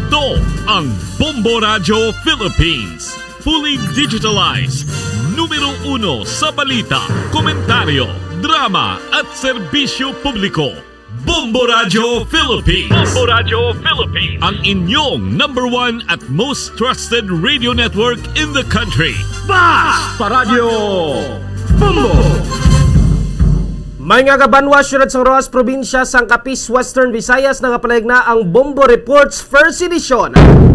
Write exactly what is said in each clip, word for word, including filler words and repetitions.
Ito ang Bombo Radio Philippines. Fully digitalized. Numero uno sa balita, komentaryo, drama at serbisyo publiko. Bombo Radio Philippines. Bombo Radio Philippines. Ang inyong number one at most trusted radio network in the country. Basta Radio Bombo! May nga kabanwa syudad sang Roas, probinsya sang Capiz, Western Visayas na ngapalayag na ang Bombo Reports First Edition.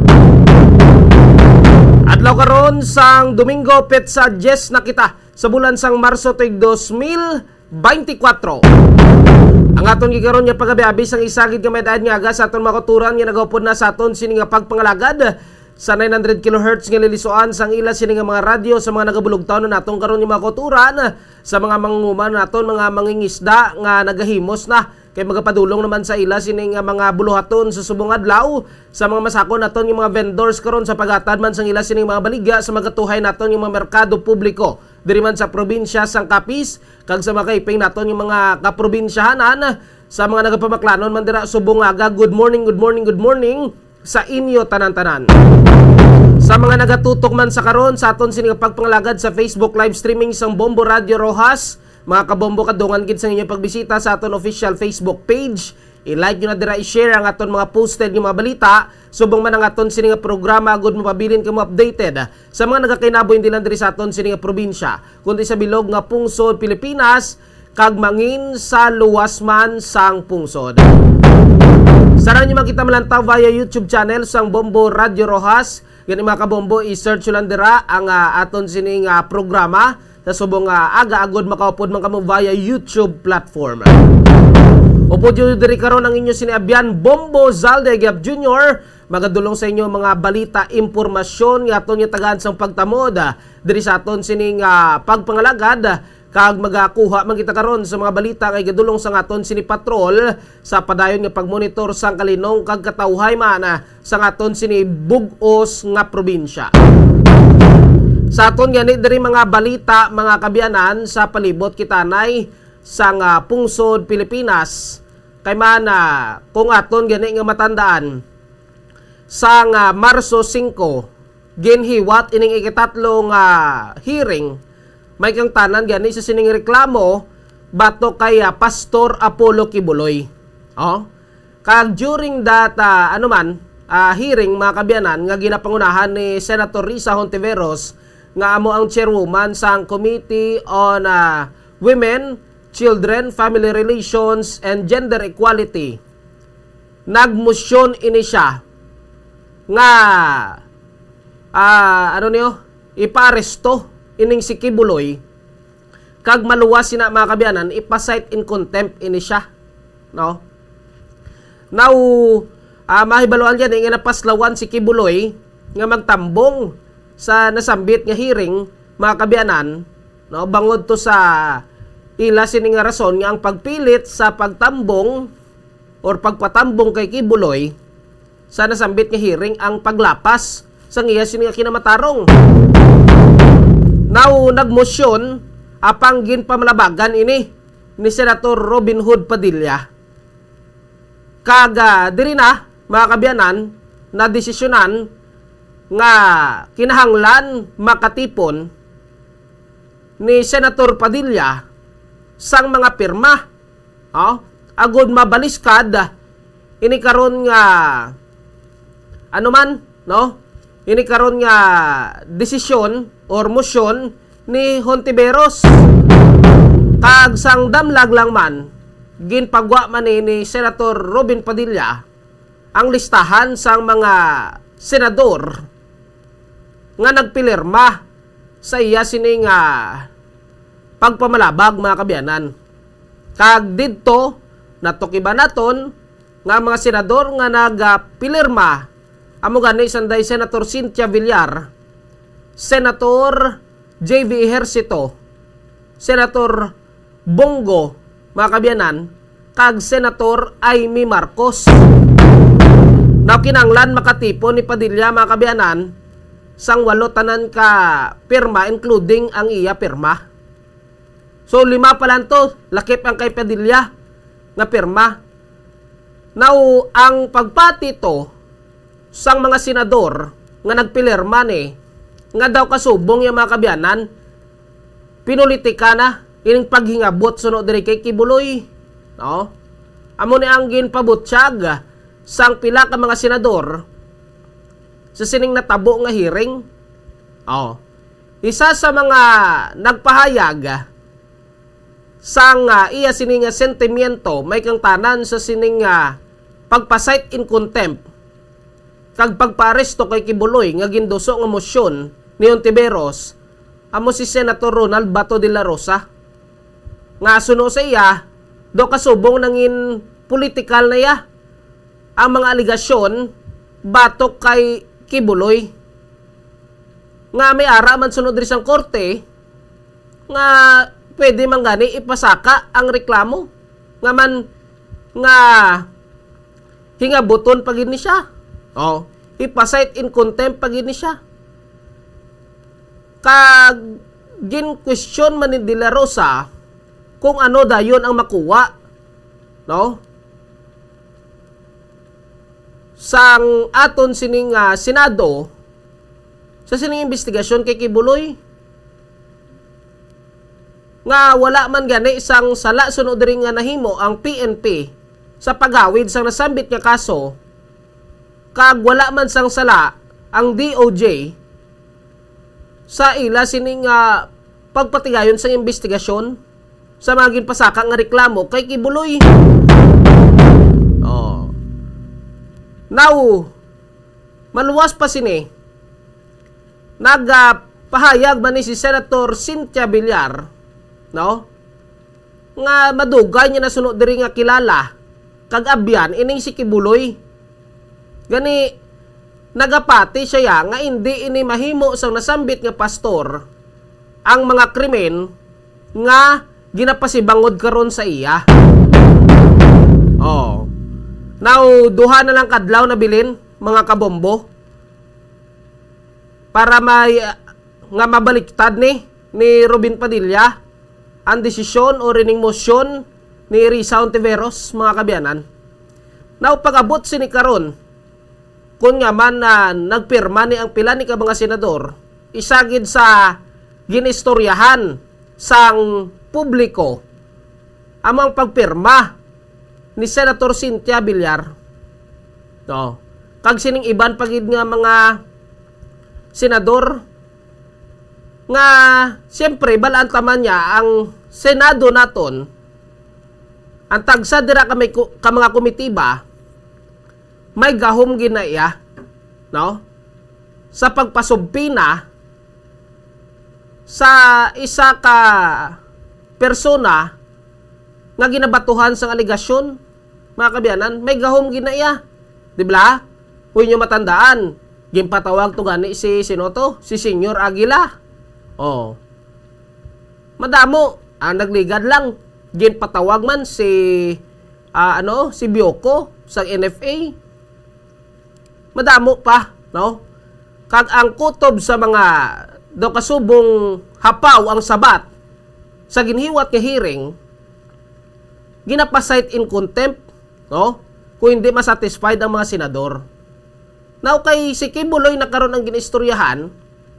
Adlaw karon sang Domingo petsa Jes na kita sa bulan sang Marso tuig dos mil beintikwatro. Ang aton gikaron nga pagabi-abi sang isagid nga medad nga aga sa aton makuturan nga nagapod na sa aton sini nga pagpangalagad sa nine hundred kilohertz nga lilisuan sang ila sini nga mga radyo sa mga nagabulugtaw na naton karon nga makuturan sa mga mangunguman naton mga mangingisda nga nagahimos na kay magapadulong naman sa ila sini nga mga buluhaton sa subong adlaw sa mga masakon naton yung mga vendors karon sa pagatad man sang ila sini mga baligya sa magatuhay naton yung mga merkado publiko diri man sa probinsya sang Capiz kag sa mga kaiping naton yung mga kaprobinsyahanan sa mga nagapamaklanon man dira subong aga. Good morning, good morning, good morning sa inyo tanan-tanan. Sa mga nagatutok man sa karon sa aton sini nga pagpangalagad sa Facebook live streaming sang Bombo Radio Rojas, mga kabombo kadungan gid sa inyong pagbisita sa aton official Facebook page. I-like nyo na dira, i-share ang aton mga posted nga mga balita subong man ang aton sini nga programa good mapabilin kamo updated sa mga nagakinaboy hindi lang diri sa aton sini nga probinsya kundi sa bilog nga pungsod Pilipinas kag mangin sa luwas man sang pungsod. Sara nyo makita malantaw via YouTube channel sang Bombo Radio Rojas. Gani mga kabombo, i-search lang dira ang uh, aton sining uh, programa sa subong uh, aga-agod makaupod man kamo via YouTube platform. Upod yun diri karon ang inyo siniabyan Bombo Zaldegap Junior magadulong sa inyo mga balita, impormasyon nga aton yung tagaan sang pagtamod uh, diri sa aton sining uh, pagpangalagad uh, kag magakuha man kita karon sa mga balita kay gadulong sa aton sini patrol sa padayon nga pagmonitor sang kalinong kag katawhay man sa aton sini bug-os nga probinsya. Sa aton gani diri mga balita mga kabiyanan sa palibot kitanay sang uh, pungsod Pilipinas kay man uh, kung aton gani nga matandaan sang uh, Marso singko ginhiwat ining ikatatlong uh, hearing. May kang tanan gani sa sining reklamo bato kay uh, Pastor Apollo Kibuloy. Oh. Kag during that uh, ano man uh, hearing mga kabiyanan nga ginapangunahan ni Senator Risa Hontiveros nga amo ang chairwoman sang Committee on uh, Women, Children, Family Relations and Gender Equality. Nagmosyon ini siya nga uh, ano niyo iparesto ining si Kibuloy kag maluwas sina mga kabiyanan ipasight in contempt ini siya, no? Now uh, mahibaluan dyan nga napaslawan si Kibuloy nga magtambong sa nasambit nga hearing mga kabiyanan, no? Bangod to sa ila sini nga rason nga ang pagpilit sa pagtambong or pagpatambong kay Kibuloy sa nasambit nga hearing ang paglapas sa iya sini nga kinamatarong. Now, nagmosyon apang ginpamalabagan ini ni Senator Robin Hood Padilla. Kaga diri na mga kabiyanan na desisyonan nga kinahanglan makatipon ni Senator Padilla sang mga pirma. Oh, agud mabaliskad ini karon nga ano man, no? Ini karon nga desisyon or motion ni Hontiveros. Kag sang damlag lang man ginpagwa man ni, ni Senator Robin Padilla ang listahan sang mga senador nga nagpilirma sa iya sining uh, pagpamalabag mga kabiyanan. Kag didto natukiba naton nga mga senador nga nagpilirma amo gani sanday Senator Cynthia Villar, Senator J V Ejercito, Senator Bongo mga kabiyanan, kag Senator Amy Marcos. Now kinanglan makatipon ni Padilla mga kabiyanan sang walo tanan ka pirma including ang iya pirma. So lima pa lang to, lakip ang kay Padilla nga pirma. Now ang pagpati to sang mga senador nga nagpilirma ni nga daw kasubong yung mga kabiyanan pinulitika na ining paghingabot sunod diri kay Kibuloy, no? Amo ni ang ginpabutsyag sang pila ka mga senador sa sining natabo nga hearing. Oh. Isa sa mga nagpahayag sang uh, iya sining sentimiento may kang tanan sa sining uh, pagpasight in contempt kag pagparesto kay Kibuloy nga ginduso nga mosyon ni Ontiveros amo si Senator Ronald Bato de la Rosa nga suno sa iya do kasubong nangin political na iya ang mga aligasyon batok kay Kibuloy nga may ara man sunod diri sang korte nga pwede man gani ipasaka ang reklamo nga man nga hingabuton pagid ni siya. Oh, ipasight in contempt pagid ni siya. Kag gin question man ni De La Rosa kung ano dayon ang makuha, no? Sang aton sining uh, Senado sa sining investigasyon kay Kibuloy nga wala man gani isang sala sunod diri nga nahimo ang P N P sa pagawid sang nasambit nga kaso kag wala man sang sala ang D O J sa ila sining uh, pagpatigayon sa investigasyon sa mga ginpasaka nga reklamo kay Kibuloy. Oh. Now, maluwas pa sini nagpahayag uh, man ni si Senator Cynthia Villar, no? Nga madugay niya na sunod diri nga kilala kag abyan ining si Kibuloy. Gani nagapati siya ya, nga hindi ini mahimo sang nasambit nga pastor ang mga krimen nga ginapasibangod karon sa iya. Oh. Now duha na lang kadlaw na bilin mga kabombo para may nga mabaliktad ni ni Robin Padilla ang desisyon o rining motion ni Risa Ontiveros, mga kabiyanan. Now, pag-abot sini karon, kung nga man na nagpirma ni ang pila ni ka mga senador, isagid sa ginistoryahan sang publiko amang pagpirma ni Senator Cynthia Villar. No. Kag sining iban pagid nga mga senador nga siyempre balaan taman niya ang Senado naton ang tagsa dira ka, may, ka mga komitiba may gahom ginaya, no? Sa pagpasumpina sa isa ka persona nga ginabatuhan sang aligasyon, mga kabiyanan, may gahom ginaya, di ba? Huwag nyo matandaan, gimpatawag to gani si sinoto, si Senyor Aguila. Oh. Madamo ang nagligad lang. Gin patawag man si uh, ano, si Bioko sa N F A. Madamo pa, no? Kag ang kutob sa mga do kasubong hapaw ang sabat sa ginhiwat nga hearing ginapasight in contempt, no? Kung hindi masatisfied ang mga senador. Now kay si Kibuloy nakaroon ang ginistoryahan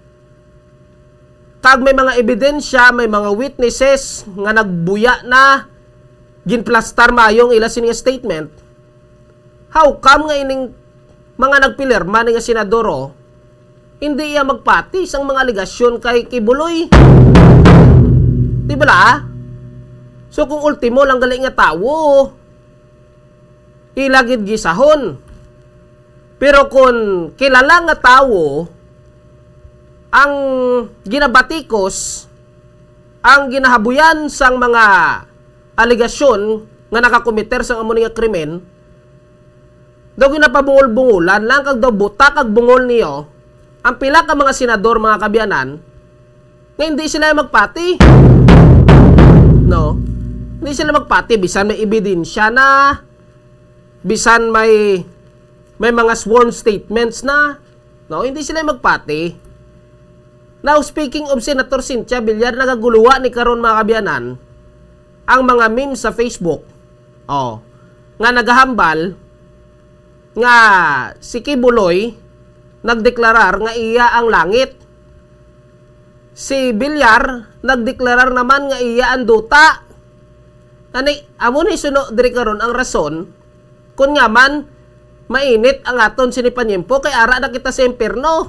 kag may mga ebidensya, may mga witnesses nga nagbuya na ginplastar mayong ila sining statement. How come nga ining mga nagpilirma ni nga senadoro hindi iya magpati sang mga aligasyon kay Kibuloy? Di ba la? So kung ultimo lang gali nga tawo ilagid gisahon. Pero kung kilala nga tawo ang ginabatikos, ang ginahabuyan sang mga aligasyon nga nakakomiter sang amo nga krimen, daw ginapabungol-bungulan lang kag daw buta kag bungol niyo ang pila ka mga senador, mga kabiyanan, nga hindi sila magpati. No? Hindi sila magpati bisan may ebidensya na, bisan may may mga sworn statements na, no? Hindi sila magpati. Now, speaking of Senator Cynthia Villar, nagaguluwa ni karon, mga kabiyanan, ang mga memes sa Facebook, oh, nga nagahambal nga si Kibuloy nagdeklarar nga iya ang langit. Si Villar nagdeklarar naman nga iya ang duta. Ani amo ni suno diri karon ang rason kun nga man mainit ang aton sinipanyempo kay ara na kita sa impierno.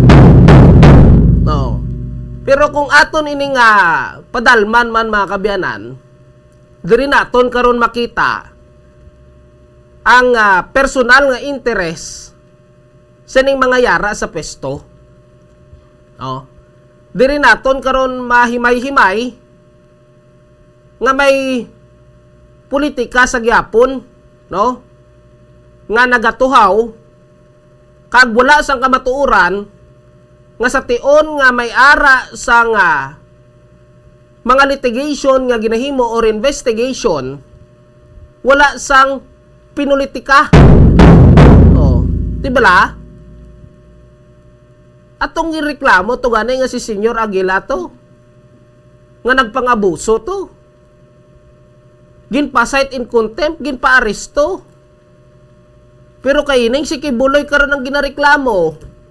No. Pero kung aton ini nga padalman man mga kabiyanan, diri naton karon makita ang uh, personal nga interes sa ning mga yara sa pwesto. No. Diri naton karon mahimay-himay nga may politika sa gyapon, no? Nga nagatuhaw kag wala sang kamatuoran nga sa tion nga may ara sa nga mga litigation nga ginahimo or investigation wala sang pinulitika. Oh, di bala? Atong gireklamo to ganay nga si Senyor Aguila to nga nagpangabuso to. Ginpa-cite in contempt, ginpa-aresto. Pero kay ining si Kibuloy karon ang ginareklamo.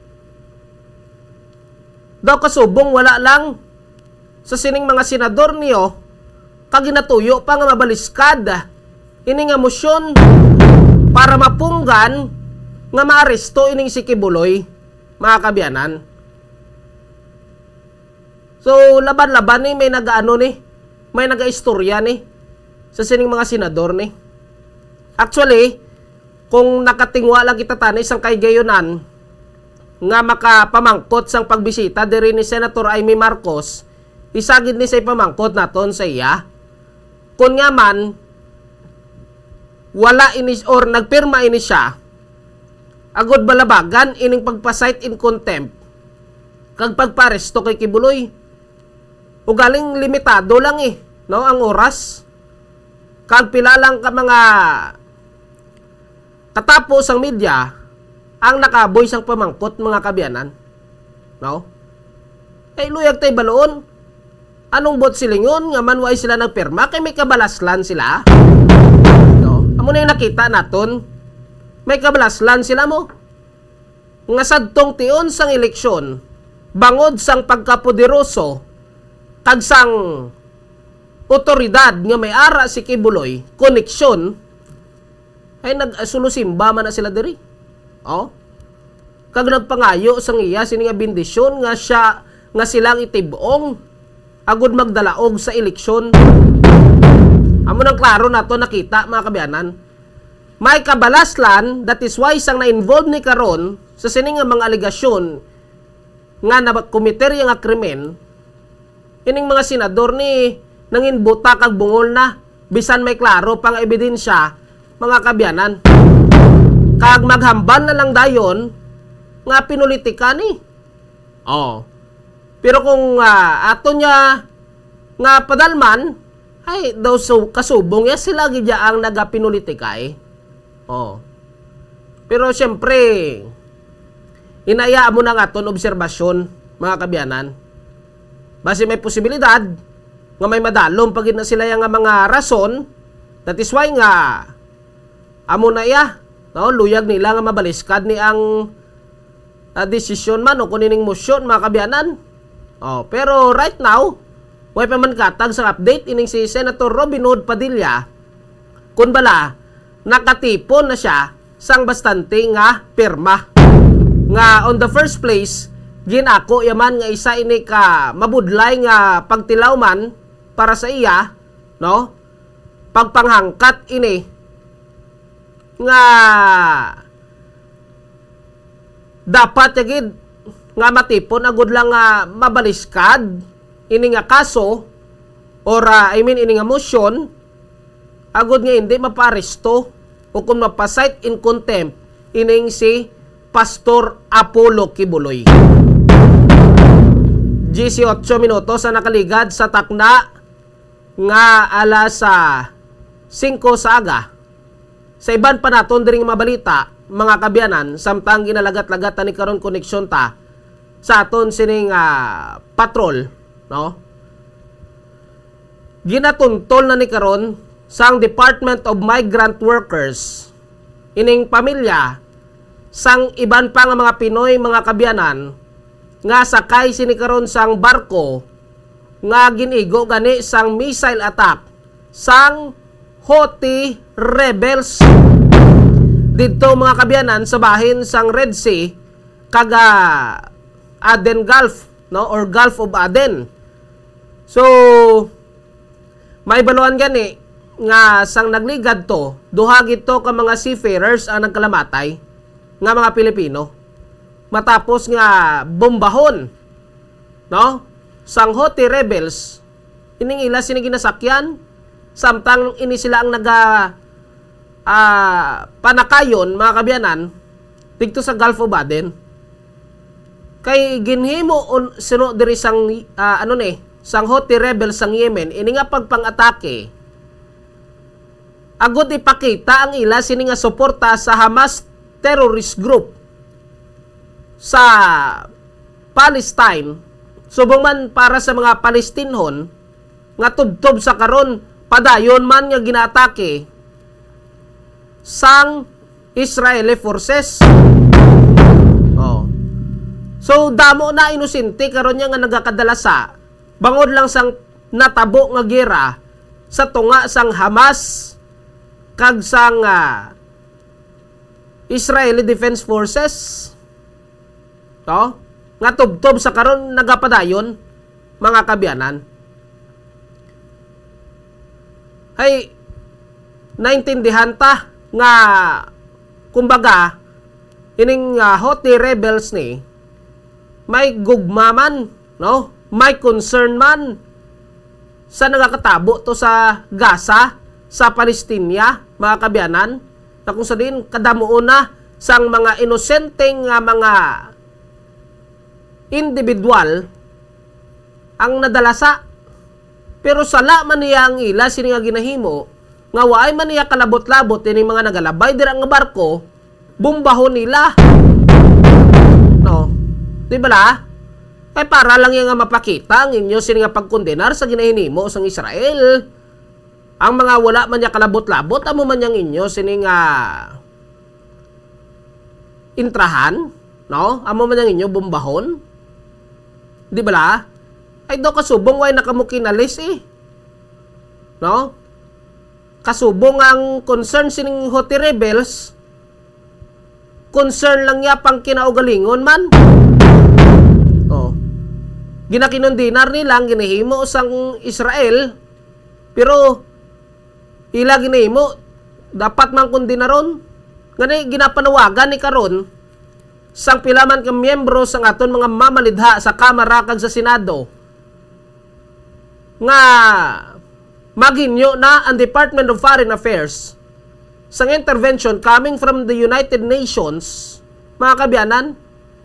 Daw kasubong wala lang sa sining mga senador niyo kag ginatuyo pa nga mabaliskad ini nga motion para mapunggan nga maaresto ining si Kibuloy, mga kabiyanan. So laban-laban ni may nagaano ni, may nagaistorya ni sa sining mga senador ni. Actually, kung nakatingwa lang kita tanay sang kay gayonan nga makapamangkot sang pagbisita diri ni Senator Amy Marcos, isagid ni say pamangkot naton sa iya. Kung nga man wala ini or nagpirma ini siya, agod balabagan ining pagpa-cite in contempt kag pagparesto kay Kibuloy. Ugaling limitado lang eh, no, ang oras. Kag pila lang ka mga katapos ang media ang nakaboy sang pamangkot, mga kabiyanan. No? Eh luyag tay baloon. Anong bot silingon nga man way sila nagpirma kay may kabalaslan sila? No? Amo na yung nakita naton. May kabalaslan sila mo. Nga sadtong tion sang eleksyon, bangod sang pagkapoderoso kag sang otoridad nga may ara si Kibuloy, koneksyon, ay nag-sulusimba man na sila diri. Oh. Kag nagpangayo sang iya sini nga bendisyon nga siya nga silang itibong agud magdalaog sa eleksyon. Amo nang klaro nato nakita, mga kabiyanan. May kabalaslan, that is why sang na-involve ni karon sa sini nga mga aligasyon nga nakomiter nga krimen. Ining mga senador ni nanginbuta kag bungol na bisan may klaro pang ebidensya, mga kabiyanan. Kag maghamban na lang dayon nga pinulitika ni. Oh. Pero kung uh, ato niya nga padalman ay daw so, kasubong ya sila gidya ang nagapinulitika eh. Oh. Pero syempre inaya mo na nga aton obserbasyon, mga kabiyanan. Base may posibilidad nga may madalom pagid na sila yang mga rason, that is why nga amo na iya, no, luyag nila nga mabaliskad ni ang uh, desisyon man o kunining motion, mga kabiyanan. Oh, pero right now way pa man katag sa update ining si Senator Robin Hood Padilla kun bala nakatipon na siya sang bastante nga pirma nga on the first place ginako yaman nga isa ini ka mabudlay nga pagtilaw man para sa iya, no? Pagpanghangkat ini nga dapat yagid nga matipon agud lang nga mabaliskad ini nga kaso or uh, I mean ini nga motion agud nga hindi maparesto o kung mapasite in contempt ining si Pastor Apollo Kibuloy. eighteen minutos sa nakaligad sa takna nga alas singko sa aga. Sa iban pa naton diri nga mabalita, mga kabiyanan, samtang ginalagat-lagat ni karon koneksyon ta sa aton sining uh, patrol, no? Ginatuntol na ni karon sang Department of Migrant Workers ining pamilya sang iban pa nga mga Pinoy mga kabyanan nga sakay sini karon sang barko nga ginigo gani sang missile attack sang Houthi rebels dito mga kabyanan sa bahin sang Red Sea kaga Aden Gulf, no, or Gulf of Aden. So may baluan gani nga sang nagligad to duha gito ka mga seafarers ang nagkalamatay nga mga Pilipino matapos nga bombahon, no, sang Houthi rebels ining ila sini ginasakyan samtang ini sila ang naga uh, panakayon mga kabyanan dito sa Gulf of Aden. Kay ginhimo on sino diri sang uh, ano ni sang Houthi rebels sang Yemen ini nga pagpang-atake agud ipakita ang ila sini nga suporta sa Hamas terrorist group sa Palestine subong man para sa mga Palestinhon nga tubtob sa karon padayon man nga ginaatake sang Israeli forces. Oh. So damo na inosente karon nya nga nagakadalasa bangod lang sang natabo nga gera sa tunga sang Hamas kag sang uh, Israeli Defense Forces. To, nga tubtob sa karon nagapadayon mga kabyanan. Hay naintindihan ta nga kumbaga ining uh, Houthi rebels ni may gugma man, no? May concern man sa nagakatabo to sa Gaza, sa Palestina, mga kabyanan, na kung sa din kadamuon na sang mga inosenteng nga mga individual ang nadalasa. Pero sala man niya ang ila sini nga ginahimo nga waay man niya kalabot-labot ini mga nagalabay dira nga barko bumbahon nila, no, di ba la? Kay para lang yung nga mapakita ang inyo sini nga pagkondenar sa ginahinimo sang Israel. Ang mga wala man niya kalabot-labot amo man yang inyo sini nga intrahan, no, amo man yang inyo bumbahon, di ba la? Ay do kasubong way nakamukinalis eh, no? Kasubong ang concern sining Houthi rebels, concern lang niya pang kinaugalingon man. Oh. Ginakinundinar nilang ginahimo sang Israel, pero ila ginahimo dapat man kundinaron. Ngani ginapanawagan ni karon sang pilaman ka miyembro sang aton mga mamalidha sa Kamara kag sa Senado nga maginyo na ang Department of Foreign Affairs sang intervention coming from the United Nations, mga kabyanan.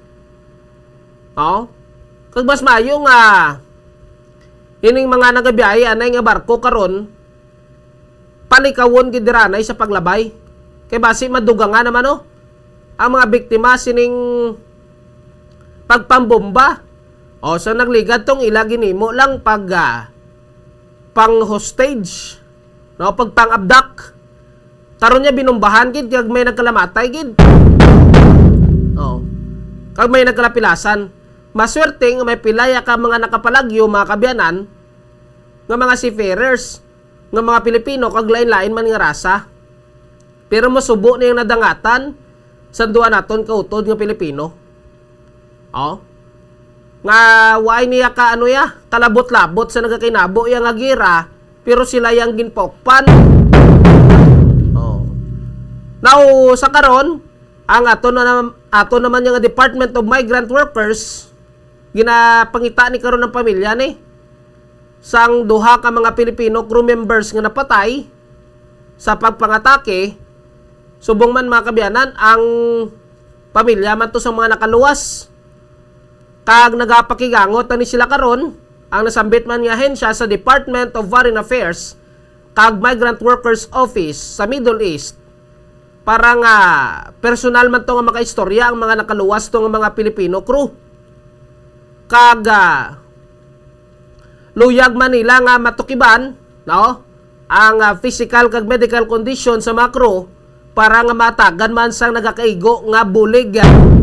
Oh, kag mas mayo nga ining mga nagabiyahe anay nga barko karon panikawon gid diranay sa paglabay. Kay basi maduga nga naman no ang mga biktima sining pagpambomba. O so nagligad tong ila ginimo lang pag uh, pang hostage, no, pag pang abduct. Karon niya binumbahan gid kag may nagkalamatay gid. Oh. Kag may nagkalapilasan. Maswerte nga may pilaya ka mga nakapalagyo mga kabyanan nga mga seafarers nga mga Pilipino kag lain-lain man nga rasa. Pero masubo na yung nadangatan sa duwa naton kautod nga Pilipino. Oh. Nga way niya ka ano ya, kalabot-labot sa nagakinabo yang nga gira, pero sila yang ginpokpan. Oh. Now sa karon, ang ato na ato naman yung Department of Migrant Workers ginapangita ni karon ng pamilya ni sang duha ka mga Pilipino crew members nga napatay sa pagpangatake. Subong man mga kabyanan ang pamilya man to sa mga nakaluwas. Kag nagapakigangot ni sila karon ang nasambit man nga ahensya sa Department of Foreign Affairs kag Migrant Workers Office sa Middle East para nga personal man to nga makaistorya ang mga nakaluwas to nga mga Pilipino crew. Kag uh, luyag man nila nga matukiban, no, ang uh, physical kag medical condition sa mga crew para nga matagan man sang nagakaigo nga bulig.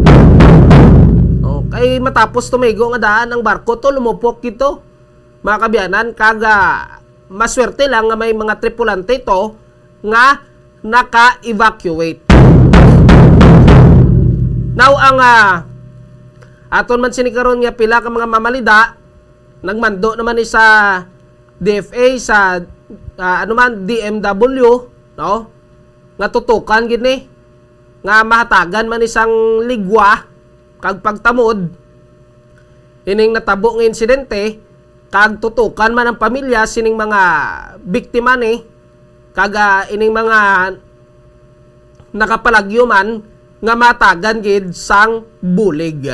Okay, matapos tumigo nga daan ang barko to, lumupok ito. Mga kabiyanan, kaga maswerte lang nga may mga tripulante to nga naka-evacuate. Now, ang uh, aton man sinikaron nga pila ka mga mamalida, nagmando naman ni sa D F A, sa uh, ano man, D M W, no? Nga tutukan gini, nga mahatagan man isang ligwa, kag pagtamod, ining natabo ng insidente, kag tutukan man ang pamilya, sining mga biktima ni, kag uh, ining mga nakapalagyo man, nga matagan gid sang bulig.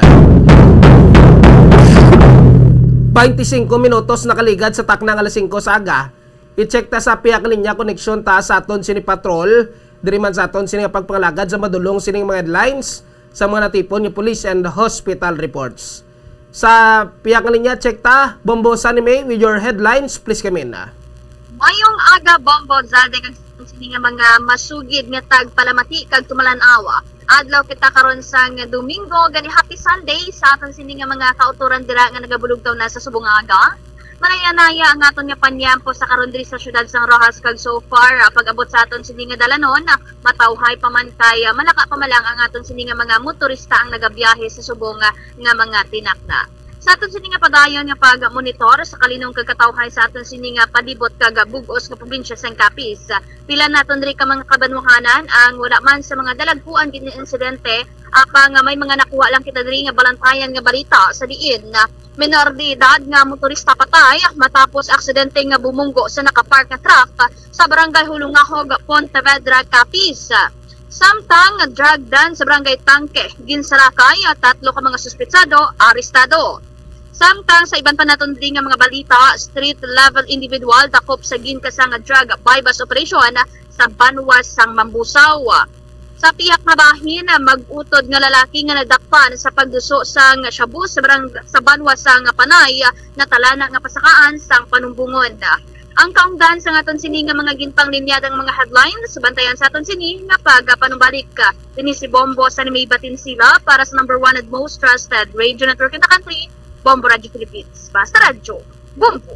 twenty-five minutos nakaligad sa taknang alas singko sa aga. I-check ta sa piyak linya connection ta sa aton sini patrol, diri man sa aton sini pagpangalagad sa madulong sining mga headlines sa mga natipon yung police and hospital reports. Sa piyak linya check ta Bombo Sanime with your headlines, please come in. Mayong aga Bombo Zalde kag sini nga mga masugid nga tag palamati kag tumalan-awa. Adlaw kita karon sa nga Domingo, gani happy Sunday sa aton sini nga mga kauturan dira nga nagabulugtaw na sa subong aga. Manaya-naya ang aton nga panyampo sa karon diri sa syudad sang Rojas kag so far uh, pag-abot sa aton sini nga dalanon, uh, matawhay pa man kay uh, malaka pa malang ang aton sini nga mga motorista ang nagabiyahe sa subong uh, nga mga tinakda. Sa aton sini nga padayon nga pag-monitor sa kalinong kagkatawhay sa aton sini nga palibot kag bugos nga probinsya sang Capiz. Pila naton diri ka mga kabanwahanan ang wala man sa mga dalagpuan kini insidente, apa nga may mga nakuha lang kita diri nga balantayan nga balita sa diin na menor de edad nga motorista patay matapos aksidente nga bumunggo sa nakapark nga truck sa barangay Hulungahog, Pontevedra, Capiz. Samtang drug dan sa barangay Tangke, Ginsarakay at tatlo ka mga suspetsado arestado. Samtang sa iban pa naton din nga mga balita, street level individual dakop sa ginkasang drug bypass operation sa Banwas sang Mambusaw. Sa piyak nga bahin, mag-utod nga lalaki nga nadakpan sa pagduso sang shabu sa barang sa Banwas sang Panay na talana nga pasakaan sang panumbungon. Ang kaungdan sa aton sini nga mga ginpang linyadang mga headlines, bantayan sa aton sini nga pagpanumbalik ka. Dini si Bombo sa May Batin sila para sa number one and most trusted radio network in the country, Bombo Radio Philippines. Basta Radio, Bombo.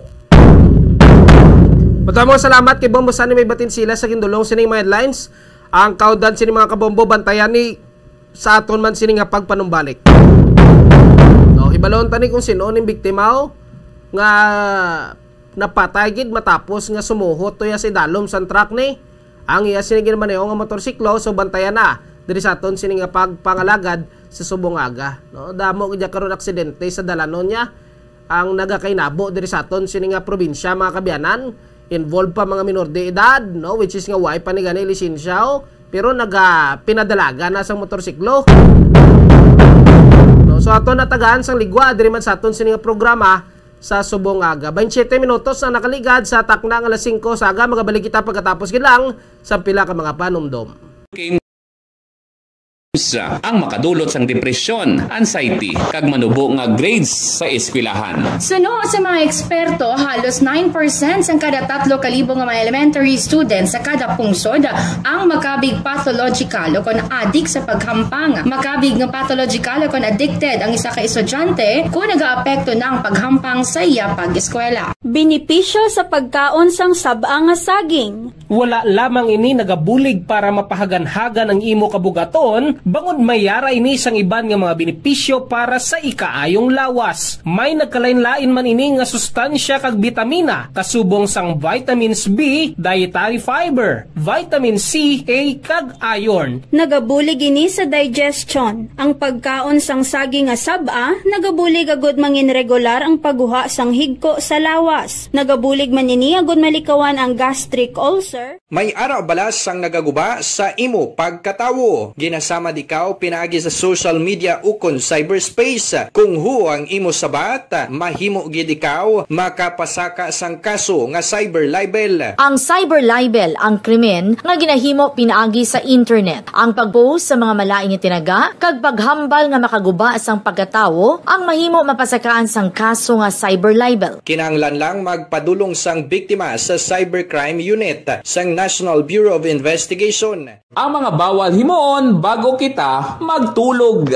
Matamang salamat kay Bombo sa May Batin sila sa gindulong sining mga headlines. Ang kaungdan sini mga kabombo, bantayan ni sa aton man sini nga pagpanumbalik. No, ibalon tani kung sino ning biktima nga napatay gid matapos nga sumuhot to ya si dalom sa truck ni. Ang iya sini ginmaneho nga motorsiklo, so bantayan na diri sa aton sini nga pagpangalagad sa subong aga. No, damo gid karon aksidente sa dalanon niya. Ang nagakainabo diri sa aton sini nga probinsya mga kabiyanan. Involved pa mga minor de edad, no, which is nga way pa ni gani lisensya, pero naga pinadalaga na sa motorsiklo. No, so aton natagaan sang ligwa diri man sa aton sini nga programa sa subong aga. twenty-seven minutos na nakaligad sa takna ng alas singko sa aga. Magabalik kita pagkatapos gilang sa pila ka mga panumdom. Okay. Ang makadulot sang depresyon, anxiety, kag manubo nga grades sa eskwelahan. Suno sa mga eksperto, halos nine percent sang kada tatlo kalibo nga mga elementary students sa kada pungsod ang makabig pathological o kon addict sa paghampang. Makabig nga pathological o kon addicted ang isa ka estudyante kung nagaapekto ng paghampang sa iya pag-eskwela. Benepisyo sa pagkaon sang sab-a nga saging. Wala lamang ini nagabulig para mapahagan-hagan ang imo kabugaton, bangod mayara ini sang iban nga mga benepisyo para sa ikaayong lawas. May nagkalain-lain man ini nga sustansya kag bitamina, kasubong sang vitamins B, dietary fiber, vitamin C, A kag iron. Nagabulig ini sa digestion. Ang pagkaon sang saging nga sab-a, nagabulig agud mangin regular ang pagguha sang higko sa lawas. Nagabulig man ini agud malikawan ang gastric ulcer. May araw balas sang nagaguba sa imo pagkatawo. Ginasama dikaw pinaagi sa social media ukon cyberspace. Kung hu ang imo sabat, mahimo gid ikaw makapasaka sang kaso nga cyber libel. Ang cyber libel ang krimen nga ginahimo pinaagi sa internet. Ang pagpost sa mga malaing nga tinaga kag paghambal nga makaguba sang pagkatawo ang mahimo mapasakaan sang kaso nga cyber libel. Kinahanglan lang magpadulong sang biktima sa Cybercrime Unit sang National Bureau of Investigation. Ang mga bawal himuon bago kita magtulog.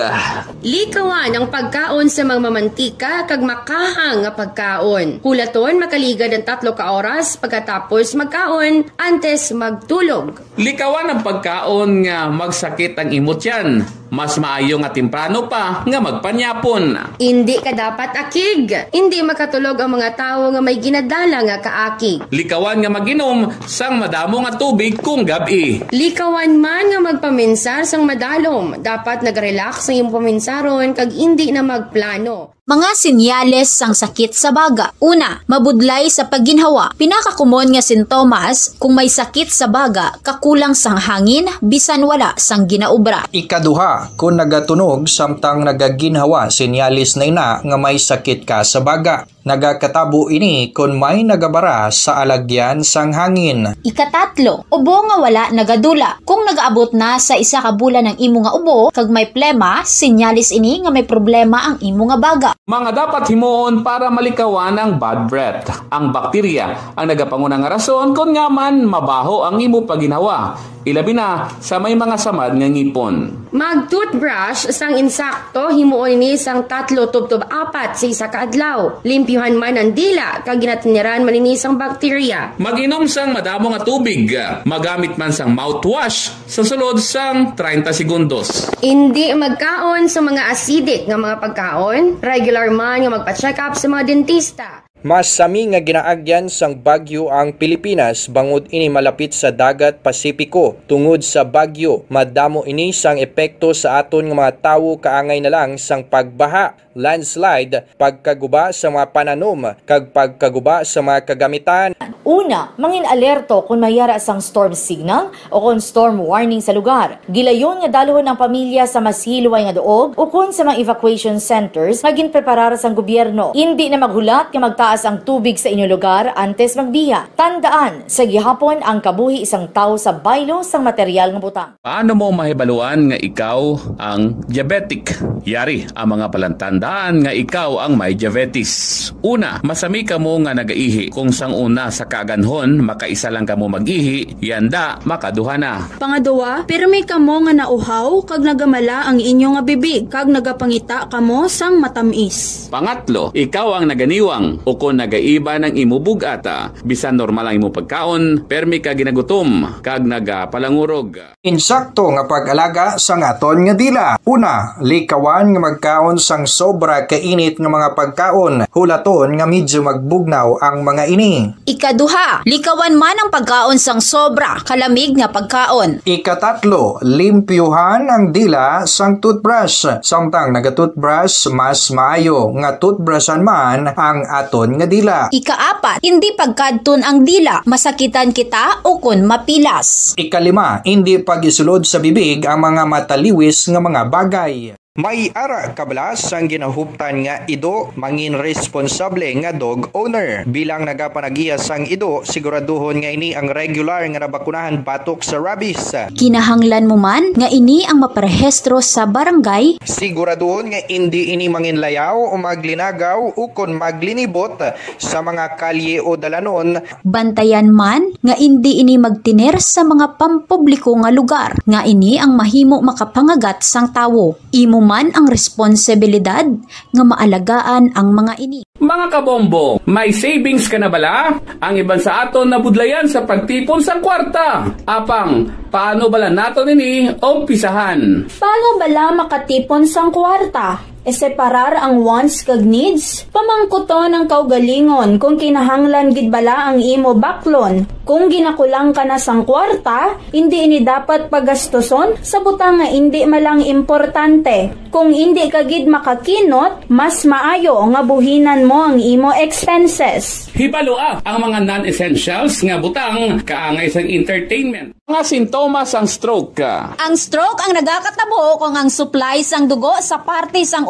Likawan ang pagkaon sa mga mamantika kag makahang nga pagkaon. Hulaton makaligad ang tatlo ka oras pagkatapos magkaon antes magtulog. Likawan ang pagkaon nga magsakit ang imot yan. Mas maayo nga temprano pa nga magpanyapon. Hindi ka dapat akig. Hindi makatulog ang mga tao nga may ginadala nga kaakig. Likawan nga maginom sang madamo nga tubig kung gabi. Likawan man nga magpaminsar sang madalom. Dapat nag-relax ang iyong paminsaron kag hindi na magplano. Mga sinyales sang sakit sa baga. Una, mabudlay sa pagginhawa. Pinakakumon nga sintomas kung may sakit sa baga, kakulang sang hangin, bisan wala sang ginaubra. Ikaduha, kung nagatunog samtang nagaginhawa, sinyalis na ina nga may sakit ka sa baga. Nagakatabo ini kung may nagabara sa alagyan sang hangin. Ikatatlo, ubo nga wala nagadula. Kung nagaabot na sa isa ka bulan ng imo nga ubo, kag may plema, sinyalis ini nga may problema ang imo nga baga. Mga dapat himuon para malikawan ang bad breath. Ang bakterya ang nagapangunang rason kung nga man mabaho ang imo paginhawa. Ilabi na sa may mga samad nga ngipon. Mag-toothbrush sang insakto, himuon ini sang tatlo tubtob apat sa isa ka adlaw. Limpyuhan man ang dila, kag ginatiniran man ini sang bakterya. Mag-inom sang madamo nga tubig. Magamit man sang mouthwash sa sulod sang thirty segundos. Hindi magkaon sa mga acidic nga mga pagkaon. Regular man nga magpa-check up sa mga dentista. Mas sami nga ginaagyan sang bagyo ang Pilipinas bangod ini malapit sa dagat Pasipiko. Tungod sa bagyo, madamo ini sang epekto sa aton nga mga tawo kaangay na lang sang pagbaha, landslide, pagkaguba sa mga pananom, kag pagkaguba sa mga kagamitan. Una, mangin alerto kung mayara sang storm signal o kung storm warning sa lugar. Gilayon nga dalohon ang pamilya sa mas hilway nga duog o kung sa mga evacuation centers nga ginpreparar sang gobyerno. Hindi na maghulat nga magtaas ang tubig sa inyong lugar antes magbiya. Tandaan, sa gihapon ang kabuhi isang tao sa baylo sang material nga butang. Paano mo mahibaluan nga ikaw ang diabetic? Yari ang mga palantandaan nga ikaw ang may diabetes. Una, masami ka mo nga nagaihi. Kung sang una sa kaganhon, makaisa lang ka mo mag-ihi, yanda, makaduha na. Pangaduwa, pirmi ka mo nga nauhaw kag nagamala ang inyo nga bibig kag nagapangita ka mo sang matamis. Pangatlo, ikaw ang naganiwang o kung nagaiba ng imo bugata, bisan normal ang imo pagkaon, permi ka ginagutom kag nagapalangurog. Insakto nga pag-alaga sang aton nga dila. Una, likawan nga magkaon sang sobra kainit nga mga pagkaon. Hulaton nga medyo magbugnaw ang mga ini. Ikaduha, likawan man ang pagkaon sang sobra kalamig nga pagkaon. Ikatatlo, limpyuhan ang dila sang toothbrush. Samtang naga-toothbrush, mas maayo nga toothbrushan man ang aton nga dila. Ikaapat, hindi pagkadton ang dila, masakitan kita o kun mapilas. Ikalima, hindi pag-isulod sa bibig ang mga mataliwis nga mga bagay. May ara kabalas ang ginahuptan nga ido mangin responsable nga dog owner. Bilang nagapanagiya sang ido, siguraduhon nga ini ang regular nga nabakunahan batok sa rabies. Kinahanglan mo man nga ini ang maparehistro sa barangay. Siguraduhon nga hindi ini mangin layaw o maglinagaw o kon maglinibot sa mga kalye o dalanon. Bantayan man nga hindi ini magtiner sa mga pampubliko nga lugar. Nga ini ang mahimo makapangagat sang tawo. Imo man ang responsibilidad nga maalagaan ang mga ini. Mga kabombo, may savings ka na bala? Ang iban sa aton nabudlayan sa pagtipon sa kwarta. Apang, paano bala nato nini o pisahan? Paano bala makatipon sang kwarta? E-separar ang wants kag needs? Pamangkuton ang kaugalingon kung kinahanglan gid bala ang imo baklon. Kung ginakulang ka na sang kwarta, hindi ini dapat pagastoson sa butang nga hindi malang importante. Kung hindi ka gid makakinot, mas maayo nga buhinan mo ang imo expenses. Hibalo ah, ang mga non-essentials nga butang kaangay sang entertainment. Mga sintomas ang stroke ka. Ang stroke ang nagakatabo kung ang supply sang dugo sa parte sang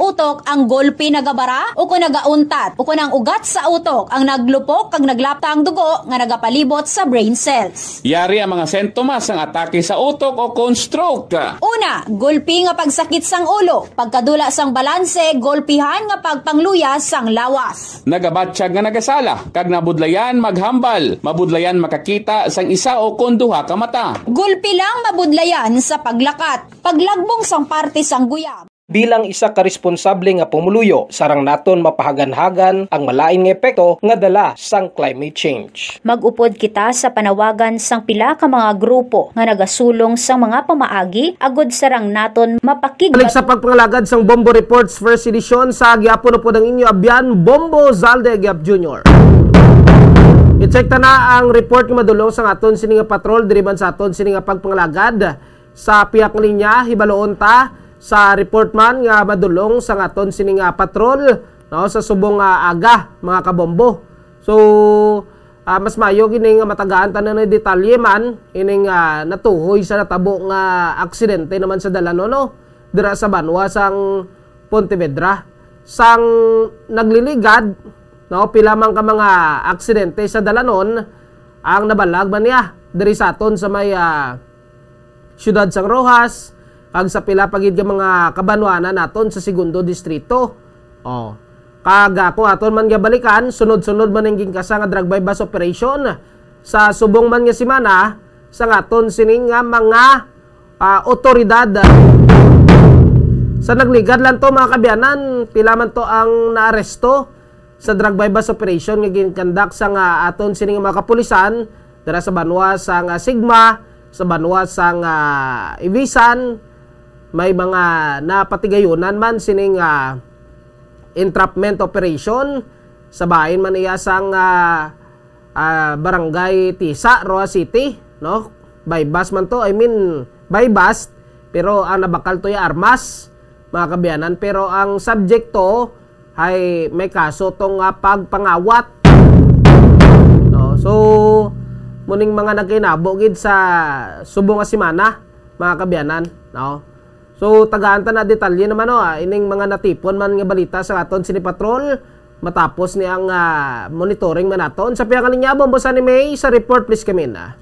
utok ang golpe nagabara o kung nagauntat o kung ang ugat sa utok ang naglupok kag naglapta ang dugo nga nagapalibot sa brain cells. Yari ang mga sintomas ng atake sa utok o kung stroke. Una, golpe nga pagsakit sang ulo, pagkadula sang balanse, golpihan nga pagpangluya sang lawas. Nagabatsyag nga nagasala, kag nabudlayan maghambal, mabudlayan makakita sang isa o kung duha ka mata. Golpe lang mabudlayan sa paglakat, paglagbong sang parte sang guyab. Bilang isa ka responsable nga pumuluyo, sarang naton mapahagan-hagan ang malain nga epekto nga dala sang climate change. Mag-upod kita sa panawagan sang pila ka mga grupo nga nagasulong sang mga pamaagi agod sarang naton mapakig. Balik sa pagpangalagad sang Bombo Reports First Edition sa gyapon po ang inyo abyan Bombo Zalde Junior I-check ta na ang report nga madulong sa aton sini nga patrol diriban sa aton sini nga pagpangalagad sa piyak linya hibaloon ta sa report man nga madulong sa aton sini nga patrol no sa subong uh, aga mga kabombo. So uh, mas mayo kini nga matagaan tanan na detalye man ining uh, natuhoy sa natabo nga aksidente naman sa Dalano no dira sa Banwa sang Pontevedra sang nagliligad no pila man ka mga aksidente sa Dalanon ang nabalag man niya diri sa aton sa may uh, Siyudad sang Rojas kag sa pila pagid nga mga kabanwanan naton sa segundo distrito. Oh. Kag kung aton man gabalikan, sunod-sunod man ang gingkasa nga drug bypass operation sa subong man nga semana sa aton sining nga mga uh, otoridad. Sa nagligad lang to mga kabyanan, pila man to ang naaresto sa drug bypass operation nga ginkandak sa nga aton sining mga kapulisan dira sa Banwa sang uh, Sigma, sa Banwa sang uh, Ibisan. May mga napatigayunan man sining uh, entrapment operation sa bahin man iya sang uh, uh, barangay Tisa, Roa City, no? By bus man to, I mean by bus, pero ang nabakal to ay armas, mga kabyanan, pero ang subjecto ay may kaso tong uh, pagpangawat. No? So muning mga nagkinabo gid sa subong nga semana, mga kabyanan, no? So tagaan ta na detalye naman no, ah, ining mga natipon man nga balita sa aton sini patrol matapos ni ang uh, monitoring man naton sa piyang linya Bombo San May sa report please kami na.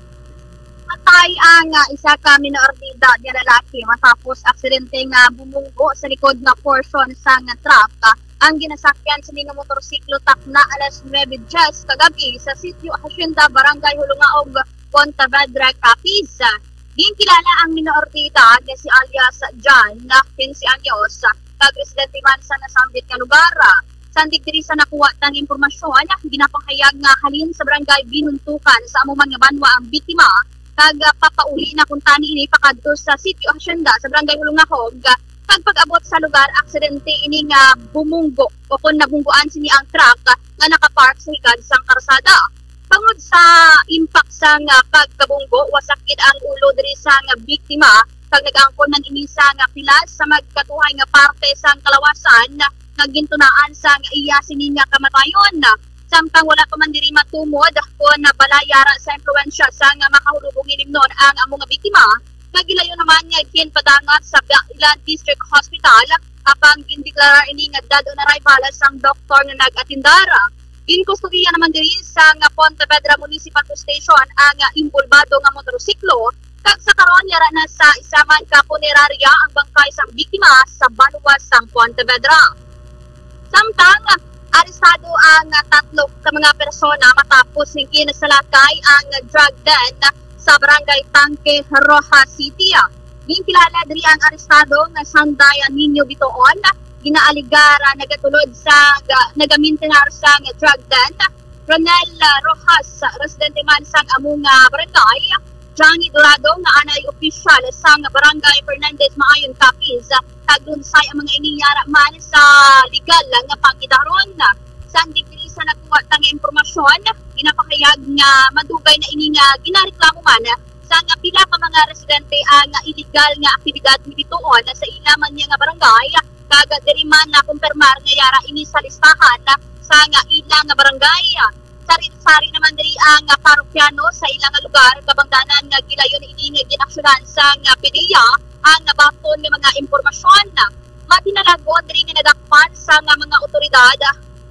Matay ang uh, isa ka minor de edad nga lalaki matapos aksidente nga bumunggo sa likod nga portion sa nga truck. Uh, ang ginasakyan sa nga motorsiklo takna alas nuwebe just kagabi sa sitio Hacienda Barangay Hulungaog, Pontevedra, Capiz. Ginkilala ang minor de edad na si alias John na quince anyos kag residente man sa nasambit nga lugar. Sandig diri sa nakuha tang impormasyon ginapanghayag nga halin sa barangay Binuntukan sa amo man nga Banwa ang biktima kag papauli na kun tani ini pakadto sa sitio Hacienda sa barangay Hulungahog kag pag-abot sa lugar aksidente ini nga bumunggo o kun nabungguan sini ang truck nga nakapark sa higad sang karsada. Pangod sa impact sa nga pagkabunggo, wasakit ang ulo diri sa nga biktima kag nag-angkon ng inisa nga pilas sa magkatuhay nga parte sa kalawasan nga gintunaan sa nga iya sini nga kamatayon. Samtang wala pa man diri matumod kun balayara sa impluwensya sa nga makahulubong ilimnon ang amo nga biktima, nagilayo naman nga ginpadangat sa Ilan District Hospital apang gindeklara ini nga dead on arrival sang doktor nga nag-atindara. In kustudiya naman diri sa nga Pontevedra Municipal Station ang uh, imbulbado nga motorsiklo kag sa karon yara na sa isa man ka punerarya ang bangkay sang biktima sa Banwa sang Pontevedra. Samtang uh, arestado ang uh, tatlo ka mga persona matapos ng kinasalakay ang uh, drug den uh, sa Barangay Tanque, Rojas City. Ginkilala diri ang arestado nga Sandaya Niño Bitoon, ginaaligara nagatulod sa nagamintenar sa drug den. Ronel Rojas, residente man sa among barangay. Johnny Dorado nga anay opisyal sa Barangay Fernandez Maayon, Capiz. Taglunsay ang mga iniyara man sa legal nga pangidaron. Sa diri sa nakuha tang impormasyon, ginapakayag nga madugay na ini nga ginareklamo man sa nga pila ka mga residente ang illegal nga aktibidad ditoon sa ilaman niya nga barangay. Kag diri man na kumpirmar nga yara ini sa listahan sa nga ilang nga barangay. Sari-sari naman diri ang parokyano sa ilang nga lugar kabangdanan nga gilayon ini nga ginaksyonan sa nga P D E A ang nabaton nga mga impormasyon. matinalagon diri nga nadakpan sa nga mga otoridad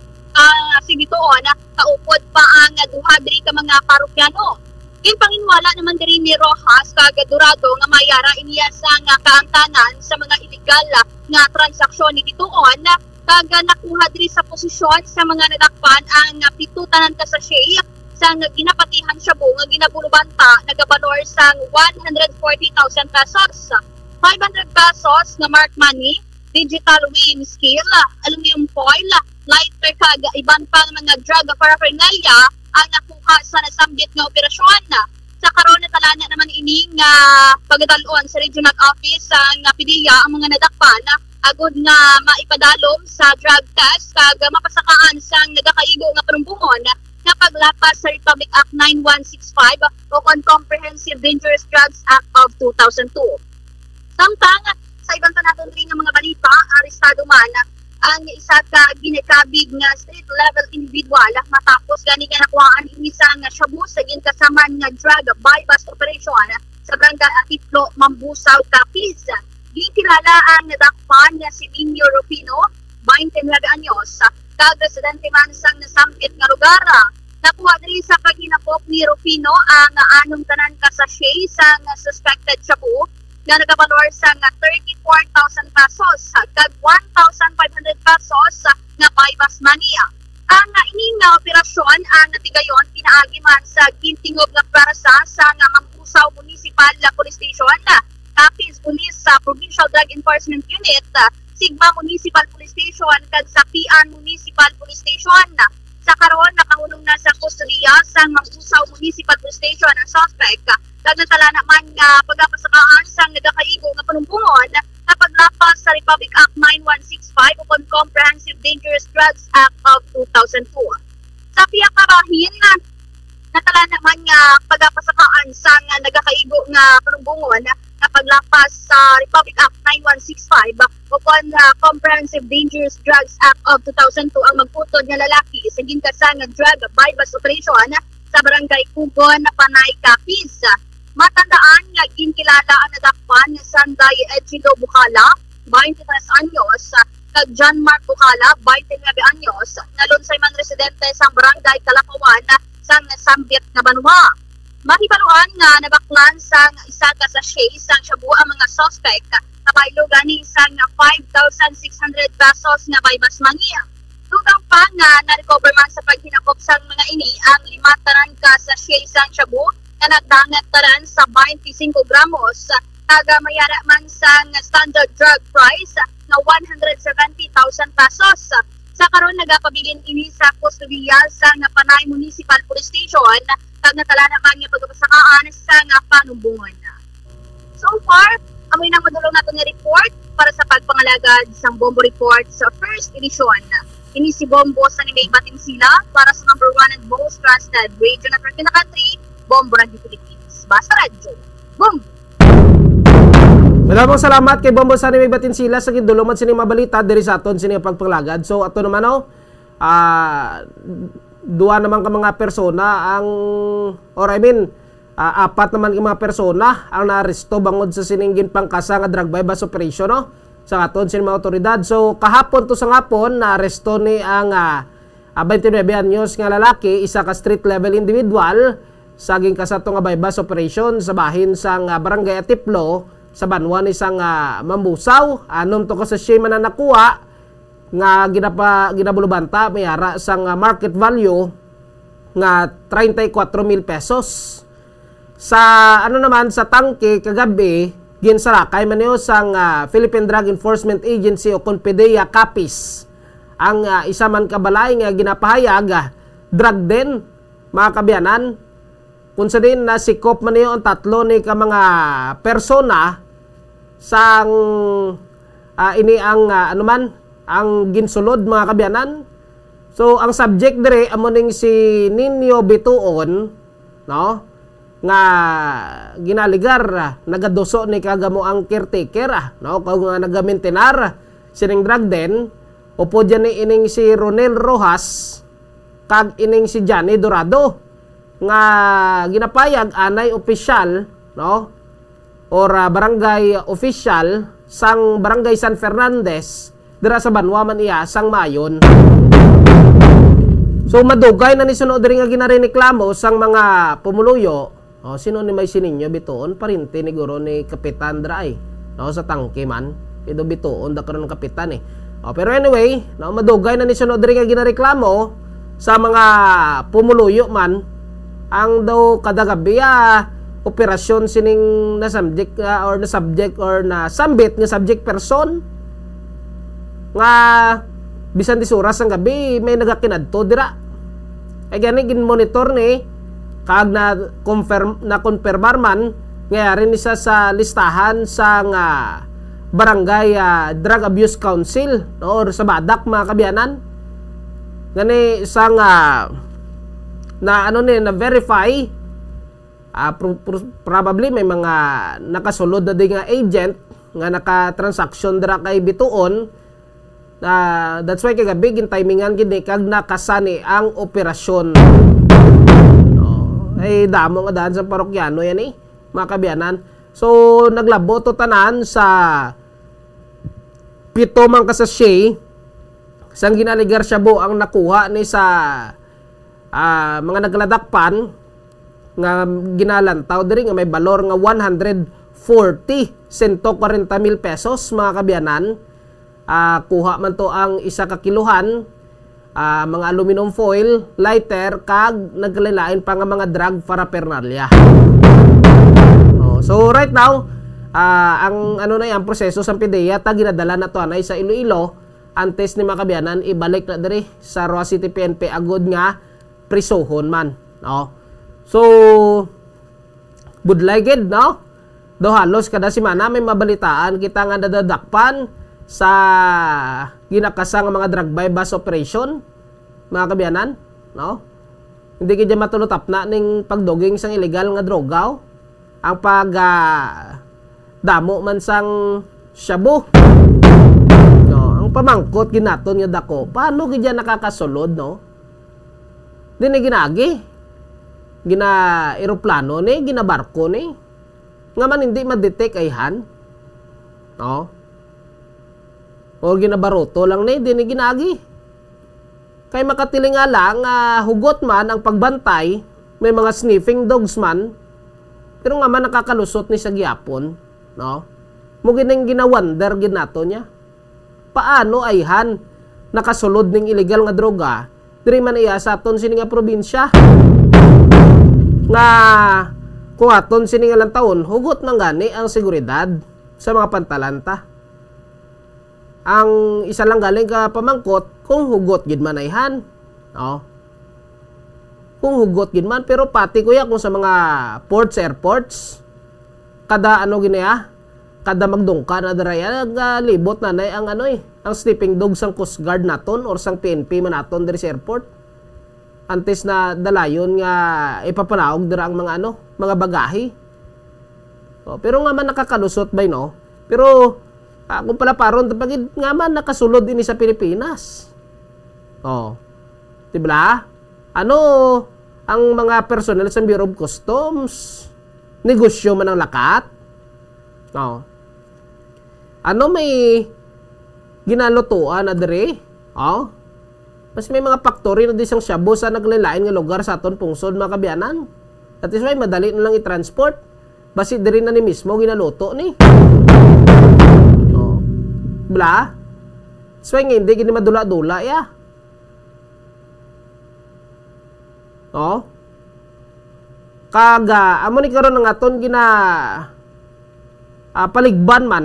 uh, sigitoon na kaupod pa ang uh, duha diri ka mga parokyano. Ginpanginwala naman diri ni Rojas kagadurado nga mayara iniya sa nga kaangtanan sa mga illegal nga transaksyon ni ditoon na kag nakuha diri sa posisyon sa mga nadakpan ang uh, pitutanan ka sa shay sa nga ginapatihan siya nga ginabulubanta nagabalor sang one hundred forty thousand pesos, five hundred pesos nga mark money, digital weighing scale, aluminum foil, lighter kag iban pang mga drug paraphernalia ang nakuha sa nasambit nga operasyon. Sa karon natalana naman ini nga pagdalon sa regional office sa nga P D E A ang mga nadakpan agud nga maipadalom sa drug test kag mapasakaan sang nagakaigo nga panumbungon nga paglapas sa Republic Act nine one six five o on Comprehensive Dangerous Drugs Act of two thousand two. Samtang sa ibang tanatong ring nga mga balita, arestado man ang isa ka ginakabig nga street level individual matapos gani nga nakuhaan ini sa nga shabu sa ginkasaman nga drug bypass operation sa barangay Atiplo, Mambusaw, Capiz. Ginkilala ang nadakpan nga si Nino Rufino, twenty-nine anyos, kag residente man sang nasambit nga lugar. Nakuha diri sa paghinapok ni Rufino ang anong tanan ka sachet sa nga suspected shabu nga nagabalor sa nga thirty-four thousand pesos kag one thousand five hundred pesos nga bypass money. Ang uh, ining nga operasyon ang natigayon pinaagi man sa gintingog nga parasa sa nga Mambusaw Municipal Police Station, Capiz Police sa Provincial Drug Enforcement Unit, Sigma Municipal Police Station kag Sapian Municipal Police Station. Sa karon nakahulong na sa kustodiya sa Mambusaw Municipal Police Station ang suspect kag natala naman nga pagapasakaan sang nagakaigo nga panumbungon na paglapas sa Republic Act nine one six five upon Comprehensive Dangerous Drugs Act of two thousand two. Sa piya karahin natala naman nga pagapasakaan sang nagakaigo nga panumbungon na paglapas sa Republic Act nine one six five upon uh, Comprehensive Dangerous Drugs Act of two thousand two ang magputod nga lalaki sa ginkasan nga drug bypass operation sa barangay Kugon, Panay, Capiz. Matandaan nga ginkilala ang nadakpan ni Sanday Edgido Bukala, twenty-tres anyos, kag John Mark Bukala, twenty-nine anyos, nalunsay man residente sa barangay Kalakawan sang nasambit nga banwa. Mahibaluan nga nabaklan sang isa ka sachet sang shabu ang mga suspect kabaylo gani sang five thousand six hundred pesos nga bypass money. Tugang pa nga na-recover man sa paghinakop sang mga ini ang lima taran ka sachet sang shabu na nagdangat taran sa twenty-five gramos kaga mayara man sang standard drug price na one hundred seventy thousand pesos. Sa karon nagapabilin ini sa kustodiya sa Panay Municipal Police Station kag natala naman nga pagpasakaan sa nga panumbungon. So far, amoy nang madulong nato nga report para sa pagpangalagad sang Bombo Report sa first edition. Ini si Bombo sa ni May Batinsila para sa number one and most trusted radio network in the country, Bombo Radio Philippines. Basta Radio, Bombo! Maraming salamat kay Bombo sa ni May Batinsila sa gindulong man sini mabalita diri sa aton sini pagpangalagad. So ato naman oh, ah uh, duwa naman ka mga persona ang or I mean uh, apat naman ka mga persona ang naaresto bangod sa sininggin pangkasa nga drug bypass operation no sa aton sini mga otoridad. So kahapon to sa ngapon naaresto ni ang uh, twenty-nine anyos nga lalaki, isa ka street level individual saging kasato nga bypass operation sa bahin sang uh, barangay Atiplo sa banwa ni sang uh, Mambusaw. Anom to ko sa siya man na nakuha nga ginapa ginabulubanta mayara sang uh, market value nga thirty-four mil pesos. Sa ano naman sa tangke kagabi ginsarakay man niyo sang uh, Philippine Drug Enforcement Agency o P D E A Capiz ang uh, isa man kabalay nga ginapahayag uh, drug din mga kabiyanan kung sa din na sikop man niyo ang tatlo ni ka mga persona sang uh, ini ang uh, ano man ang ginsulod mga kabiyanan. So ang subject dire amo ning si Nino Bituon no nga ginaligar nagadoso ni kagamo ang caretaker no kag nga nagamintenar sining drug den upo dyan ni ining si Ronel Rojas kag ining si Johnny Dorado nga ginapayag anay opisyal no or uh, barangay official sang Barangay San Fernandez dira sa Banwa man iya sang mayon. So madugay na ni sunod diri nga ginarireklamo sang mga pumuluyo. O, sino ni may sininyo bituon parinti ni guro ni Kapitan Dray. No, sa tangke man. Ido bituon da karon kapitan eh. O, pero anyway, no, madugay na ni sunod diri nga ginareklamo sa mga pumuluyo man ang daw kada gabi ah, operasyon sining na subject uh, or na subject or na sambit nga subject person nga bisan dis oras ang gabi may nagakinadto dira. Ay gani gin monitor ni kag na confirm na konfirmar man ngayari ni sa, sa listahan sa nga barangay uh, Drug Abuse Council no, or sa badak mga kabiyanan. Gani sa nga na ano ni na verify uh, pro, pro, probably may mga nakasulod na di nga agent nga naka-transaction dira kay bituon. Uh, that's why kagabi gintimingan gini kag nakasani ang operasyon. No, ay damo nga daan sa parokyano yan eh, mga kabiyanan. So naglabo to tanan sa pito man kasasye sang ginaligar siya bo ang nakuha ni sa uh, mga nagladakpan nga ginalantaw diri nga may balor nga one hundred forty mil pesos mga kabiyanan. Uh, kuha man to ang isa ka kiluhan, uh, mga aluminum foil, lighter, kag nagkalilain pa nga mga drug paraphernalia. Oh, so right now, uh, ang ano na yan, proseso sa P D E A ta ginadala na to anay sa Iloilo, antes ni mga kabiyanan ibalik na diri sa Roa City P N P agud nga prisohon man, no. So budlay gid, no. Do halos kada semana may mabalitaan kita nga dadadakpan sa ginakasang mga drug bypass operation mga kabiyanan, no? Hindi kaya matulutap na ning pagdoging sang illegal nga drogaw ang pag uh, damo man sang shabu, no? Ang pamangkot ginaton nga dako paano kaya nakakasulod, no? Dini ginagi gina eroplano ni gina barko ni nga man hindi ma-detect ayhan, no? O ginabaroto lang na hindi ginagi. Kay makatiling nga lang, uh, hugot man ang pagbantay, may mga sniffing dogs man, pero nga man nakakalusot ni sa gyapon, no? Mugining ginawander ginato niya. Paano ayhan nakasulod ning illegal nga droga diri man iya sa aton sini nga probinsya? Nga kung aton sini nga lang taon, hugot nang gani ang seguridad sa mga pantalanta. Ang isa lang galing ka pamangkot kung hugot gid man ayhan, no? Kung hugot gid man, pero pati kuya kung sa mga ports, airports kada ano ginaya kada magdungka na daraya naglibot na nay ang ano eh ang sleeping dog sang Coast Guard naton or sang P N P man naton diri sa airport antes na dalayon nga ipapanaog dira ang mga ano mga bagahe. So, pero nga man nakakalusot bay, no? Pero Uh, kung pala paron, tapagid nga man nakasulod din sa Pilipinas. Oh. Diba? Ano ang mga personnel sa Bureau of Customs? Negosyo man ang lakat? Oh. Ano may ginalutuan na dire? Oh. Mas may mga factory na di sang shabu sa naglalain nga lugar sa aton pungsod mga kabiyanan. That is why madali na lang i-transport. Basi diri na ni mismo ginaluto ni. Bla? So, hindi, gini madula-dula, ya. Oh? Kaga, amo ni karon ng aton gina uh, paligban man.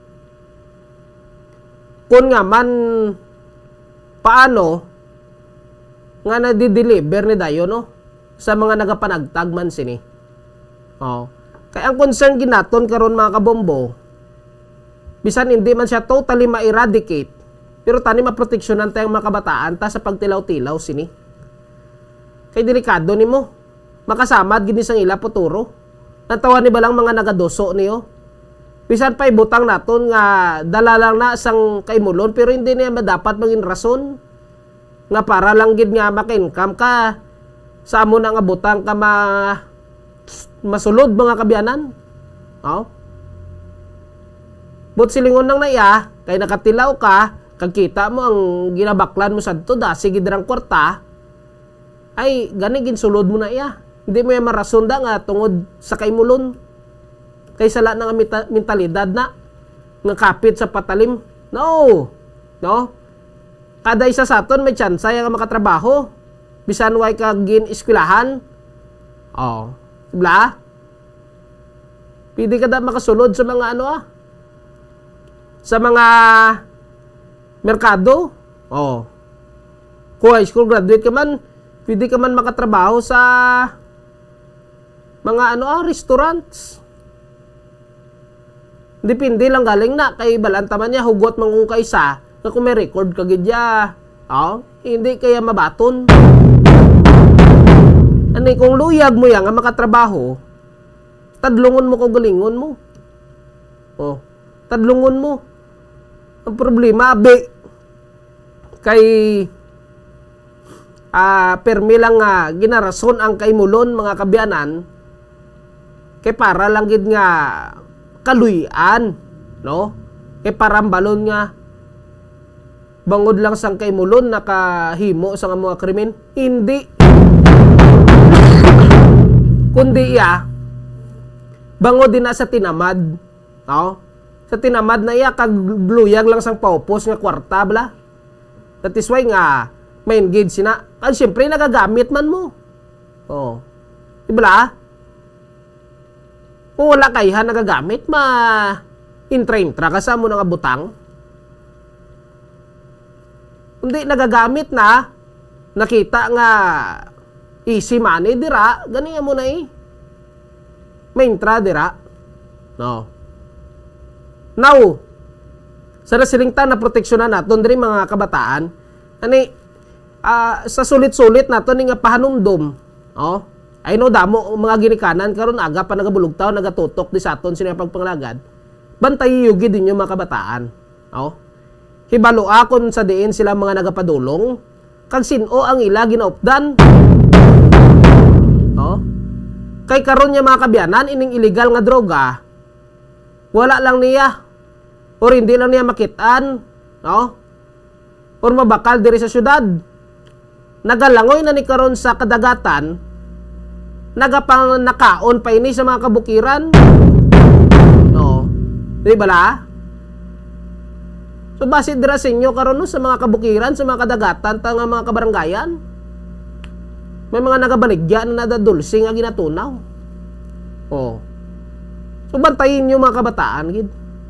Kung nga man, paano nga na-deliver ni dayo, no? Sa mga nagapanagtag man sini. Oh. Kaya ang concern ginaton karon mga kabombo, bisan hindi man siya totally ma-eradicate, pero tani maproteksyonan tayong mga kabataan ta sa pagtilaw-tilaw sini. Kay delikado nimo. Makasamad gini sang ila poturo. Natawa ni balang mga nagadoso niyo. Bisan pa ibutang naton nga dala lang na sang kaimulon pero hindi niya madapat maging rason nga para lang gid nga maka-income ka sa amo na nga butang ka ma masulod mga kabiyanan. Oh? But silingon nang naiya, kay nakatilaw ka, kagkita mo ang ginabaklan mo sa to, da, sige dirang kwarta, ay, gani ginsulod mo na iya. Hindi mo yung marason da nga tungod sa kaimulon. Kay sala ng mentalidad na, nga kapit sa patalim. No! No? Kada isa sa aton may chance nga makatrabaho. Bisan way ka gin-eskwelahan. Oh, bla? Pwede ka da makasulod sa mga ano ah. Sa mga merkado. Oh. Kung high school graduate ka man, pwede ka man makatrabaho sa mga ano ah, restaurants. Depende lang galing na. Kay balanta man niya, hugot mangkong kaisa. Na kung may record kagidya. Oh, hindi kaya mabaton. Ani, kung luyag mo yan nga makatrabaho, tadlungon mo kung galingon mo. Oh, tadlungon mo. Ang problema, be, kay ah, permi lang nga ginarason ang kaimulon mga kabyanan, kay para lang gid nga kaluyan, no? Kay parambalon nga bangod lang sang kaimulon nakahimo sa mga krimen. Hindi. Kundi iya bangod din na sa tinamad, no? Sa tinamad na iya kag bluyag lang sang paupos nga kwarta bla. That is why nga may engage sina. Ay syempre nagagamit man mo. Oh. Ibla? Kung wala kayhan nagagamit, ma intra-intra ka sa mo nga butang. Hindi nagagamit na, nakita nga easy money dira, ganiya mo na eh. May intra dira. No. Now, sa nasilingtan na proteksyonan naton diri mga kabataan, ani uh, sa sulit-sulit naton nga pahanumdom, oh. I know damo mga ginikanan karon aga pa nagabulugtaw nagatutok di sa aton sino pagpanglagad. Bantay yugi din yung mga kabataan. Oh. Hibalo akon sa diin sila mga nagapadulong kag sino ang ila ginaupdan. Oh. Kay karon nya mga kabyanan ining illegal nga droga. Wala lang niya or hindi lang niya makitaan, no? Or mabakal diri sa syudad. Nagalangoy na ni karon sa kadagatan. Nagapang nakaon pa ini sa mga kabukiran. No. Di bala? So base dira sa inyo karon no, sa mga kabukiran, sa mga kadagatan, ta nga mga kabaranggayan. May mga nagabaligya na nadadulsi nga ginatunaw. Oh. So bantayin niyo mga kabataan gid.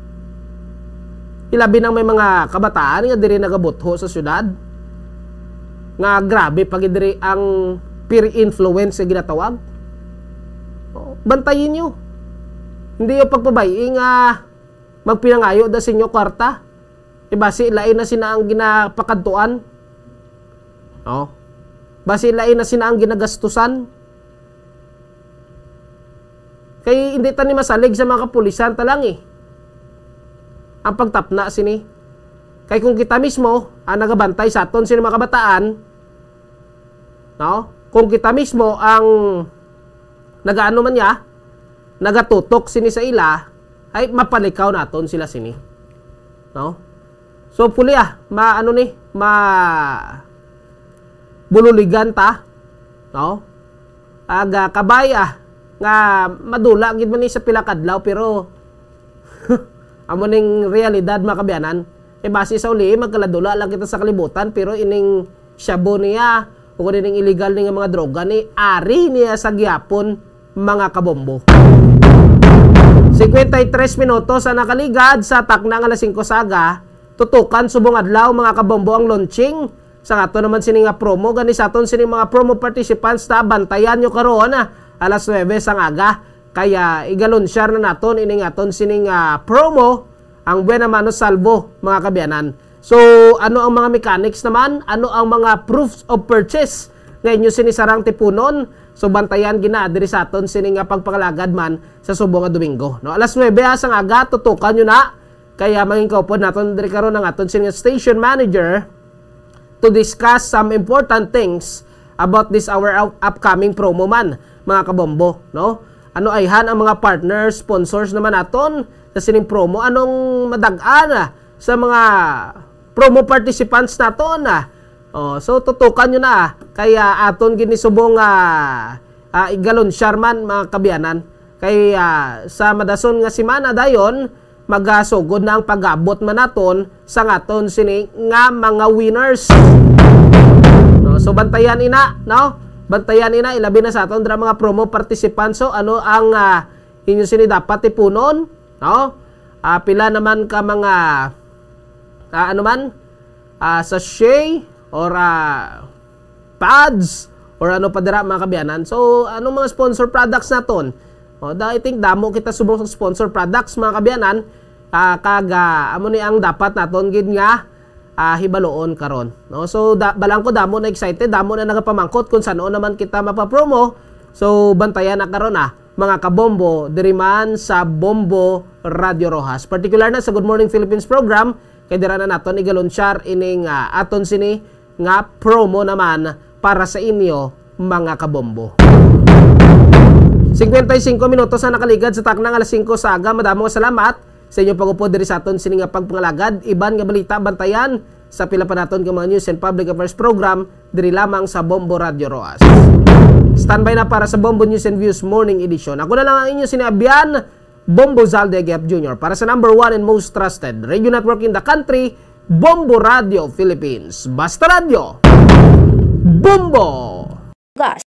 Ilabi nang may mga kabataan nga diri nagabutho sa syudad. Nga grabe pag diri ang peer influence nga ginatawag. Oh, bantayin nyo. Hindi yung pagpabayi nga magpinangayo da sa inyo kwarta. E basi lain na sina ang ginapakadtuan. No? Basi lain na sina ang ginagastusan. Kay hindi tani masalig sa mga kapulisan talang eh. Ang pagtapna sini. Kay kung kita mismo ang nagabantay sa aton sini mga kabataan, no? Kung kita mismo ang nagaano man niya, nagatutok sini sa ila, ay mapalikaw naton sila sini. No? So puli ah, maano ni, ma bululigan ta, no? Aga kabay ah, nga madula gid man ni sa pila kadlaw pero amo ning realidad mga kabyanan. E base sa uli magkaladula lang kita sa kalibutan pero ining shabu niya o kunin ning illegal ni nga mga droga ni ari niya sa gihapon mga kabombo. fifty-three minutos sa nakaligad sa takna nga alas singko saga. Tutukan subong adlaw mga kabombo ang launching sa ato naman sini nga promo gani sa aton sini mga promo participants ta bantayan nyo karon ah, alas nuwebe sang aga kaya igalunsyar na naton ining aton sini nga promo ang Buena Mano Salvo mga kabyanan. So ano ang mga mechanics naman, ano ang mga proofs of purchase nga inyo sinisarang tipunon. So bantayan gina diri sa aton sini nga pagpangalagad man sa subong nga Domingo. No, alas nuwebe sang aga tutukan nyo na. Kaya maging kaupod naton diri karon ang aton sini nga station manager to discuss some important things about this our upcoming promo man mga kabombo, no? Ano ayhan ang mga partners, sponsors naman naton sa sining promo. Anong madag-an ah, sa mga promo participants naton ah. Oh, so tutukan nyo na ah. Kaya aton ginisubong uh, uh, igalon Sharman mga kabiyanan. Kaya uh, sa madason nga simana dayon magasugod na ang pag-abot man naton sa ngaton sini nga mga winners. No, so bantayan ina, no? Bantayan ina ilabi na sa aton dra mga promo participants. So ano ang uh, inyo sini dapat ipunon, no? Uh, pila naman ka mga uh, ano man uh, sachet or uh, pads or ano pa dira mga kabiyanan. So ano mga sponsor products naton? O, da, I think damo kita subong sa sponsor products mga kabiyanan. Uh, kaga amo ni ang dapat naton gid nga uh, hibaloon karon, no? So da, balang ko damo na excited, damo na nagapamangkot kung saan naman kita mapapromo. So bantayan na karon ah mga kabombo diri man sa Bombo Radio Rojas, particular na sa Good Morning Philippines program. Kay dira na naton igalonsyar ining uh, aton sini nga promo naman para sa inyo mga kabombo. fifty-five minutos na nakaligad sa taknang alas singko sa aga. Madamo salamat sa inyong pag-upo diri sa aton sini nga pagpangalagad. Iban nga balita bantayan sa pila pa naton nga mga news and public affairs program diri lamang sa Bombo Radio Rojas. Standby na para sa Bombo News and Views Morning Edition. Ako na lang ang inyo sinabihan, Bombo Zaldeguep Junior para sa number one and most trusted radio network in the country, Bombo Radio Philippines. Basta Radio, Bombo! Gas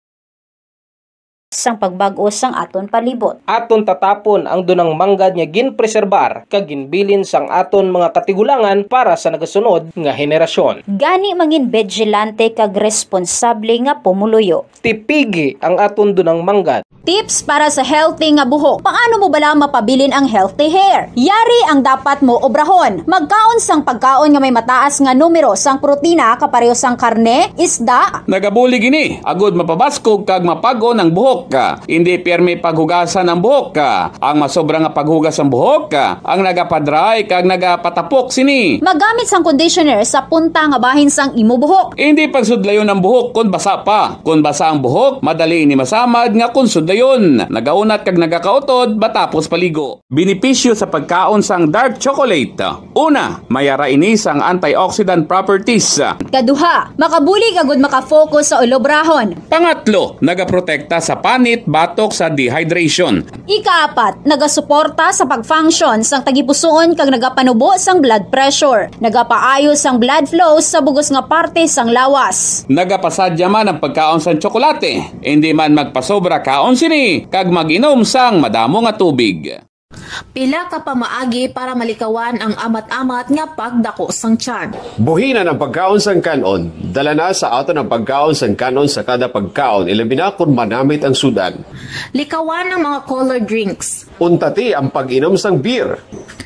sang pagbago sang aton palibot. Aton tatapon ang dunang manggad nga ginpreserbar kag ginbilin sang aton mga katigulangan para sa nagasunod nga henerasyon. Gani mangin vigilante kag responsable nga pumuluyo. Tipigi ang aton dunang manggad. Tips para sa healthy nga buhok. Paano mo bala mapabilin ang healthy hair? Yari ang dapat mo obrahon. Magkaon sang pagkaon nga may mataas nga numero sang protina kapareho sang karne, isda. Nagabuli gini, agud mapabaskog kag mapagon ang buhok ka. Hindi pirmi paghugasan ang buhok ka. Ang masobra nga paghugas ang buhok ka, ang nagapadry kag nagapatapok sini. Magamit sang conditioner sa punta nga bahin sang imo buhok. Hindi pagsudlayon ang buhok kun basa pa. Kun basa ang buhok, madali ni masamad nga kun sudlayon. Nagaunat kag nagakautod batapos paligo. Benepisyo sa pagkaon sang dark chocolate. Una, mayara ini sang antioxidant properties. Kaduha, makabuli kagud makafocus sa ulobrahon. Pangatlo, nagaprotekta sa panit batok sa dehydration. Ikaapat, nagasuporta sa pag-function sang tagipusoon kag nagapanubo sang blood pressure. Nagapaayo sang blood flow sa bugos nga parte sang lawas. Nagapasadya man ang pagkaon sang tsokolate. Hindi man magpasobra kaon sini kag mag-inom sang madamo nga tubig. Pila ka pa maagi para malikawan ang amat-amat nga pagdako sang tiyan. Buhinan ang pagkaon sang kanon. Dala na sa aton ang pagkaon sang kanon sa kada pagkaon. Ilabi na kung manamit ang sudan. Likawan ang mga colored drinks. Untati ang pag-inom sang beer.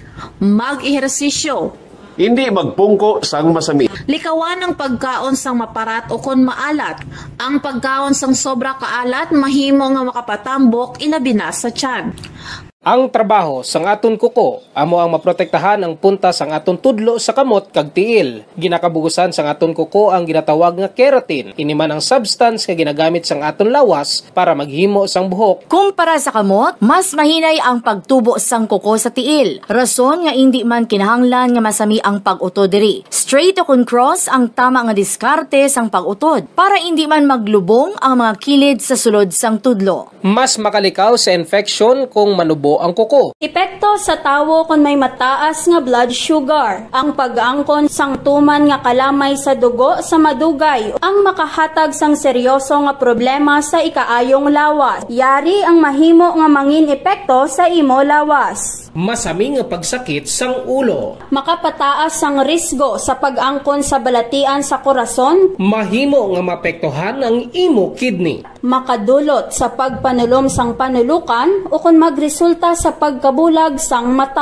Mag-ehersisyo. Hindi magpungko sang masami. Likawan ang pagkaon sang maparat o kon maalat. Ang pagkaon sang sobra kaalat mahimo nga makapatambok ilabi na sa tiyan. Ang trabaho sang aton kuko amo ang maprotektahan ang punta sang aton tudlo sa kamot kag tiil. Ginakabugusan sang aton kuko ang ginatawag nga keratin. Ini man ang substance nga ginagamit sang aton lawas para maghimo sang buhok. Kumpara sa kamot, mas mahinay ang pagtubo sang kuko sa tiil. Rason nga hindi man kinahanglan nga masami ang pag-utod diri. Straight o kun cross ang tama nga diskarte sang pag-utod para hindi man maglubong ang mga kilid sa sulod sang tudlo. Mas makalikaw sa infection kung manubo ang kuko. Epekto sa tawo kung may mataas nga blood sugar. Ang pag-angkon sang tuman nga kalamay sa dugo sa madugay ang makahatag sang seryoso nga problema sa ikaayong lawas. Yari ang mahimo nga mangin epekto sa imo lawas. Masami nga pagsakit sang ulo. Makapataas sang risgo sa pag-angkon sa balatian sa korason. Mahimo nga maapektuhan ang imo kidney. Makadulot sa pagpanulom sang panulukan o kung magresulta sa pagkabulag sang mata.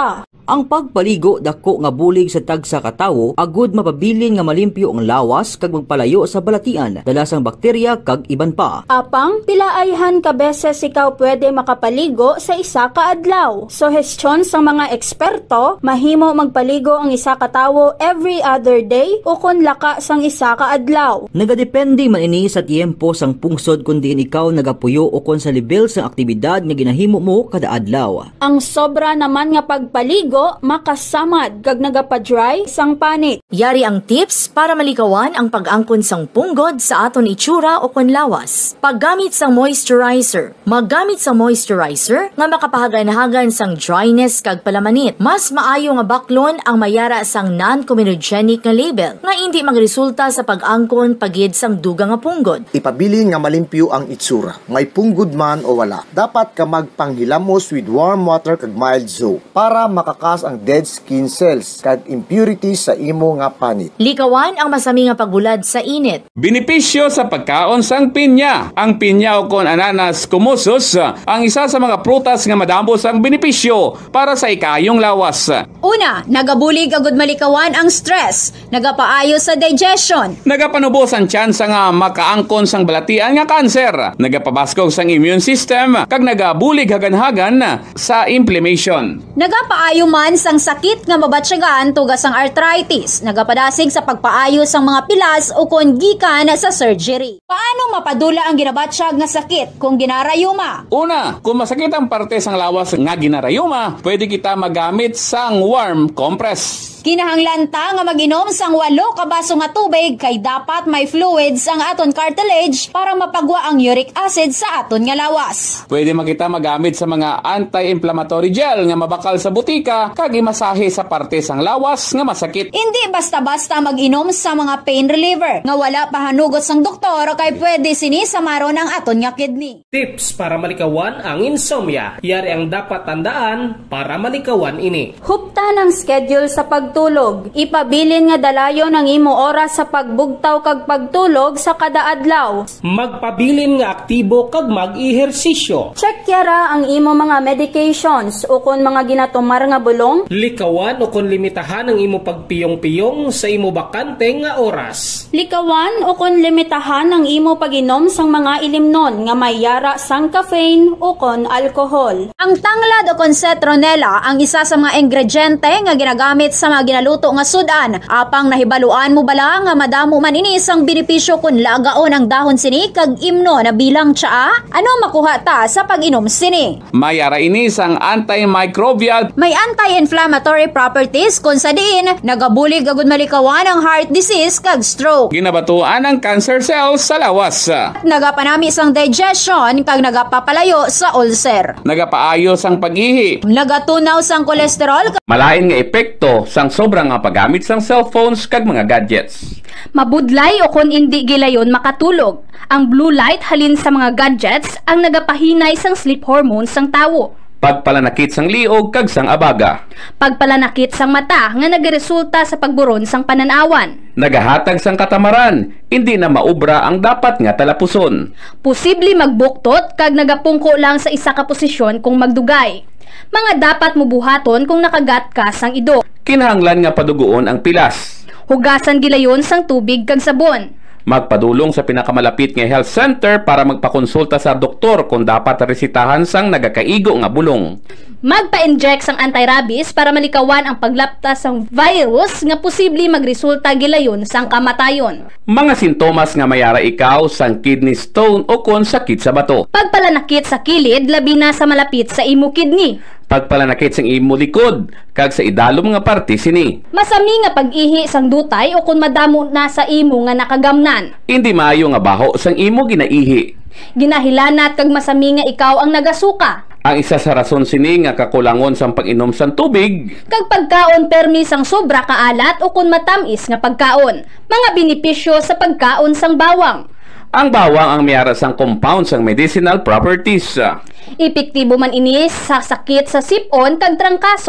Ang pagpaligo dako nga bulig sa tagsa ka tawo agud mapabilin nga malimpyo ang lawas kag magpalayo sa balatian, dalasang bakterya kag iban pa. Apang pilaayhan ka beses ikaw pwede makapaligo sa isa ka adlaw. Suhestyon sa mga eksperto, mahimo magpaligo ang isa ka tawo every other day o kun laka sang isa ka adlaw. Nagadepende man ini sa tiempo sang pungsod kun diin ikaw nagapuyo o kun sa level sang aktibidad nga ginahimo mo kada adlaw. Ang sobra naman nga pagpaligo makasamad kag nagapa-dry sang panit. Yari ang tips para malikawan ang pag-angkon sang punggod sa aton itsura o kun lawas. Paggamit sang moisturizer. Maggamit sang moisturizer nga makapahaganahagan sang dryness kag palamanit. Mas maayo nga baklon ang mayara sang non-comedogenic nga label nga hindi magresulta sa pag-angkon pagid sang dugang nga punggod. Ipabilin nga malimpyo ang itsura. May punggod man o wala. Dapat ka magpanghilamos with warm water kag mild soap para makaka ang dead skin cells kag impurities sa imo nga panit. Likawan ang masami nga pagbulad sa init. Benepisyo sa pagkaon sang pinya. Ang pinya o kon ananas kumusos ang isa sa mga prutas nga madambos ang benepisyo para sa ikayong lawas. Una, nagabulig agud malikawan ang stress, nagapaayo sa digestion, nagapanubos ang tsansa nga makaangkon sang balatian nga kanser, nagapabaskog sang immune system kag nagabulig hagan-hagan sa inflammation. Nagapaayo man sang sakit nga mabatyagan tugas ang arthritis, nagapadasig sa pagpaayo sang mga pilas o kon gikan sa surgery. Paano mapadula ang ginabatsyag nga sakit kung ginarayuma? Una, kung masakit ang parte sang lawas nga ginarayuma, pwede kita magamit sang warm compress. Kinahanglan ta nga mag-inom sang walo ka baso nga tubig kay dapat may fluids ang aton cartilage para mapagwa ang uric acid sa aton nga lawas. Pwede makita magamit sa mga anti-inflammatory gel nga mabakal sa butika kag imasahe sa parte sang lawas nga masakit. Hindi basta-basta mag-inom sa mga pain reliever nga wala pa hanugot sang doktor kay pwede sini samaron ang aton nga kidney. Tips para malikawan ang insomnia. Yari ang dapat tandaan para malikawan ini. Huptan ang schedule sa pag tulog. Ipabilin nga dalayon ang imo oras sa pagbugtaw kag pagtulog sa kada adlaw. Magpabilin nga aktibo kag mag-ehersisyo. Check yara ang imo mga medications o kon mga ginatumar nga bulong. Likawan o kon limitahan ang imo pagpiyong-piyong sa imo bakante nga oras. Likawan o kon limitahan ang imo pag-inom sang mga ilimnon nga may yara sang caffeine o kon alcohol. Ang tanglad o kon citronella ang isa sa mga ingrediente nga ginagamit sa mga ginaluto nga sudan. Apang nahibaluan mo bala nga madamo man ini sang benepisyo kun lagaon ang dahon sini kag imno na bilang tsaa? Ano makuha ta sa pag-inom sini? May ara ini sang antimicrobial, may anti-inflammatory properties kun sa diin nagabulig agud malikawan ang heart disease kag stroke. Ginabatuan ang cancer cells sa lawas. Nagapanami sang digestion kag nagapapalayo sa ulcer. Nagapaayo sang pag-ihi. Nagatunaw sang kolesterol. Malain nga epekto sang sobrang nga paggamit sang cellphones kag mga gadgets. Mabudlay o kon hindi gilayon makatulog. Ang blue light halin sa mga gadgets ang nagapahinay sang sleep hormones sang tawo. Pagpalanakit sang liog kag sang abaga. Pagpalanakit sang mata nga nagaresulta sa pagburon sang pananawan. Nagahatag sang katamaran, hindi na maubra ang dapat nga talapuson. Posible magbuktot kag nagapungko lang sa isa ka posisyon kung magdugay. Mga dapat mubuhaton kung nakagat ka sang ido. Kinahanglan nga padugoon ang pilas. Hugasan gilayon sang tubig kag sabon. Magpadulong sa pinakamalapit nga health center para magpakonsulta sa doktor kung dapat resitahan sang nagakaigo nga bulong. Magpa-inject sang anti-rabies para malikawan ang paglaptas sang virus nga posible magresulta gilayon sang kamatayon. Mga sintomas nga mayara ikaw sang kidney stone o kon sakit sa bato. Pagpalanakit sa kilid labi na sa malapit sa imo kidney. Pagpalanakit sang imo likod kag sa idalom nga parte sini. Masami nga pag-ihi sang dutay o kun madamo na sa imo nga nakagamnan. Hindi maayo nga baho sang imo ginaihi. Ginahilanat kag masami nga ikaw ang nagasuka. Ang isa sa rason sini nga kakulangon sang pag-inom sang tubig kag pagkaon permi sang sobra kaalat o kun matamis nga pagkaon. Mga benepisyo sa pagkaon sang bawang. Ang bawang ang mayara sang compound sang medicinal properties. Epektibo man ini sa sakit sa sipon kag trangkaso.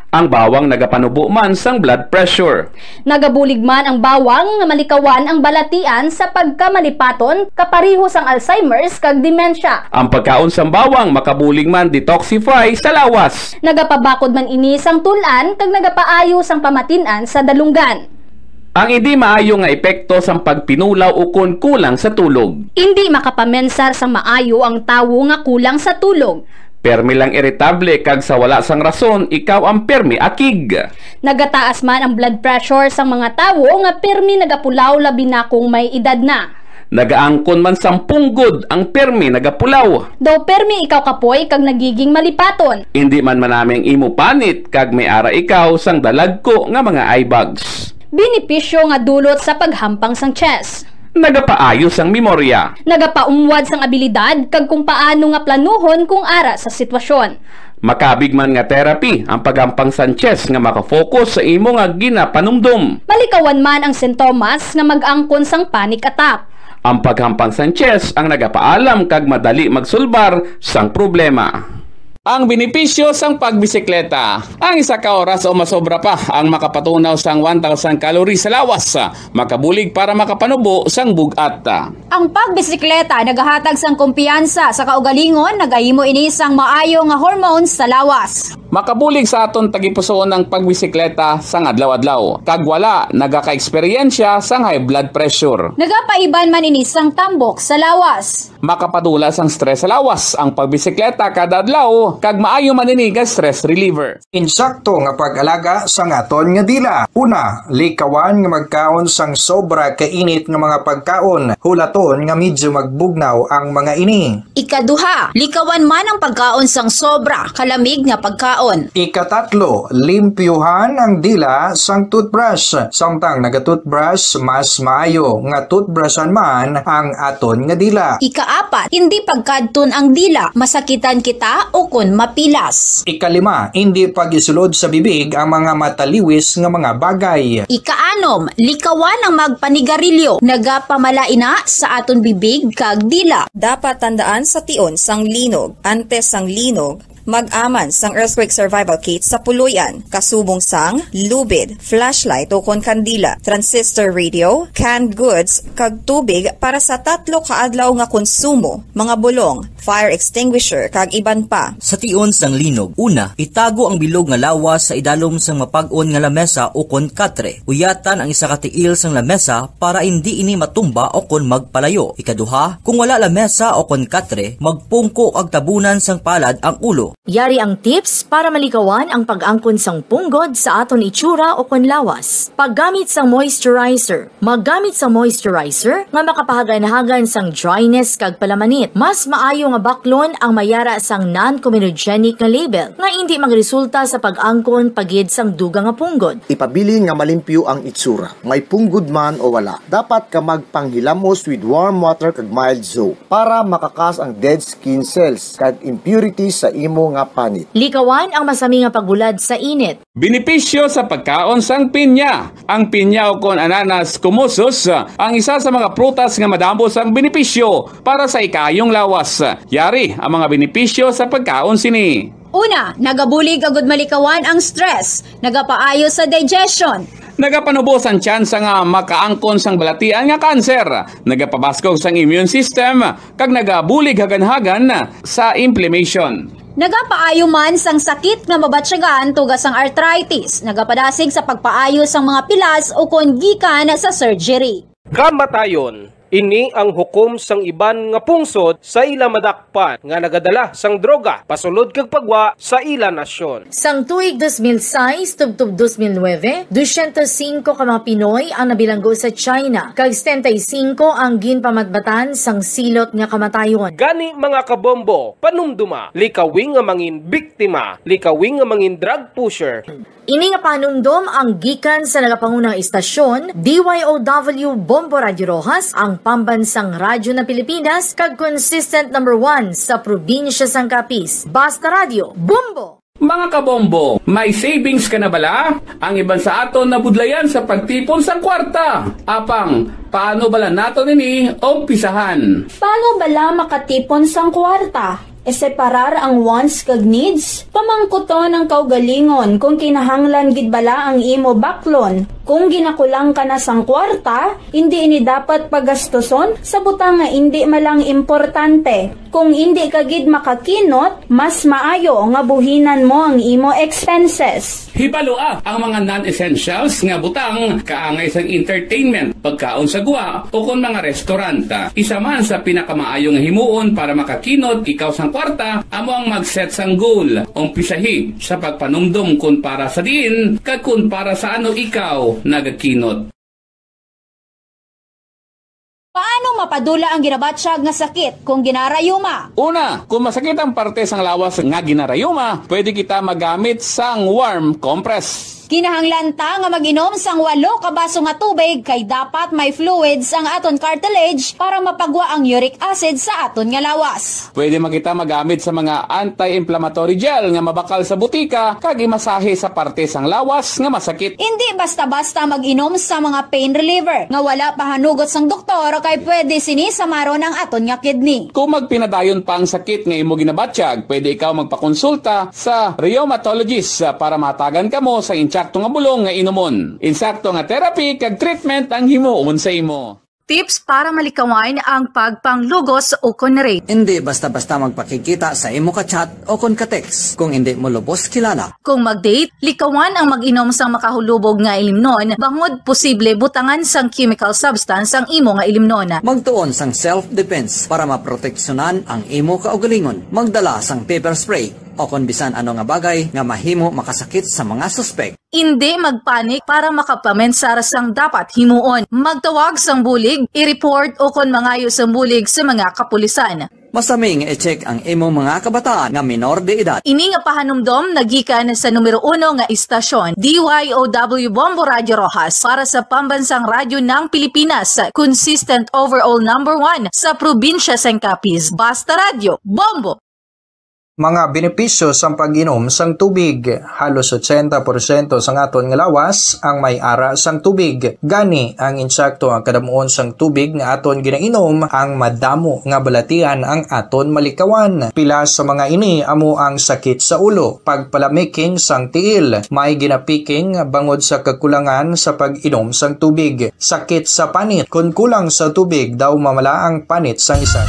Ang bawang nagapanubo man sang blood pressure. Nagabulig man ang bawang nga malikawan ang balatian sa pagkamalipaton kapareho sang Alzheimer's kag demensya. Ang pagkaon sang bawang makabulig man detoxify sa lawas. Nagapabakod man ini sang tulan kag nagapaayo sang pamatinan sa dalunggan. Ang hindi maayo nga epekto sang pagpinulaw ukon kulang sa tulog. Hindi makapamensar sang maayo ang tawo nga kulang sa tulog. Permi lang iritable kag sa wala sang rason, ikaw ang permi akig. Nagataas man ang blood pressure sang mga tawo nga permi nagapulaw labi na kung may edad na. Nagaangkon man sang punggod ang permi nagapulaw. Daw permi ikaw kapoy kag nagiging malipaton. Hindi man manaming imo panit kag may ara ikaw sang dalagko nga mga eye bags. Benepisyo nga dulot sa paghampang sang chest. Nagapaayos ang memorya. Nagapaumwad sang abilidad kag kung paano nga planuhon kung ara sa sitwasyon. Makabig man nga therapy ang pagampang Sanchez nga makafocus sa imo nga ginapanumdum. Malikawan man ang sintomas nga mag-angkon sang panic attack. Ang paghampang Sanchez ang nagapaalam kag madali magsulbar sang problema. Ang benepisyo sang pagbisikleta. Ang isa ka oras o masobra pa ang makapatunaw sang one thousand calories sa lawas. Makabulig para makapanubo sang bugat. Ang pagbisikleta nagahatag sang kumpiyansa sa kaugalingon, nagahimo ini sang maayo nga hormones sa lawas. Makabulig sa aton tagipusoon ng pagbisikleta sang adlaw-adlaw. Kag wala nagaka-eksperyensya sang high blood pressure. Nagapaiban man ini sang tambok sa lawas. Makapadula sang stress sa lawas ang pagbisikleta kada adlaw. Kag maayo man ini nga stress reliever. Insakto nga pag-alaga sang aton nga dila. Una, likawan nga magkaon sang sobra kainit nga mga pagkaon. Hulaton nga medyo magbugnaw ang mga ini. Ikaduha, likawan man ang pagkaon sang sobra kalamig nga pagkaon. Ikatatlo, limpyuhan ang dila sang toothbrush. Samtang naga-toothbrush, mas maayo nga toothbrushan man ang aton nga dila. Ikaapat, hindi pagkadton ang dila, masakitan kita o kun mapilas. Ikalima, hindi pagisulod sa bibig ang mga mataliwis nga mga bagay. Ikaanom, likawan ang magpanigarilyo, nagapamalaina sa aton bibig kag dila. Dapat tandaan sa tion sang linog, antes sang linog, mag-aman sang earthquake survival kit sa puluyan, kasubong sang lubid, flashlight o kon kandila, transistor radio, canned goods, kag tubig para sa tatlo kaadlaw nga konsumo, mga bulong, fire extinguisher, kag iban pa. Sa tion sang linog, una, itago ang bilog nga lawas sa idalom sang mapag-on nga lamesa o kon katre. Uyatan ang isa ka tiil sang lamesa para hindi ini matumba o kon magpalayo. Ikaduha, kung wala lamesa o kon katre, magpungko ag tabunan sang palad ang ulo. Yari ang tips para malikawan ang pag-angkon sang punggod sa aton itsura o kon lawas. Paggamit sang moisturizer. Maggamit sang moisturizer nga makapahagan-hagan sang dryness kag palamanit. Mas maayo nga baklon ang mayara sang non-comedogenic nga label nga hindi magresulta sa pag-angkon pagid sang dugang nga punggod. Ipabilin nga malimpyo ang itsura. May punggod man o wala. Dapat ka magpanghilamos with warm water kag mild soap para makakas ang dead skin cells kag impurities sa imo nga panit. Likawan ang masami nga pagbulad sa init. Benepisyo sa pagkaon sang pinya. Ang pinya o kon ananas kumusos ang isa sa mga prutas nga madambos ang benepisyo para sa ikayong lawas. Yari ang mga benepisyo sa pagkaon sini. Una, nagabulig agud malikawan ang stress, nagapaayo sa digestion. Nagapanubos ang tsansa nga makaangkon sang balatian nga kanser, nagapabaskog sang immune system, kag nagabulig hagan-hagan sa inflammation. Nagapaayo man sang sakit nga mabatyagan tugas sang arthritis, nagapadasig sa pagpaayo sang mga pilas o kon gikan sa surgery. Kamatayon. Ini ang hukom sang iban nga pungsod sa ila madakpan nga nagadala sang droga pasulod kag pagwa sa ila nasyon. Sang tuig two thousand six tubtub two thousand nine, two hundred five ka mga Pinoy ang nabilanggo sa China, kag seventy-five ang ginpamatbatan sang silot nga kamatayon. Gani mga kabombo, panumduma, likawing nga mangin biktima, likawing nga mangin drug pusher. Ini nga panumdom ang gikan sa nagapangunang istasyon, D Y O W Bombo Radio Rojas, ang pambansang radyo na Pilipinas, kag consistent number one sa probinsya sang Capiz. Basta Radio, Bombo! Mga kabombo, may savings ka na bala? Ang iban sa aton nabudlayan sa pagtipon sang kwarta. Apang, paano bala nato nini o pisahan? Paano bala makatipon sang kwarta? Eseparar ang wants kag needs, pamangkuton ang kaugalingon kung kinahanglan gid bala ang imo baklon. Kung ginakulang ka na sang kwarta, hindi ini dapat pagastuson sa butang nga hindi malang importante. Kung hindi ka gid makakinot, mas maayo nga buhinan mo ang imo expenses. Hibaloa ang mga non-essentials nga butang kaangay sa entertainment, pagkaon sa guwa o kung mga restauranta. Isa man sa pinakamaayong himuon para makakinot ikaw sang kwarta, amo ang mag-set sang goal. Umpisahi sa pagpanumdum kun para sa diin kag kun para sa ano ikaw nagakinot. Paano mapadula ang ginabatsyag nga sakit kung ginarayuma? Una, kung masakit ang parte sang lawas nga ginarayuma, pwede kita magamit sang warm compress. Kinahanglan ta nga mag-inom sang walo ka baso nga tubig kay dapat may fluids ang aton cartilage para mapagwa ang uric acid sa aton nga lawas. Pwede makita magamit sa mga anti-inflammatory gel nga mabakal sa butika kag imasahe sa parte sang lawas nga masakit. Hindi basta-basta mag-inom sa mga pain reliever nga wala pa hanugot sang doktor kay pwede sini samaron ang aton nga kidney. Kung magpinadayon pa ang sakit nga imo ginabatsyag, pwede ikaw magpakonsulta sa rheumatologist para matagan kamo sa insakto nga bulong nga inumon. Insakto nga therapy kag treatment ang himuon sa imo. Tips para malikawan ang pagpanglugos o konrate. Hindi basta-basta magpakikita sa imo ka-chat o kon ka-text kung hindi mo lubos kilala. Kung mag-date, likawan ang mag-inom sang makahulubog nga ilimnon bangod posible butangan sang chemical substance ang imo nga ilimnon. Magtuon sang self-defense para maproteksyonan ang imo kaugalingon. Magdala sang pepper spray o kon bisan ano nga bagay nga mahimo makasakit sa mga suspect. Hindi magpanik para makapamensar sang dapat himuon. Magtawag sang bulig, i-report o kon mangayo sang bulig sa mga kapulisan. Masaming i-check ang imo mga kabataan nga minor de edad. Ini nga pahanumdom nagikan sa numero uno nga istasyon, D Y O W Bombo Radio Rojas para sa pambansang radyo ng Pilipinas, consistent overall number one sa probinsya sang Capiz. Basta Radio, Bombo! Mga benepisyo sa pag-inom sang tubig. Halos eighty percent sang aton nga lawas ang may ara sang tubig. Gani ang insakto ang kadamuon sang tubig nga aton ginainom ang madamo nga balatian ang aton malikawan. Pila sa mga ini amo ang sakit sa ulo, pagpalamiking sang tiil, may ginapiking bangod sa kakulangan sa pag-inom sang tubig. Sakit sa panit, kung kulang sa tubig daw mamala ang panit sang isa.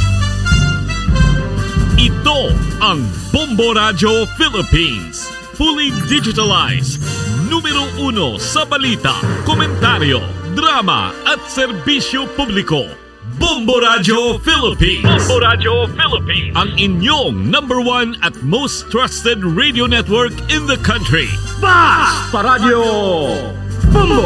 Ito ang Bombo Radio Philippines. Fully digitalized. Numero uno sa balita, komentaryo, drama at serbisyo publiko. Bombo Radio Philippines. Bombo Radio Philippines. Ang inyong number one at most trusted radio network in the country. Basta Radio Bombo!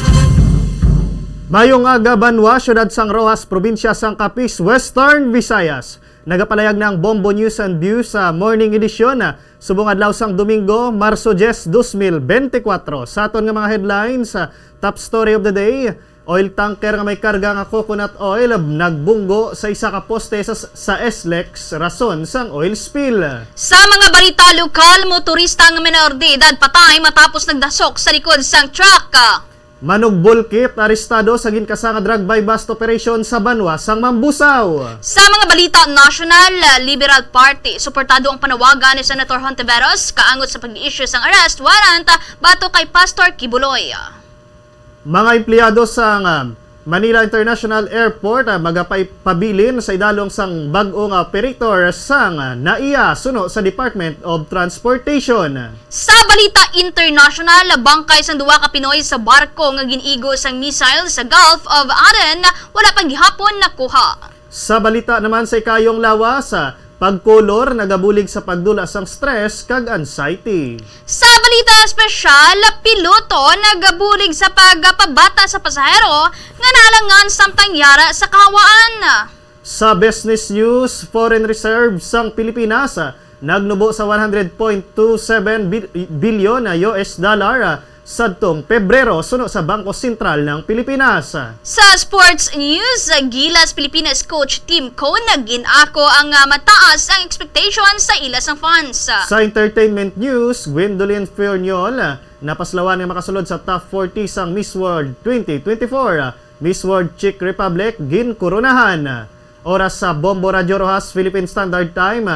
Mayong aga Banwa, syudad sang Rojas, probinsya sang Capiz, Western Visayas. Nagapalayag na ang Bombo News and Views sa morning edition na subong adlaw sang Domingo, Marso ten, twenty twenty-four. Sa aton nga mga headlines, sa top story of the day, oil tanker nga may karga nga coconut oil nagbunggo sa isa ka poste sa, sa S L E X rason sang oil spill. Sa mga balita lokal, motorista nga menor de edad patay matapos nagdasok sa likod sang truck. Manugbulkit, arestado sa ginkasa nga drug by bust operation sa Banwa sang Mambusaw. Sa mga balita, National Liberal Party, suportado ang panawagan ni Senator Hontiveros kaangot sa pag-i-issue sang arrest warrant bato kay Pastor Kibuloy. Mga empleyado sang Manila International Airport magapay pabilin sa idalong sang bag-ong operator sang N A I A suno sa Department of Transportation. Sa balita international, bangkay sang duwa ka Pinoy sa barko nga ginigo sang missile sa Gulf of Aden wala pang gihapon nakuha. Sa balita naman sa ikayong lawas, pagkolor nagabulig sa pagdula sang stress kag anxiety. Sa balita espesyal, piloto nagabulig sa pagpabata sa pasahero nga nalangan samtang yara sa kahawaan. Sa business news, foreign reserve sang Pilipinas nagnubo sa one hundred point two seven billion U S dollar sadtong Pebrero suno sa Bangko Sentral ng Pilipinas. Sa sports news, Gilas Pilipinas coach Tim Cone nagin-ako ang uh, mataas ang expectations sa ilas ng fans. Sa entertainment news, Gwendolyn Ferniol napaslawan nga makasulod sa top forty sang Miss World twenty twenty-four. Miss World Czech Republic ginkoronahan. Oras sa Bombo Radio Rojas Philippine Standard Time,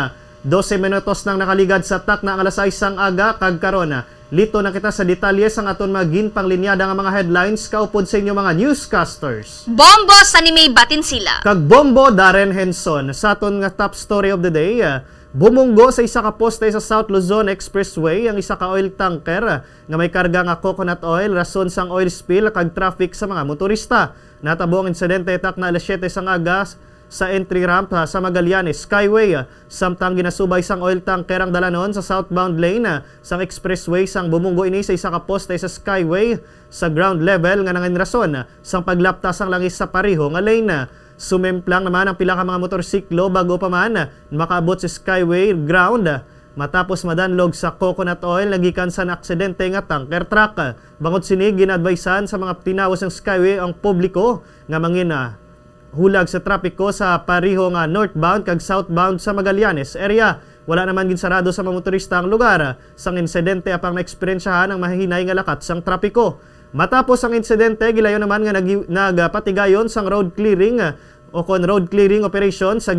dose minutos nang nakaligad sa tak na ang alas sais ang aga kag karon. Lito na kita sa detalye sang aton magin panglinyada nga mga headlines kaupod sa inyo mga newscasters. Bombo sa ni May batin sila. Kag Bombo Darren Henson sa aton nga top story of the day. Bumunggo sa isa ka poste sa South Luzon Expressway ang isa ka oil tanker nga may karga nga coconut oil rason sang oil spill kag traffic sa mga motorista. Natabo ang insidente tak na alas siyete sang aga sa entry ramp sa Magallanes Skyway. Samtang ginasubay sang oil tanker ang dalanon sa southbound lane sang expressway sang bumunggo ini sa isa ka poste sa Skyway sa ground level nga nangin rason sang paglaptas sang langis sa pareho nga lane. Sumemplang naman ang pila ka mga motorsiklo bago pa man makaabot sa Skyway ground matapos madanlog sa coconut oil nagikan sa aksidente nga tanker truck. Bangod sini ginadvisean sa mga tinawas ng Skyway ang publiko nga mangina hulag sa trapiko sa pareho nga northbound kag southbound sa Magallanes area. Wala naman ginsarado sa mga motorista ang lugar sang insidente apang naeksperiensyahan ang mahihinay nga lakat sang trapiko. Matapos ang insidente, gilayon naman nga nag, nagpatigayon sang road clearing o kon road clearing operation sa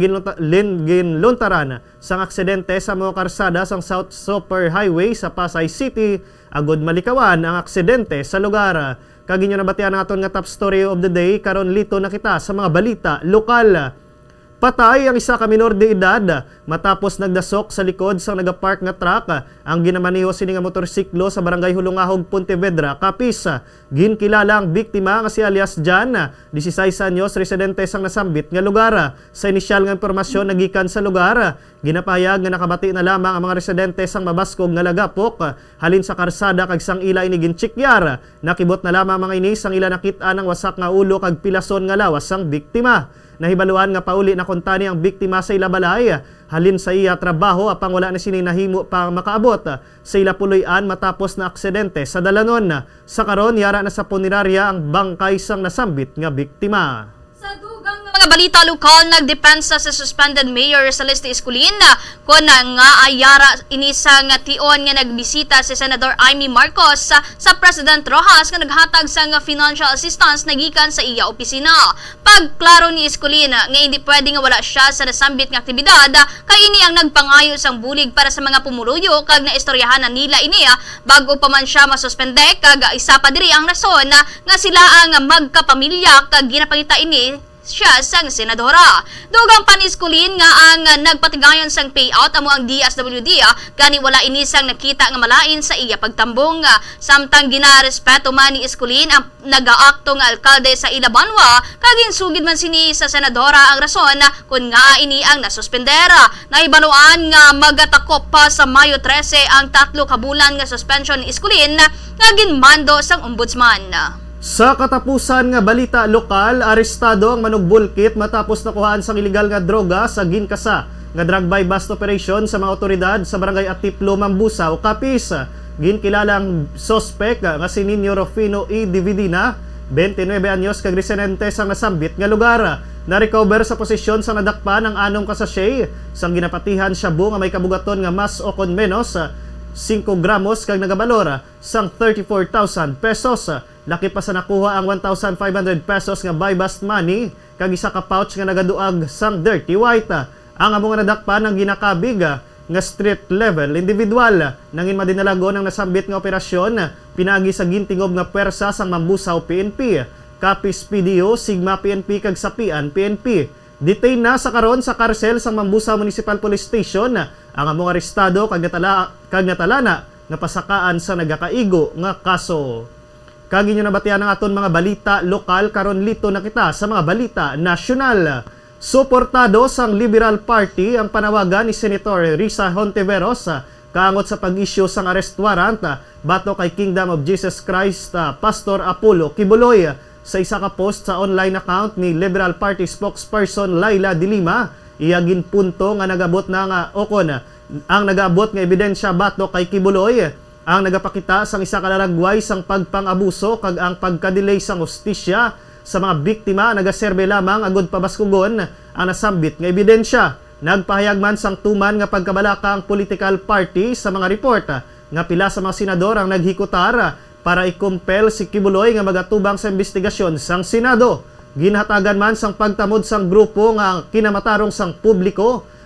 ginluntaran sang aksidente sa mga karsada sang South Super Highway sa Pasay City. Agod malikawan ang aksidente sa lugar. Kaginyo na batian naton nga top story of the day karon lito na kita sa mga balita lokal. Patay ang isa ka minor de edad matapos nagdasok sa likod sa nagapark nga truck. Ang ginamaniho sini nga motorsiklo sa barangay Hulungahog, Pontevedra, Capiz. Ginkilalang biktima nga si alias Jan, labing sais anyos, residente sang nasambit nga lugar. Sa inisyal nga impormasyon nagikan sa lugar, ginapahayag nga nakabati na lamang ang mga residente sang mabaskog nga lagapok halin sa karsada kag sang ila ini ginchikyar. Nakibot na lamang mga ini sang ila nakit-an ang wasak nga ulo kag pilason nga lawas sang biktima. Nahibaluan nga pauli na kontani ang biktima sa ila balay halin sa iya trabaho apang wala na sini nahimo pa makaabot sa ila puloy-an matapos na aksidente sa dalanon. Sa karon yara na sa punerarya ang bangkay sang nasambit nga biktima. Mga balita lokal, nagdepensa sa suspended Mayor Celeste Esculin kung nga ayara inisang tion nga nagbisita si Senador Amy Marcos sa, sa President Rojas nga naghatag sa financial assistance nagikan sa iya opisina. Pagklaro ni Esculin nga hindi pwede nga wala siya sa nasambit nga aktibidad kay ini ang nagpangayo sang bulig para sa mga pumuluyo kag naistoryahan na nila ini bago pa man siya masuspende kag isa pa diri ang rason nga sila ang magkapamilya kag ginapangita ini siya sang senadora. Dugang paniskulin nga ang nagpatigayon sang payout amo ang D S W D gani wala ini sang nakita nga malain sa iya pagtambong. Samtang ginarespeto man ni Esculin ang nagaakto nga alkalde sa Ilabanwa kagin sugid man sini sa senadora ang rason kun nga ini ang nasuspendera. Naibaluan nga magatakop pa sa Mayo trese ang tatlo ka bulan nga suspension ni Esculin nga ginmando sang ombudsman. Sa katapusan nga balita lokal, arestado ang manugbulkit matapos nakuhaan sang illegal nga droga sa ginkasa nga drug buy bust operation sa mga otoridad sa barangay Atiplo, Mambusaw, Capiz. Ginkilalang sospek nga si Nino Rufino E. Dividina, twenty-nine anyos kag residente sang nasambit nga lugar. Na-recover sa posisyon sa nadakpan ang anong kasashay sang ginapatihan shabu nga may kabugaton nga mas o kon menos five gramos kag nagabalor sang thirty-four thousand pesos. Laki pa sa nakuha ang one thousand five hundred pesos nga buy bust money kag isa ka pouch nga nagaduag sang dirty white. Ang among nadakpan ng ginakabig nga street level individual nangin madinalago ng nasambit nga operasyon pinagi sa gintingob nga pwersa sang Mambusaw P N P, Capiz P D O, Sigma P N P kag Sapian P N P. Detain na sa karon sa karsel sang Mambusaw Municipal Police Station ang among arestado kag natala kag natalana nga pasakaan sa nagakaigo nga kaso. Kaginyo na batian ang aton mga balita lokal karon lito na kita sa mga balita nasyonal. Suportado sang Liberal Party ang panawagan ni Senator Risa Hontiveros kaangot sa pag-issue sang arrest warrant bato kay Kingdom of Jesus Christ Pastor Apollo Kibuloy. Sa isa ka post sa online account ni Liberal Party spokesperson Laila De Lima, iyagin punto nga nagabot na nga okon ang nagabot nga ebidensya bato kay Kibuloy ang nagapakita sang isa ka lalagway sang pagpang-abuso kag ang pagkadelay sang hustisya sa mga biktima nagaserbe lamang agud pabaskugon ang nasambit nga ebidensya. Nagpahayag man sang tuman nga pagkabalaka ang political party sa mga report nga pila sa mga senador ang naghikutar para ikumpel si Kibuloy nga magatubang sa investigasyon sang Senado. Ginhatagan man sang pagtamod sang grupo nga kinamatarong sang publiko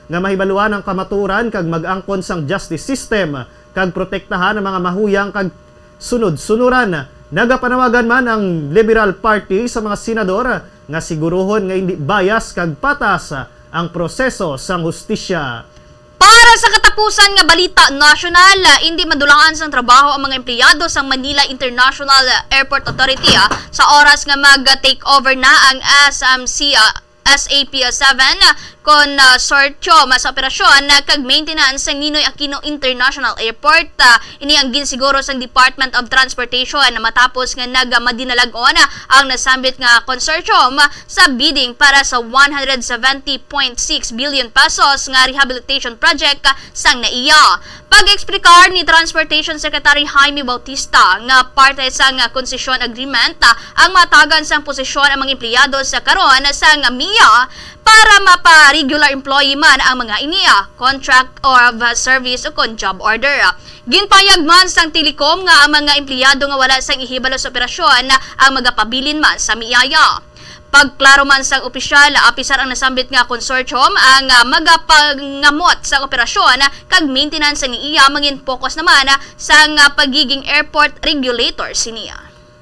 nga mahibaluan ang kamaturan kag mag-angkon sang justice system kag protektahan ang mga mahuyang kag sunod-sunuran. Nagapanawagan man ang Liberal Party sa mga senador nga siguruhon nga hindi bias kag patas ang proseso sang hustisya. Para sa katapusan nga balita national, hindi madulangan sang trabaho ang mga empleyado sa Manila International Airport Authority ah, sa oras nga mag-take over na ang S M C ah, S A P seven konsortyo sa operasyon kag maintenance sa Ninoy Aquino International Airport. Uh, ini ang ginsiguro sa Department of Transportation na matapos nga nagamadinalagon ang nasambit nga consortium sa bidding para sa one hundred seventy point six billion pesos nga rehabilitation project sang naiya. Pag-eksplikar ni Transportation Secretary Jaime Bautista nga parte sa nga concession agreement ang matagan sang posisyon ang mga empleyado sa karon sang M I A para mapa-regular employee man ang mga iniya, contract of service o kon job order. Ginpayag man sang Telecom nga ang mga empleyado nga wala sang ihibalo sa operasyon ang magapabilin man sa M I A. Pagklaro man sang opisyal, apisar ang nasambit nga consortium ang uh, magapangamot sa operasyon kag maintenance sa niya mangin focus naman sang uh, pagiging airport regulator siniya.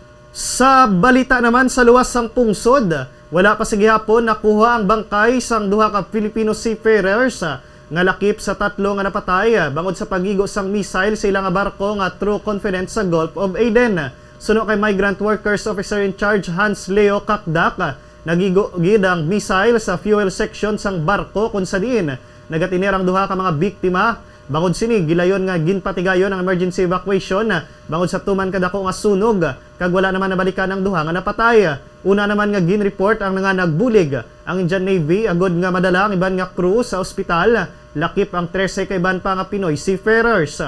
Sa balita naman sa luwas sang pungsod, wala pa sa gihapon nakuha ang bangkay sang duha ka Filipino seafarers nga lakip sa tatlo nga napatay bangod sa pagigo sang missile sa ilang nga barko nga True Confidence sa Gulf of Aden. Suno kay Migrant Workers Officer in Charge Hans Leo Kakdak, nagigo gid ang missile sa fuel section sang barko kung sa diin nagatinirang duha ka mga biktima. Bangod sini gilayon nga ginpatigayon ang emergency evacuation bangod sa tuman kadako nga sunog kag wala naman nabalikan ang duha nga napatay. Una naman nga ginreport ang nga nagbulig ang Indian Navy agod nga madala ang iban nga crew sa ospital. Lakip ang thirteen ka iban pa nga Pinoy seafarers.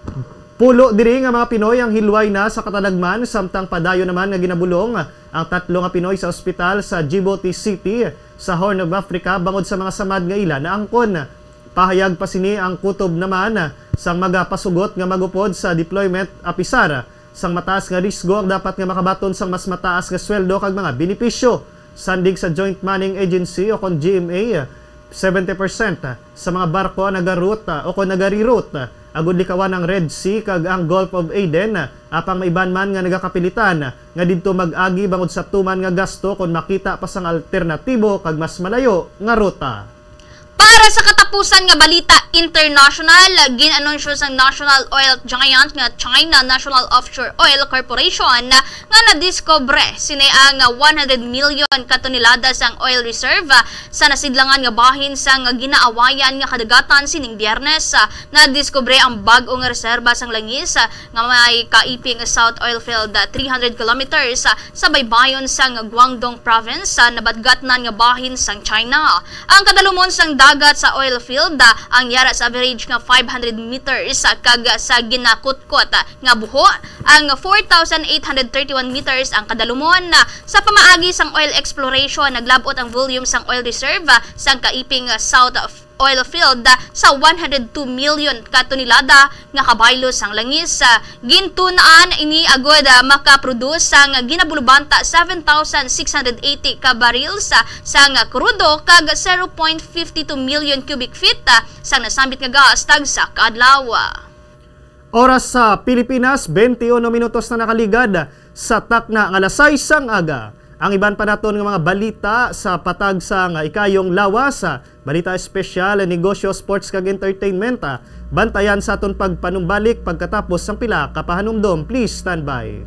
Pulo diri nga mga Pinoy ang hilway na sa katalagman samtang padayon naman nga ginabulong ang tatlo nga Pinoy sa ospital sa Djibouti City sa Horn of Africa bangod sa mga samad nga ila na angkon. Pahayag pa sini ang kutob naman sang magapasugot nga magupod sa deployment apisar sang mataas nga risgo ang dapat nga makabaton sang mas mataas nga sweldo kag mga benepisyo. Sandig sa Joint Manning Agency o kon G M A, seventy percent sa mga barko nagaroute o kon nagariroute agud likawan ang Red Sea kag ang Gulf of Aden apang maiban man nga nagakapilitan nga didto mag-agi bangod sa tuman nga gasto kon makita pa sang alternatibo kag mas malayo nga ruta. Para sa katapusan nga balita international, ginanunsyo sang National Oil Giant nga China National Offshore Oil Corporation nga nadiscobre sini ang one hundred million katonelada sang oil reserve sa nasidlangan nga bahin sang ginaawayan nga kadagatan sining Biyernes. Nadiscobre ang bag-ong reserba sang langis nga may kaiping South Oil Field three hundred kilometers sa baybayon sang Guangdong Province na badgatnan nga bahin sang China. Ang kadalumon sang dagat sa oil field ang yara sa average nga five hundred meters kag sa ginakutkot nga buho ang four thousand eight hundred thirty-one meters ang kadalumon. Sa pamaagi sang oil exploration naglabot ang volume sang oil reserve sang kaiping South oil field sa one hundred two million katonelada nga kabaylo sang langis. Gintunaan ini agod makaproduce sang ginabulubanta seven thousand six hundred eighty ka barils sang krudo kag zero point five two million cubic feet sang nasambit nga gas tag sa kadlaw. Oras sa Pilipinas, twenty-one minutos na nakaligad sa takna nga alas sais sang aga. Ang iban pa naton nga mga balita sa patag sang ikayong lawas, balita espesyal, negosyo, sports kag entertainment. Bantayan sa aton pagpanumbalik pagkatapos sang pila ka pahanumdom. Please stand by.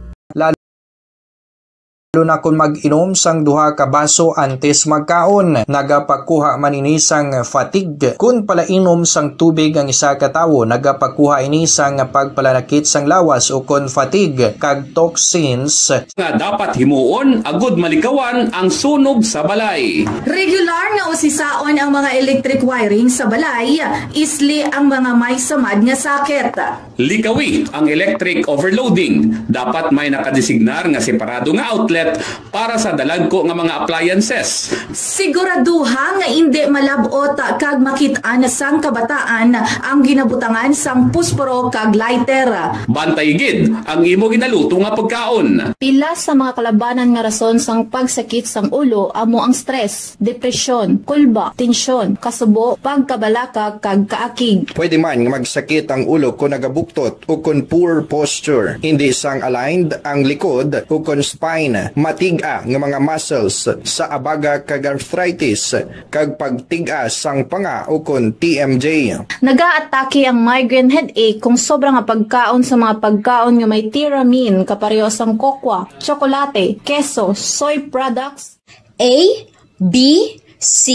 Lalo na kung mag-inom sang duha ka baso antes magkaon, nagapagkuha manini sang fatigue. Kung pala inom sang tubig ang isa ka tawo, nagapagkuha ini sang pagpalanakit sang lawas o kon fatigue kag toxins nga dapat himuon agud malikawan ang sunog sa balay. Regular nga usisaon ang mga electric wiring sa balay, isli ang mga may samad nga sakit. Likawi ang electric overloading. Dapat may nakadesignar nga separado nga outlet para sa dalagko nga mga appliances. Siguraduha nga hindi malabot kag makit-an sang kabataan ang ginabutangan sang pusporo kag lighter. Bantay gid ang imo ginaluto nga pagkaon. Pila sa mga kalabanan nga rason sang pagsakit sang ulo amo ang stress, depresyon, kulba, tensyon, kasubo, pagkabalaka kag kaakig. Pwede man magsakit ang ulo kung nagabuktot o kung poor posture, hindi sang aligned ang likod o kung spine, matiga ng mga muscles sa abaga kag arthritis, kag pagtiga sang panga o kung T M J. Nagaatake ang migraine headache kung sobra nga pagkaon sa mga pagkaon nga may tiramine kapareho sang kokwa, tsokolate, keso, soy products. A, B, C,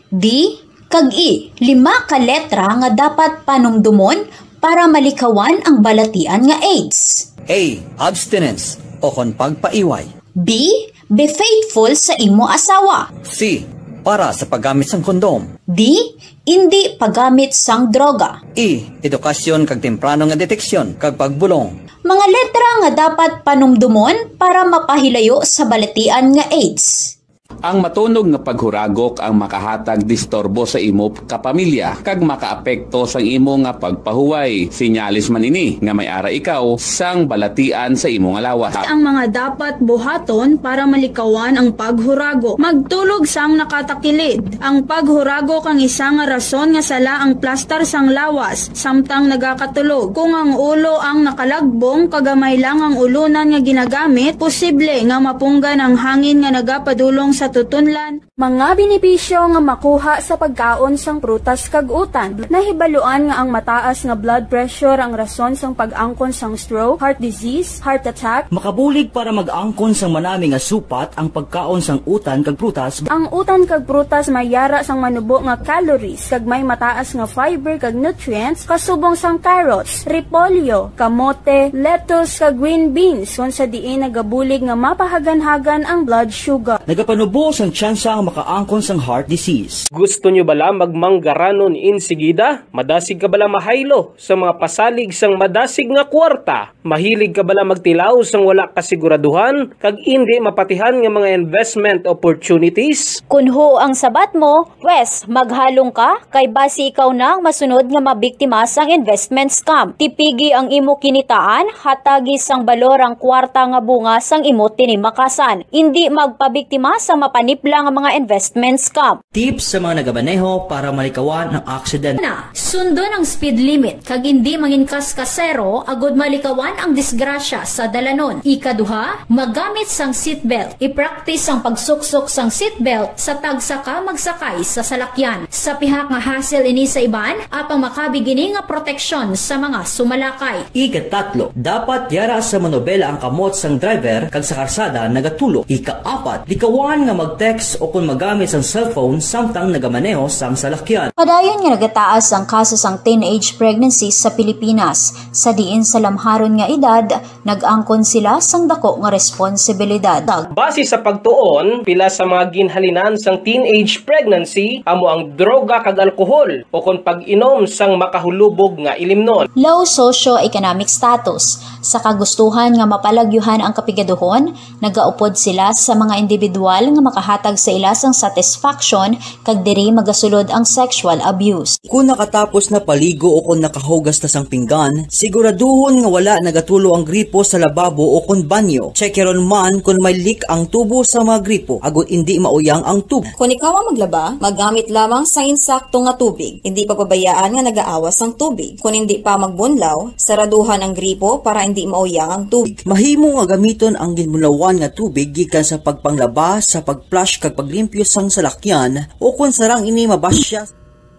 D, kag E. Lima ka letra nga dapat panumdumon para malikawan ang balatian nga AIDS. A. Abstinence o kon pagpaiway. B. Be faithful sa imo asawa. C. Para sa paggamit sang kondom. D. Hindi paggamit sang droga. E. Edukasyon kag temprano nga deteksyon kag pagbulong. Mga letra nga dapat panumdumon para mapahilayo sa balatian nga AIDS. Ang matunog nga paghuragok ang makahatag disturbo sa imo kapamilya kag makaapekto sa imo nga pagpahuway. Sinyalis man ini nga may ara ikaw sang balatian sa imo nga lawas. Ang mga dapat buhaton para malikawan ang paghuragok. Magtulog sang nakatakilid. Ang paghuragok ang isang rason nga sala ang plastar sang lawas samtang nagakatulog. Kung ang ulo ang nakalagbong kagamay lang ang ulunan nga ginagamit, posible nga mapunggan ang hangin nga nagapadulong sa tutunlan. Mga benepisyo nga makuha sa pagkaon sang prutas kag utan. Nahibaluan nga ang mataas nga blood pressure ang rason sang pag-angkon sang stroke, heart disease, heart attack. Makabulig para mag-angkon sang manami nga supat ang pagkaon sang utan kag prutas. Ang utan kag prutas mayara sang manubo nga calories kag may mataas nga fiber kag nutrients kasubong sang carrots, repolyo, kamote, lettuce kag green beans kun sa diin nagabulig nga mapahagan-hagan ang blood sugar. Nagapanubos ang tsansa ang makaangkon sang heart disease. Gusto nyo bala magmanggaranon insigida? Madasig ka bala mahaylo sa mga pasalig sang madasig nga kwarta? Mahilig ka bala magtilaw sang wala kasiguraduhan? Kag hindi mapatihan nga mga investment opportunities? Kunho ang sabat mo, wes, maghalong ka kay basi ikaw nang masunod nga mabiktima sang investment scam. Tipigi ang imo kinitaan, hatagi sang balor ang kwarta nga bunga sang imo tinimakasan. Hindi magpabiktima sa mapanipla nga mga investment scam. Tips sa mga nagabaneho para malikawan ang accident. Na, sundon ang speed limit kag hindi manginkas kasero agud malikawan ang disgrasya sa dalanon. Ikaduha, magamit sang seatbelt. I-practice ang pagsuksok sang seatbelt sa tagsa ka magsakay sa salakyan. Sa pihak nga hassle ini sa iban, apang makabigini nga proteksyon sa mga sumalakay. Ikatatlo, dapat yara sa manobela ang kamot sang driver kag sa karsada nagatulog. Ikaapat, likawan nga mag-text o kung magamit ang cellphone samtang nagamaneho sang salakyan. Padayon nga nagataas ang kaso sang teenage pregnancy sa Pilipinas. Sa diin sa lamharon nga edad, nag-angkon sila sang dako nga responsibilidad. Base sa pagtuon, pila sa mga ginhalinan sang teenage pregnancy amo ang droga kag alkohol o kung pag-inom sang makahulubog nga ilimnon. Low socio-economic status. Sa kagustuhan nga mapalagyuhan ang kapigaduhon, nagaupod sila sa mga individual nga makahatag sa ila sang satisfaction kag diri magasulod ang sexual abuse. Kung nakatapos na paligo o kung nakahugas na sang pinggan, siguraduhon nga wala nagatulo ang gripo sa lababo o kung banyo. Checkeron man kung may leak ang tubo sa mga gripo agud hindi mauyang ang tubo. Kung ikaw ang maglaba, magamit lamang sang insakto nga tubig. Hindi papabayaan nga nagaawas ang tubig. Kung hindi pa magbunlaw, saraduhan ang gripo para hindi mauyang ang tubig. Mahimo nga gamiton ang ginmulawan nga tubig gikan sa pagpanglaba, sa pag-flush kag paglimpyo sang salakyan o kung sarang ini mabasya.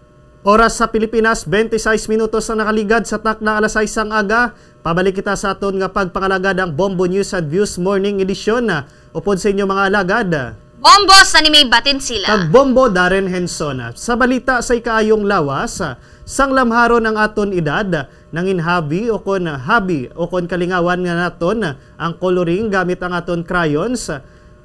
Oras sa Pilipinas, twenty-six minutos ang nakaligad sa tak na alas sais ang aga. Pabalik kita sa aton nga pagpangalagad ang Bombo News and Views Morning Edition. Upod sa inyo mga alagad. Bombo sa ni may batin sila. Kag Bombo Darren Henson. Sa balita sa ikaayong lawas, sang lamharon ang aton edad, nangin habi o kon habi o kon kalingawan nga naton ang coloring gamit ang aton crayons.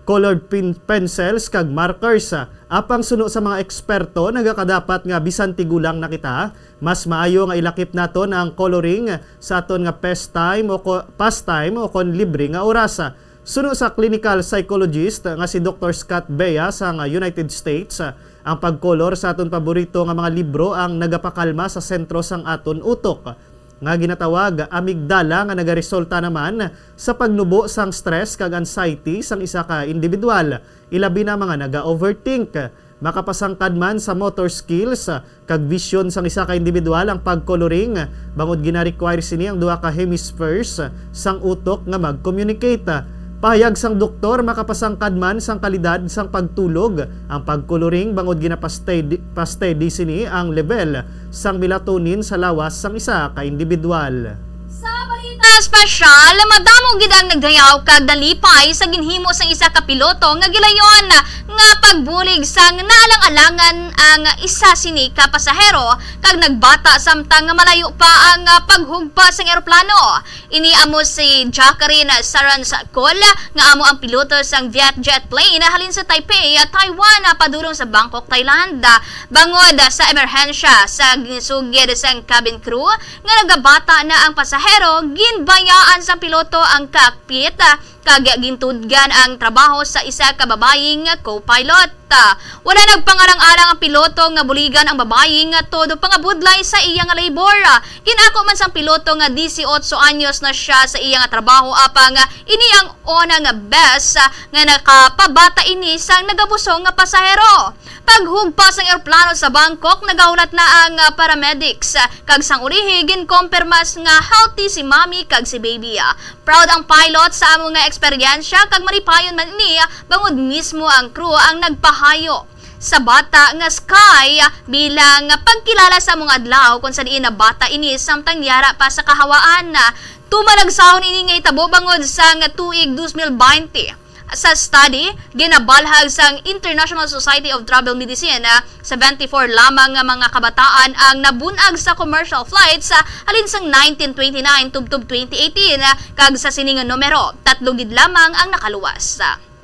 colored pin pencils kag markers. Apang suno sa mga eksperto, nagakadapat nga bisan tigulang na kita, mas maayo nga ilakip naton ang coloring sa aton nga pastime o pastime o kon libre nga oras. Suno sa clinical psychologist nga si Doctor Scott Bea sa United States, ang pagkolor sa aton paborito nga mga libro ang nagapakalma sa sentro sang aton utok, nga ginatawag amygdala, nga nagaresulta naman sa pagnubo sang stress kag anxiety sang isa ka individual, ilabi na mga naga-overthink. Makapasangkad man sa motor skills kag vision sang isa ka individual ang pagcoloring, bangod gina-require sini ang duha ka hemispheres sang utok nga mag-communicate. Pahayag sang doktor, makapasangkad man sang kalidad sang pagtulog ang pagcoloring, bangod ginapastedi sini ang level sang melatonin sa lawas sang isa ka individual. Sa balita espesyal, madamo gid ang nagdayaw kag nalipay sa ginhimo sang isa ka piloto nga gilayon nga pagbulig sang naalang-alangan ang isa sini ka pasahero kag nagbata samtang nga malayo pa ang paghugpa sang eroplano. Ini amo si Jacqueline Saranskol nga amo ang piloto sang Vietjet plane halin sa Taipei, Taiwan padulong sa Bangkok, Thailand. Bangod sa emerhensya sa ginsugid sang cabin crew nga nagabata na ang pasahero, ginbayaan sa piloto ang cockpit kag gintudgan ang trabaho sa isa ka babayeng co-pilot. Wala nagpangarang-arang ang piloto nga buligan ang babae nga todo pangabudlay sa iyang labor. Ginako man sang piloto nga eighteen anyos na siya sa iyang trabaho, apang ini ang ona nga best nga nakapabata ini sang nagabusong nga pasahero. Paghugpa sang eroplano sa Bangkok, nagahulat na ang paramedics kag sang ulihi ginkompermas nga healthy si mami kag si baby. Proud ang pilot sa amo nga eksperyensya kag maripayon man ni bangod mismo ang crew ang nagpahayo sa bata nga Sky bilang pagkilala sa mga adlaw kung saan ina bata ini samtang yara pa sa kahawaan. Tumalagsahon ini nga itabo bangod sa nga tuig twenty twenty. Sa study, ginabalhag sang International Society of Travel Medicine, seventy-four lamang nga mga kabataan ang nabunag sa commercial flights halin sang nineteen twenty-nine tubtob twenty eighteen, kag sa siningang numero, tatlo gid lamang ang nakaluwas.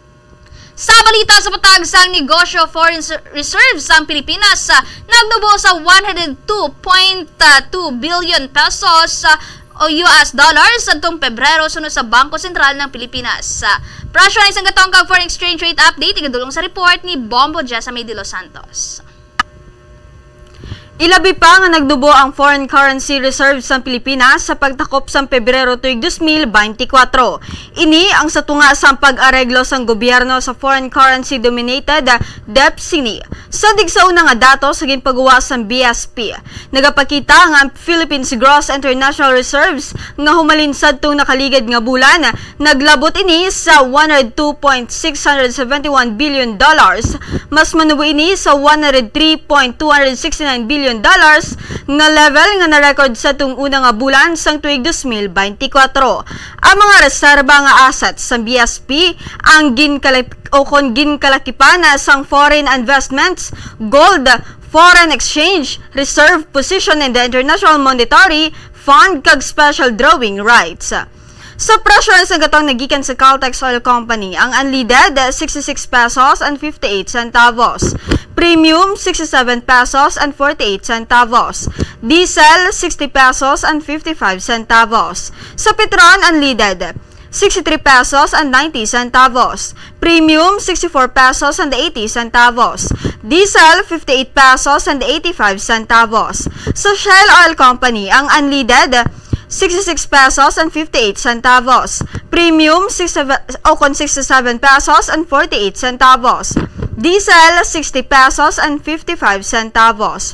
Sa balita sa patag sang negosyo, foreign reserves sa Pilipinas nagnubo sa one hundred two point two billion pesos o U S dollars atong Pebrero sunod sa Bangko Sentral ng Pilipinas. Presyo na isang gatong kag foreign exchange rate update, igadulong sa report ni Bombo Jessamay de Los Santos. Ilabi pa nga nagdubo ang foreign currency reserves sa Pilipinas sa pagtakop sa Pebrero tuig twenty twenty-four. Ini ang sa tunga sa pag-areglo sang gobyerno sa foreign currency dominated debt sini. Sa digsauna nga dato sa ginpagawa sa B S P, nagapakita nga Philippines gross international reserves nga humalin sadtong nakaligid nga bulan, naglabot ini sa one hundred two point six seven one billion dollars, mas manubo ini sa one hundred three point two six nine billion dollars nga level nga na-record sa tung una nga bulan sang tuig twenty twenty-four. Ang mga reserba nga assets sa B S P ang ginkalip o kon ginkalakipan sang foreign investments, gold, foreign exchange, reserve position in the International Monetary Fund kag special drawing rights. Sa presyo sa gatong nagikan sa Caltex Oil Company, ang unleaded sixty-six pesos and fifty-eight centavos, premium sixty-seven pesos and forty-eight centavos, diesel sixty pesos and fifty-five centavos. Sa Petron unleaded sixty-three pesos and ninety centavos, premium sixty-four pesos and eighty centavos, diesel fifty-eight pesos and eighty-five centavos. Sa Shell Oil Company, ang unleaded sixty-six pesos and fifty-eight centavos, premium sixty-seven pesos and forty-eight centavos, diesel sixty pesos and fifty-five centavos.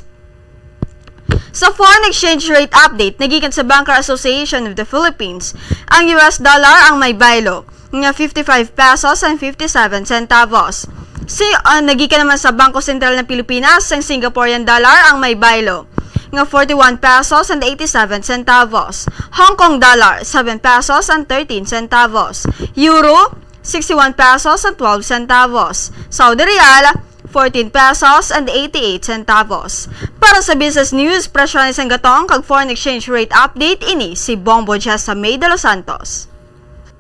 Sa foreign exchange rate update, nagikan sa Banker Association of the Philippines, ang U S dollar ang may baylo nga fifty-five pesos and fifty-seven centavos. Si uh, nagikan naman sa Bangko Sentral ng Pilipinas, ang Singaporean dollar ang may baylo nga forty-one pesos and eighty-seven centavos, Hong Kong dollar seven pesos and thirteen centavos, Euro sixty-one pesos and twelve centavos, Saudi Real fourteen pesos and eighty-eight centavos. Para sa Business News, presyo na isang gatong kag foreign exchange rate update, ini si Bombo Jessamay de Los Santos.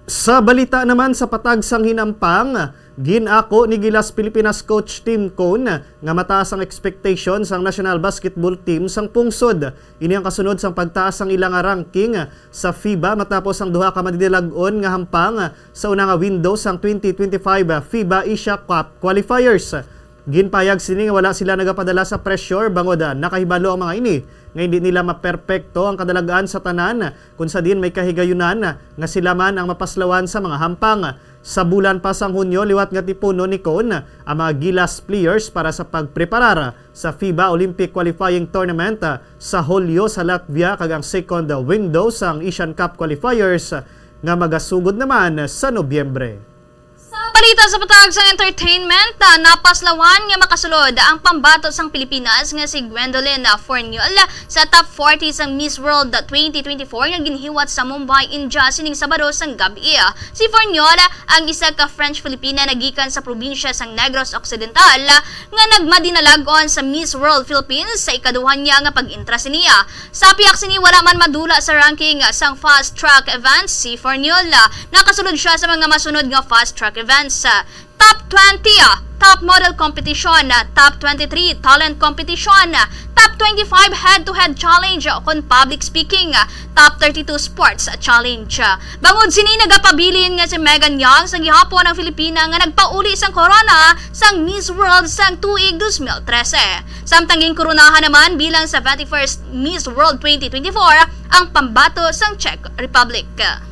Sa balita naman sa patag sang hinampang, ginako ni Gilas Pilipinas coach Tim Cone nga mataas ang expectations sang National Basketball Team sang pungsod. Ini ang kasunod sang pagtaas ang ilang ranking sa FIBA matapos ang duha ka madidilag-on nga hampang sa una nga window sang twenty twenty-five FIBA Asia Cup qualifiers. Ginpayag sini nga wala sila nagapadala sa pressure bangod nakahibalo ang mga ini nga hindi nila maperpekto ang kadalagaan sa tanan kung sa din may kahigayunan nga sila man ang mapaslawan sa mga hampang. Sa bulan pa sang Hunyo, liwat nga tipuno ni Cone ang mga Gilas players para sa pagpreparar sa FIBA Olympic Qualifying Tournament sa Hulyo sa Latvia kag ang second window sang Asian Cup qualifiers nga magasugod naman sa Nobyembre. Balita sa patag sa entertainment, uh, napaslawan nga makasulod ang pambato sang Pilipinas nga si Gwendolyn Forniol sa top forty sang Miss World twenty twenty-four nga ginhiwat sa Mumbai, India sining Sabado sang gabi. Si Forniol ang isa ka French-Filipina nagikan sa probinsya sang Negros Occidental nga nagmadinalagon sa Miss World Philippines sa ikaduhan niya nga pag-intra siniya. Sa piyak sini wala man madula sa ranking sang fast track events si Forniol. Nakasulod siya sa mga masunod nga fast track events. Top twenty, Top Model Competition, Top twenty-three Talent Competition, Top twenty-five Head-to-Head Challenge kon Public Speaking, Top thirty-two Sports Challenge. Bangod sini nagapabilin nga si Megan Young sa gihapon ng Filipina nga nagpauli sang corona sang Miss World sang tuig twenty thirteen. Samtanging koronahan naman bilang seventy-first Miss World twenty twenty-four ang pambato sang Czech Republic.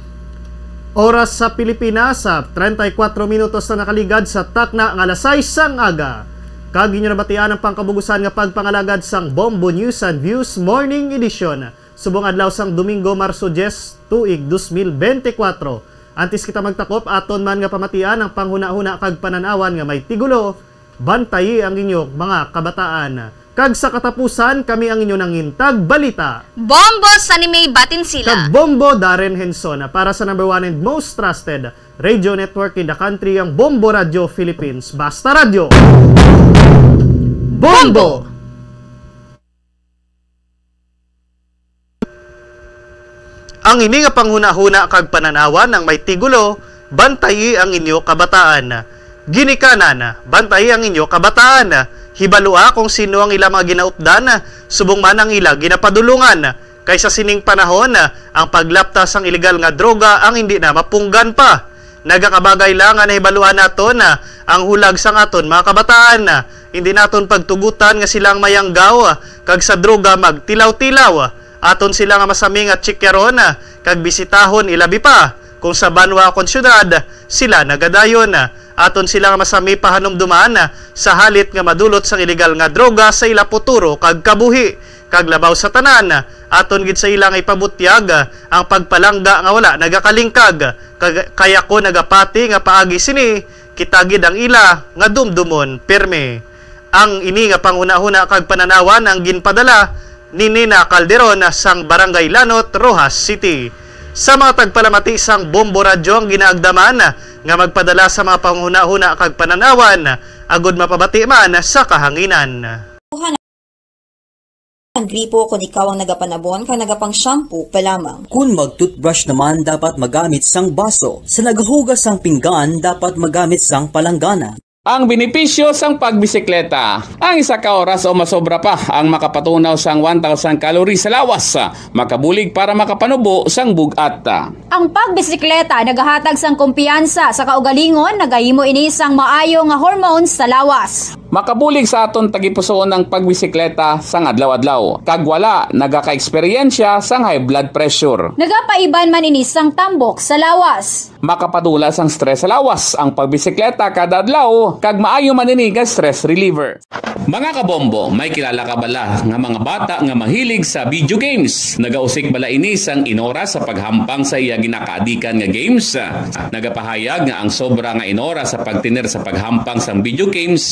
Oras sa Pilipinas, sa thirty-four minutos na nakaligad sa takna ng alas sais sang aga. Kag inyo nabatian ang pangkabugusan nga pagpangalagad sang Bombo News and Views Morning Edition. Subong adlaw sang Domingo, Marso ten, tuig twenty twenty-four. Antes kita magtakop, aton man nga pamatian ang panghuna-huna kag pananawan nga may tigulo, bantayi ang inyong mga kabataan. Kag sa katapusan, kami ang inyo nangintag balita. Bombo sa ni May batin sila. Kag Bombo Darren Henson para sa number one and most trusted radio network in the country, ang Bombo Radio Philippines. Basta Radio. Bombo! Ang ini nga panghuna-huna kag pananawan ng may tigulo, bantayi ang inyo kabataan. Ginikanan, bantayi ang inyo kabataan. Hibalua kung sino ang ilang mga ginautdan, subong man ang ilang ginapadulungan. Kaysa sining panahon, ang paglaptas ang ilegal nga droga ang hindi na mapunggan pa. Nagakabagay lang nga nahibaluan naton ang hulag sang aton mga kabataan. Hindi naton pagtugutan nga silang mayanggaw, kag sa droga magtilaw-tilaw. Aton sila nga masaming at chikyaron, kag bisitahon ilabi pa. Kung sa banwa kon syudad, sila nagadayon. Aton sila nga masami pahanumduman sa halit nga madulot sang ilegal nga droga sa ila puturo kag kabuhi. Kag labaw sa tanan, aton gid sa ilang ipabutyag ang pagpalangga nga wala nagakalingkag. Kag, kaya ko nagapati nga paagi sini, kitagid ang ila nga dumdumon perme. Ang ini nga panguna-huna kag pananawan ang ginpadala ni Nina Calderon sang Barangay Lanot, Rojas City. Sa mga tagpalamati sang Bombo Radio ang ginaagdaman nga magpadala sa mga panghuna-huna kag pananawan, agud mapabati man sa kahanginan. Ang gripo kung ikaw ang nagapanabon kang nagapang shampoo pa lamang. Kung mag-toothbrush naman, dapat magamit sang baso. Sa naghugas sang pinggan, dapat magamit sang palanggana. Ang benepisyo sang pagbisikleta. Ang isa ka oras o masobra pa ang makapatunaw sang one thousand calories sa lawas. Makabulig para makapanubo sang bugat. Ang pagbisikleta nagahatag sang kumpiyansa sa kaugalingon, nagahimo ini sang maayo nga hormones sa lawas. Makabulig sa aton tagipusoon ng pagbisikleta sang adlaw-adlaw. Kag wala nagaka-eksperyensya sang high blood pressure. Nagapaiban man ini sang tambok sa lawas. Makapadula sang stress sa lawas ang pagbisikleta kada adlaw. Kag maayo man ini nga stress reliever. Mga kabombo, may kilala ka bala nga mga bata nga mahilig sa video games. Nagausik bala ini sang inora sa paghampang sa iya ginakaadikan nga games. Nagapahayag nga ang sobra nga inora sa pagtiner sa paghampang sang video games ang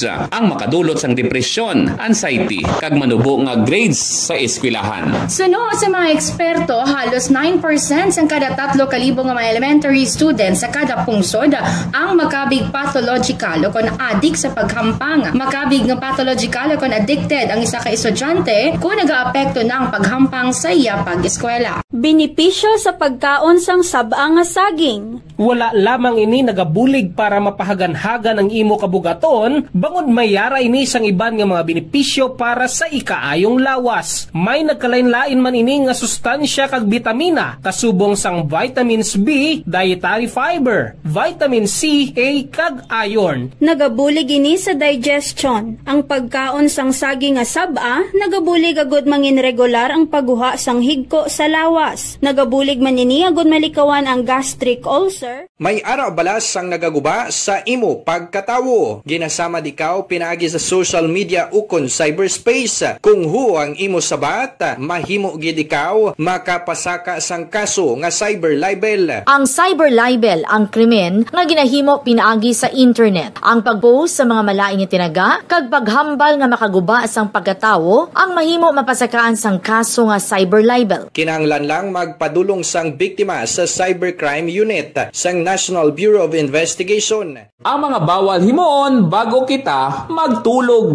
makadulot sang depresyon, anxiety, kag manubo nga grades sa eskwelahan. Suno sa mga eksperto, halos nine percent sa kada tatlo kalibo nga mga elementary students sa kada pungsod ang makabig pathological o kon addict sa paghampang. Makabig nga pathological o kon addicted ang isa ka estudyante kung nag-aapekto ng paghampang sa iya pag-eskwela. Binipisyo sa pagkaon sang sab-a nga saging. Wala lamang ini nagabulig para mapahaganhagan ang imo kabugaton, bangod mayara ini sang iban nga mga benepisyo para sa ikaayong lawas. May nagkalain-lain man ini nga sustansya kag bitamina, kasubong sang vitamins B, dietary fiber, vitamin C, A kag iron. Nagabulig ini sa digestion. Ang pagkaon sang saging nga sab-a, nagabulig agud mangin regular ang pagguha sang higko sa lawas. Nagabulig man ini agud malikawan ang gastric ulcer. May araw balas ang nagaguba sa imo pagkatawo. Ginasama dikaw pinaagi sa social media ukon cyberspace. Kung hu ang imo sabat, mahimo gid ikaw makapasaka sang kaso nga cyber libel. Ang cyber libel ang krimen nga ginahimo pinaagi sa internet. Ang pagpost sa mga malain nga tinaga kag paghambal nga makaguba sang pagkatawo ang mahimo mapasakaan sang kaso nga cyber libel. Kinahanglan lang magpadulong sang biktima sa Cybercrime Unit sang National Bureau of Investigation. Ang mga bawal himuon bago kita magtulog.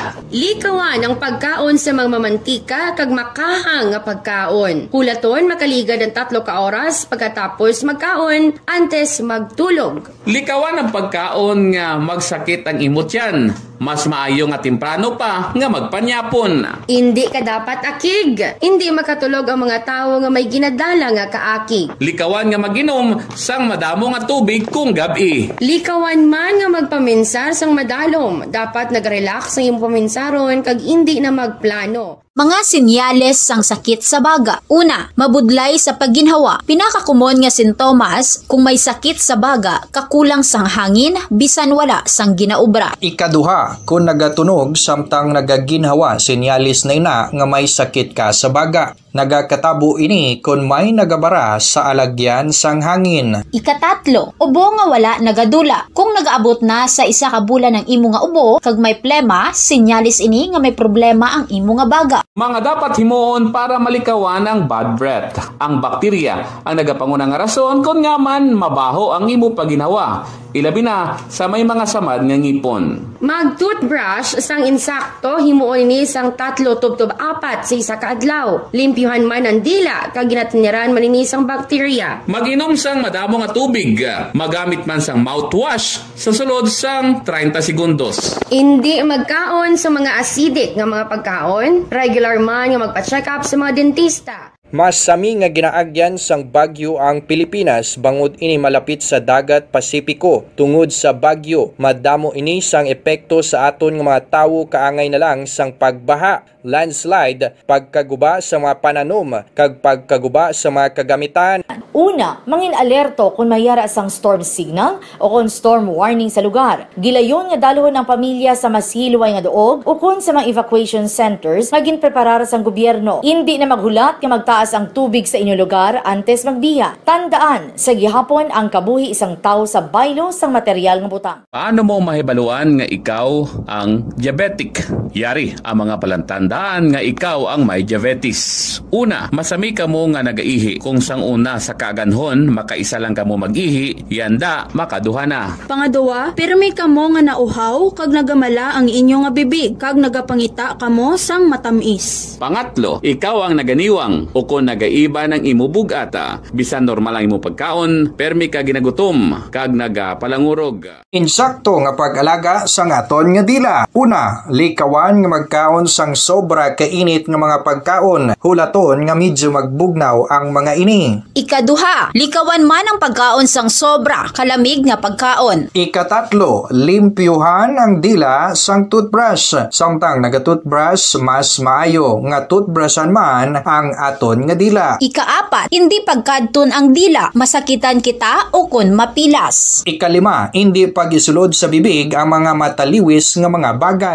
Likawan ang pagkaon sa mga mamantika kag makahang nga pagkaon. Hulaton makaligad ang tatlo ka oras pagkatapos magkaon antes magtulog. Likawan ang pagkaon nga magsakit ang imot yan. Mas maayo nga temprano pa nga magpanyapon. Hindi ka dapat akig. Hindi makatulog ang mga tao nga may ginadala nga kaakig. Likawan nga maginom sang madamo nga tubig kung gabi. Likawan man nga magpaminsar sang madalom. Dapat nag-relax ang iyong paminsaron kag hindi na magplano. Mga sinyales sang sakit sa baga. Una, mabudlay sa pagginhawa. Pinakakumon nga sintomas kung may sakit sa baga, kakulang sang hangin, bisan wala sang ginaubra. Ikaduha, kung nagatunog samtang nagaginhawa, sinyalis na ina nga may sakit ka sa baga. Nagakatabo ini kung may nagabara sa alagyan sang hangin. Ikatatlo, ubo nga wala nagadula. Kung nagaabot na sa isa ka bulan ng imo nga ubo, kag may plema, sinyalis ini nga may problema ang imo nga baga. Mga dapat himuon para malikawan ang bad breath. Ang bakterya ang nagapangunang nga rason kung nga man mabaho ang imo paginawa. Ilabi na sa may mga samad nga ngipon. Mag-toothbrush sang insakto, himuon ini sang tatlo tubtob apat sa isa ka adlaw. Limpyuhan man ang dila, kag ginatiniran man ini sang bakterya. Mag-inom sang madamo nga tubig. Magamit man sang mouthwash sa sulod sang thirty segundos. Hindi magkaon sa mga acidic nga mga pagkaon. Regular man nga magpa-check up sa mga dentista. Mas sami nga ginaagyan sang bagyo ang Pilipinas bangod ini malapit sa dagat Pasipiko. Tungod sa bagyo, madamo ini sang epekto sa aton nga mga tawo kaangay na lang sang pagbaha, landslide, pagkaguba sa mga pananom, kag pagkaguba sa mga kagamitan. Una, mangin alerto kung mayara sang storm signal o kung storm warning sa lugar. Gilayon nga dalhon ang pamilya sa mas hilway nga duog o kung sa mga evacuation centers maging preparar sang gobyerno. Hindi na maghulat nga magtaas ang tubig sa inyong lugar antes magbiya. Tandaan, sa gihapon ang kabuhi isang tao sa baylo sang material nga butang. Paano mo mahibaluan nga ikaw ang diabetic? Yari ang mga palantandaan nga ikaw ang may diabetes. Una, masami ka mo nga nagaihi. Kung sang una sa kaganhon, makaisa lang ka mo mag-ihi, yanda, makaduha na. Pangaduwa, pirmi ka mo nga nauhaw kag nagamala ang inyong nga bibig kag nagapangita ka mo sang matamis. Pangatlo, ikaw ang naganiwang o kung nagaiba ng imo bugata, bisan normal ang imo pagkaon, permi ka ginagutom kag nagapalangurog. Insakto nga pag-alaga sang aton nga dila. Una, likawan nga magkaon sang sobra kainit nga mga pagkaon. Hulaton nga medyo magbugnaw ang mga ini. Ikaduha, likawan man ang pagkaon sang sobra kalamig nga pagkaon. Ikatatlo, limpyuhan ang dila sang toothbrush. Samtang naga-toothbrush, mas maayo nga toothbrushan man ang aton nga dila. Ikaapat, hindi pagkadton ang dila, masakitan kita o kun mapilas. Ikalima, hindi pag-isulod sa bibig ang mga mataliwis nga mga bagay.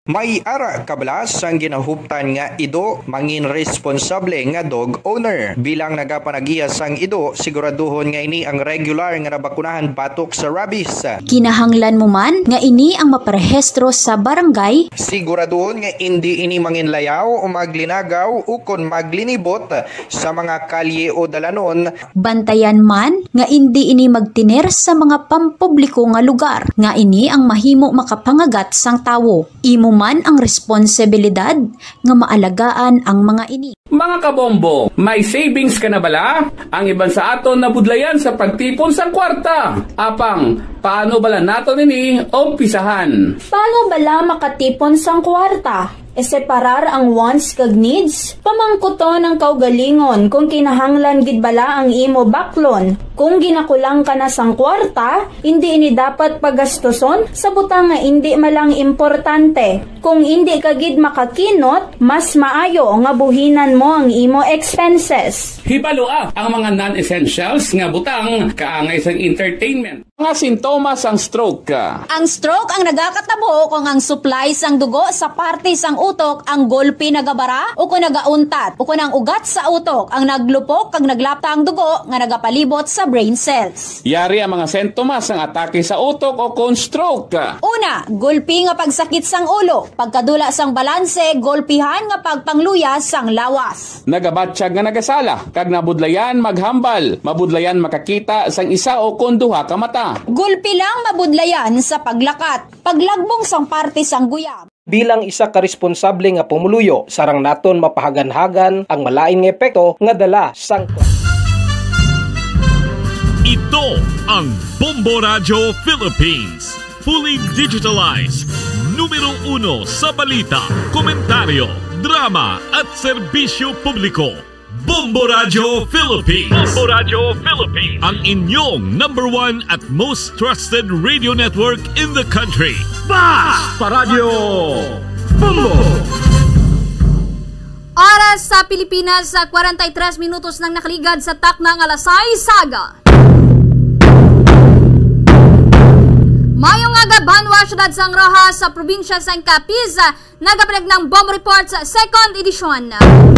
May ara kablas ang ginahuptan nga ido mangin responsable nga dog owner. Bilang nagapanagiyas ang ido, siguraduhon nga ini ang regular nga nabakunahan batok sa rabies. Kinahanglan mo man nga ini ang maparehistro sa barangay. Siguraduhon nga hindi ini mangin layaw o maglinagaw o kon maglinibot sa mga kalye o dalanon. Bantayan man nga hindi ini magtiner sa mga pampubliko nga lugar. Nga ini ang mahimo makapangagat sang tawo. Imo man ang responsibilidad nga maalagaan ang mga ini. Mga kabombo, may savings ka na bala? Ang iban sa aton nabudlayan sa pagtipon sa kwarta. Apang, paano bala nato nini umpisahan? Paano bala makatipon sang kwarta? E separar ang wants kag needs? Pamangkuto ng kaugalingon kung kinahanglan gid bala ang imo baklon. Kung ginakulang ka na sang kwarta, hindi ini dapat pagastoson sa butang nga hindi malang importante. Kung hindi ka gid makakinot, mas maayo nga buhinan mo ang imo expenses. Hibaloa ang mga non-essentials nga butang kaangay sang entertainment. Mga sintomas ang stroke ka. Ang stroke ang nagakatabo kung ang supply sang dugo sa parte sang utok ang golpe nagabara o kung nagauntat o kung ang ugat sa utok ang naglupok kag naglapta ang dugo nga nagapalibot sa brain cells. Yari ang mga sintomas ng atake sa utok o kung stroke ka. Una, golpe nga pagsakit sang ulo. Pagkadula sang balanse, golpihan nga pagpangluya sang lawas. Nagabatsyag nga nagasala kag nabudlayan maghambal. Mabudlayan makakita sang isa o kung duha ka mata. Gulpi lang mabudlayan sa paglakat, paglagbong sang parte sang guyab. Bilang isa ka responsable nga pumuluyo, sarang naton mapahagan-hagan ang malain nga epekto nga dala sang Ito ang Bombo Radio Philippines, fully digitalized, numero uno sa balita, komentaryo, drama at serbisyo publiko. Bombo Radio Philippines. Bombo Radio Philippines. Ang inyong number one at most trusted radio network in the country. Basta Radio Bombo. Oras sa Pilipinas sa forty-three minutos nang nakaligad sa taknang alasay saga. Mayong aga Banwa, Syudad sang Rojas sa probinsya sang Capiz, nagapalag ng Bomb Report sa second edition.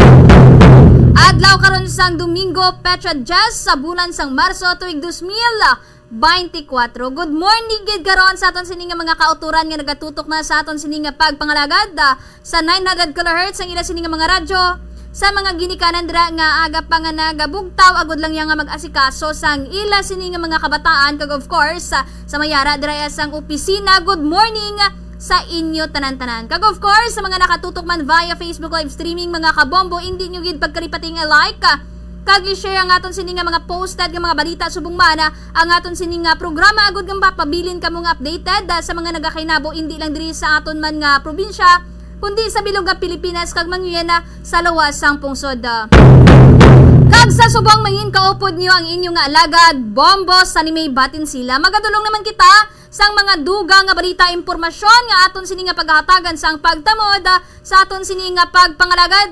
Adlaw karon sang Domingo, Petra Jazz sa bulan sang Marso tuig two thousand twenty-four. Good morning gid karon sa aton sining mga kauturan nga nagatutok na sa aton sining pagpangalagad sa nine hundred kilohertz ang ila sining mga radyo sa mga ginikanan dira nga aga pa nga nagabugtaw agud lang yang nga mag-asikaso sang ila sining mga kabataan kag of course sa, sa mayara dira sang opisina. Good morning sa inyo tanan-tanan. Kag of course, sa mga nakatutok man via Facebook live streaming, mga kabombo, hindi nyo gid pagkaripating like, kag i-share ang aton sining mga posted nga mga balita subong mana, ang aton sining nga programa agud nga pabilin kamo nga updated sa mga nagakainabo hindi lang diri sa aton man nga probinsya, kundi sa bilog nga Pilipinas kag mangyena sa lawas sang pungsod. Kag sa subong mangin kaupod nyo ang inyong nga alagad, Bombo sa ni May Batin sila. Magadulong naman kita sang mga duga nga balita impormasyon nga aton sini nga paghatagan sang pagtamod sa aton sini nga pagpangalagad.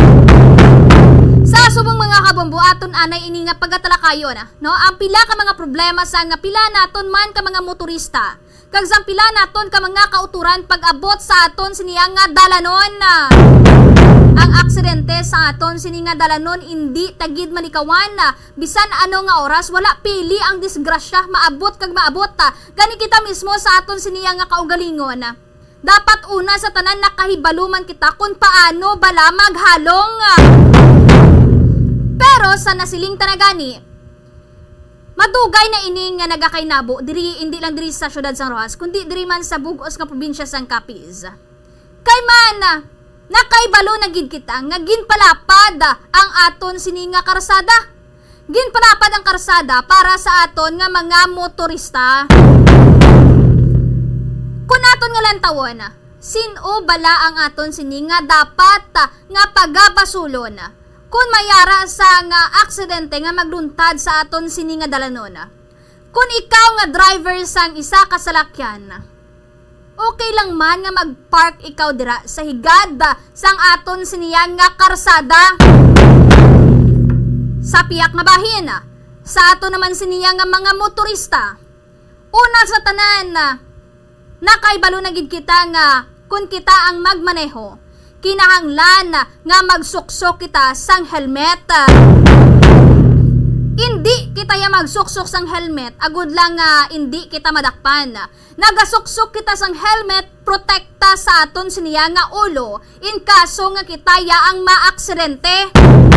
Sa subong mga kabombo aton anay ini nga pagatalakayon, no? Ang pila ka mga problema sa nga pila naton man ka mga motorista. Kag sang pila naton ka mga kauturan pag-abot sa aton sini nga dalanon. Ang aksidente sa aton sini nga dalanon hindi tagid malikawan na bisan ano nga oras wala pili ang disgrasya maabot kag maabot ta. Gani kita mismo sa aton sini nga kaugalingon. Dapat una sa tanan nakahibaluman kita kung paano bala maghalong. Pero sa nasiling tanagani, madugay na ini nga nagakainabo diri hindi lang diri sa Syudad sang Rojas kundi diri man sa bugos nga probinsya sang Capiz. Kay man nakaibalo na gid kita nga ginpalapad ang aton sini nga karsada. Ginpalapad ang karsada para sa aton nga mga motorista. Kung aton nga lantawon, sino bala ang aton sini nga dapat nga pagabasulon kung mayara sa nga aksidente nga magluntad sa aton sini nga dalanon. Kung ikaw nga driver sang isa ka salakyan, okay lang man nga mag-park ikaw dira sa higad sang aton siniyang nga karsada. Sa piyak nga bahin, sa aton naman siniya nga mga motorista. Una sa tanan, nakaibalo na gid kita nga kun kita ang magmaneho, kinahanglan nga magsuksok kita sang helmet. Hindi kita ya magsuksok sang helmet, agud lang nga uh, hindi kita madakpan. Nagasuksok kita sang helmet, protekta sa aton siniya nga ulo, in kaso nga kita ya ang maaksidente.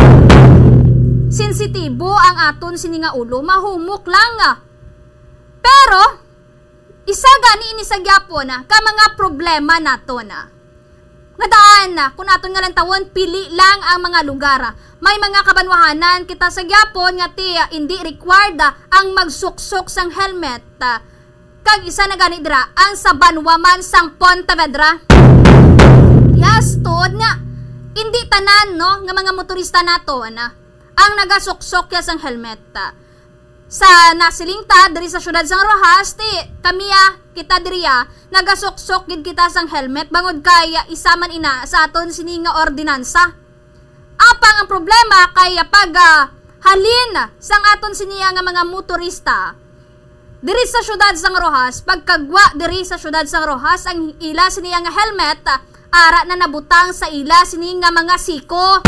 Sensitibo ang aton sini nga ulo, mahumok lang. Pero, isa gani ini sa gyapon ka mga problema naton. Nga daan, kung aton nga lang tawon, pili lang ang mga lugar. May mga kabanwahanan kita sa gyapon nga ti hindi required ang magsuksok sang helmet. Kag isa na gani dira ang sa Banwaman sang Pontevedra. Yes, tod nga. Hindi tanan no nga mga motorista naton ang nagasuksok ya sang helmet. Sa nasilingta diri sa syudad sang Rojas ti kamiya kita diriya nagasuksok gid kita sang helmet bangod kaya isa man ina sa aton sini nga ordinansa. Apang ang problema kaya pag uh, halin sang aton siniya nga mga motorista diri sa syudad sang Rojas, pagkagwa diri sa syudad sang Rojas ang ila siniya nga helmet, ara na nabutang sa ila sini nga mga siko.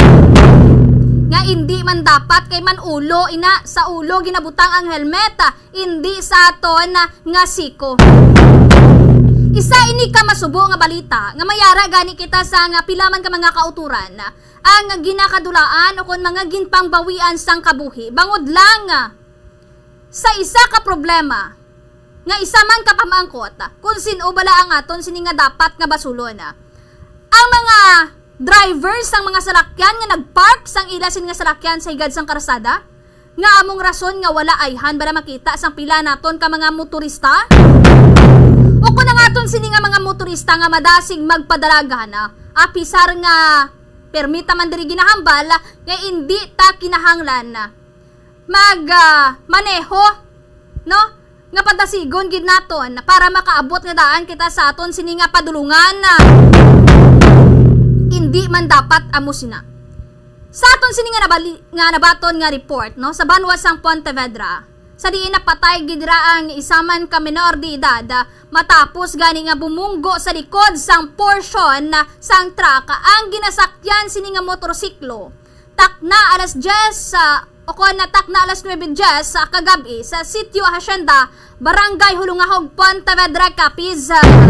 Nga hindi man dapat kay man ulo ina sa ulo ginabutang ang helmet, hindi sa aton nga siko. Isa ini ka masubo nga balita nga mayara gani kita sa nga pilaman ka mga kauturan ang ginakadulaan o kon mga ginpangbawian sang kabuhi bangod lang sa isa ka problema nga isa man ka pamangkot kung sino bala ang aton sini nga dapat nga basulon. Ang mga drivers sang mga salakyan nga nagpark sang ila sini nga salakyan sa higad sang karsada nga among rason nga wala ayhan bala makita sang pila naton ka mga motorista. O kung ang aton sini nga mga motorista nga madasig magpadalagan apisar nga permita man diri ginahambal nga hindi ta kinahanglan mag uh, maneho no nga padasigon gid naton para makaabot nga daan kita sa aton sini nga padulungan. Hindi man dapat amo sina. Sa aton sini nga nabali, nga nabaton nga report no sa Banwa sang Pontevedra sa diin napatay gid ra ang isaman ka menor de edad matapos gani nga bumunggo sa likod sang portion sang truck ang ginasakyan sini nga motorsiklo. Takna alas diyes uh, o kon natak na alas nuwebe diyes sa uh, kagabi sa Sitio Hacienda, Barangay Hulungahog, Pontevedra, Capiz.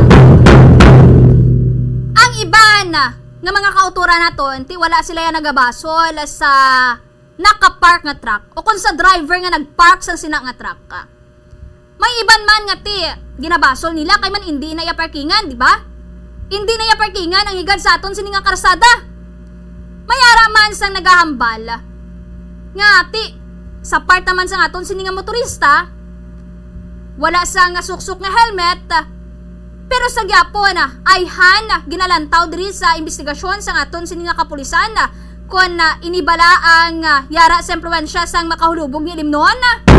Ang iban nga mga kauturan naton ti wala sila ya nagabasol sa nakapark nga truck o kung sa driver nga nagpark sa sina nga truck. May iban man nga ti ginabasol nila kay man hindi na ya parkingan, di ba? Hindi na ya parkingan ang higad sa aton sini nga karsada. Mayara man sang nagahambal nga ti sa part naman sa aton sini nga motorista wala sa nga suksok nga helmet. Pero sa gyapon ayhan ginalantaw diri sa investigasyon sa aton sini nga kapulisan kon uh, inibala ang uh, yara sa impluwensya sang makahulubog ni limnon.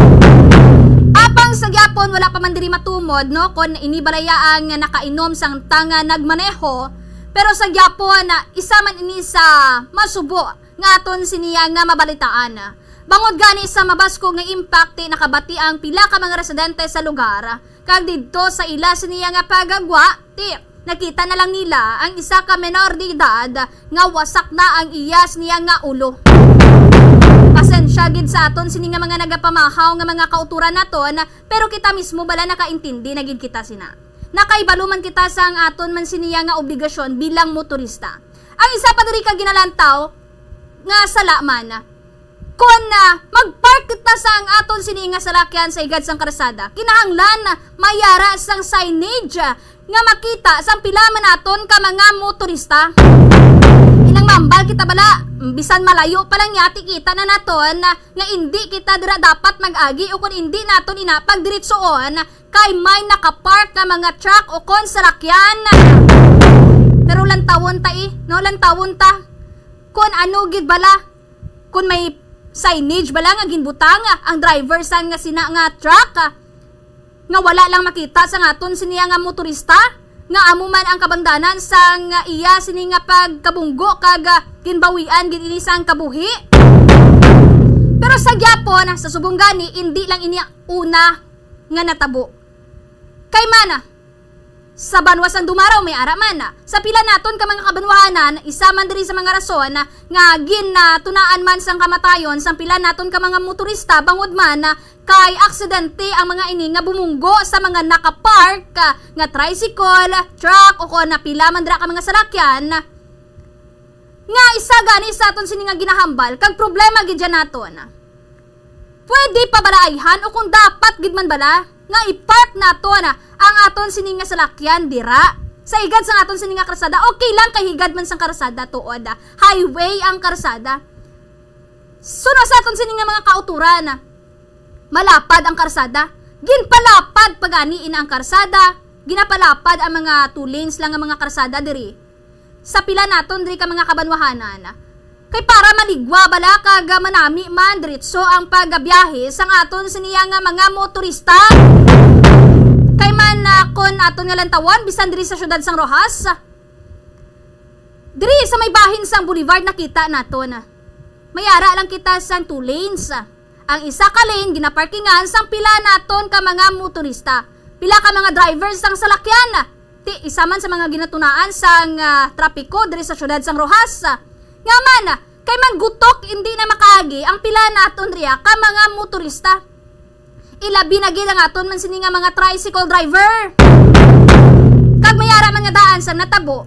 Apang sa gyapon wala pa man diri matumod no kon inibalaya ang uh, nakainom sang tanga nagmaneho. Pero sa gyapon uh, isa man ini sa masubo nga aton siniya nga mabalitaan. Bangod gani sa mabasko nga impact ti nakabati ang pila ka mga residente sa lugar kag didto sa ila siniya nga pagagwa ti nakita na lang nila ang isa ka menor de edad nga wasak na ang iyas niya nga ulo. Pasensya gid sa aton sini nga mga nagapamahaw nga mga kauturan naton pero kita mismo bala nakaintindi na gid kita sina. Nakaibaluman kita sa ang aton man siniya nga obligasyon bilang motorista. Ang isa pa diri ka ginalantaw nga salaman kung uh, magpark kita sa ang aton sini nga salakyan sa higad sang karsada kinahanglan mayara sang signage nga makita sang pilaman naton ka mga motorista. Inang mambal kita bala bisan malayo pa lang yati kita na naton nga hindi kita dira dapat mag-agi o kung hindi naton ina pagdiretsoon kay may nakapark na mga truck o kon salakyan. Pero lantawon ta eh no lantawon ta kun ano gid bala kun may signage bala nga ginbutang ang driver sang nga sina nga truck nga wala lang makita sa ngaton siniya nga motorista nga amo man ang kabangdanan sang iya sini nga pagkabunggo kag ginbawian gid ini sang kabuhi. Pero sa gyapon sa subong gani hindi lang ini una nga natabo. Kay mana sa banwas ang dumaraw may ara man. Sa pila naton ka mga kabanwahanan, isa man diri sa mga rason nga gin na tunaan man sang kamatayon sang pila naton ka mga motorista bangod man kay aksidente ang mga ini nga bumunggo sa mga nakapark nga tricycle, truck o kon na pila man dira ka mga salakyan nga isa gani sa aton sini nga ginahambal kag problema gid naton. Pwede pa balaayhan o kung dapat gid man bala nga i-park naton ang aton sini nga salakyan dira sa higad sang aton sini nga karsada. Okay lang kay higad man sang karsada tuod highway ang karsada. Suno sa aton sini nga mga kauturan malapad ang karsada. Ginpalapad pagani ina ang karsada. Ginapalapad ang mga two lanes lang ang mga karsada diri. Sa pila naton diri ka mga kabanwahanan. Kay para maligwa bala kag manami man diretso ang pagbiyahe sang aton siniya nga mga motorista. Kay man uh, kon aton nga lantawon bisan diri sa syudad sang Rojas. Diri sa may bahin sang boulevard nakita naton. Mayara lang kita sang two lanes. Ang isa ka lane ginaparkingan sang pila naton ka mga motorista. Pila ka mga drivers sang salakyan. Ti isa man sa mga ginatunaan sang uh, trapiko diri sa syudad sang Rojas. Nga man, kay man gutok hindi na makaagi ang pila naton riya ka mga motorista. Ilabi na gid ang aton man sini nga mga tricycle driver. Kag mayara man nga daan sa natabo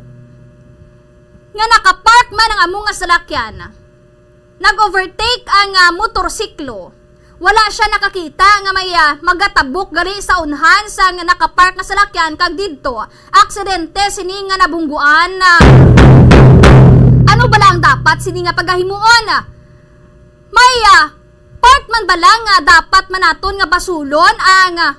nga nakapark man ang among nga salakyan. Nag-overtake ang uh, motorsiklo. Wala siya nakakita nga may uh, magatabok gali sa unhan sa nga nakapark nga salakyan kag didto aksidente sini nga nabungguan na uh, ano bala ang dapat sini nga pagahimuon? May uh, part man bala nga dapat manaton nga basulon ang uh,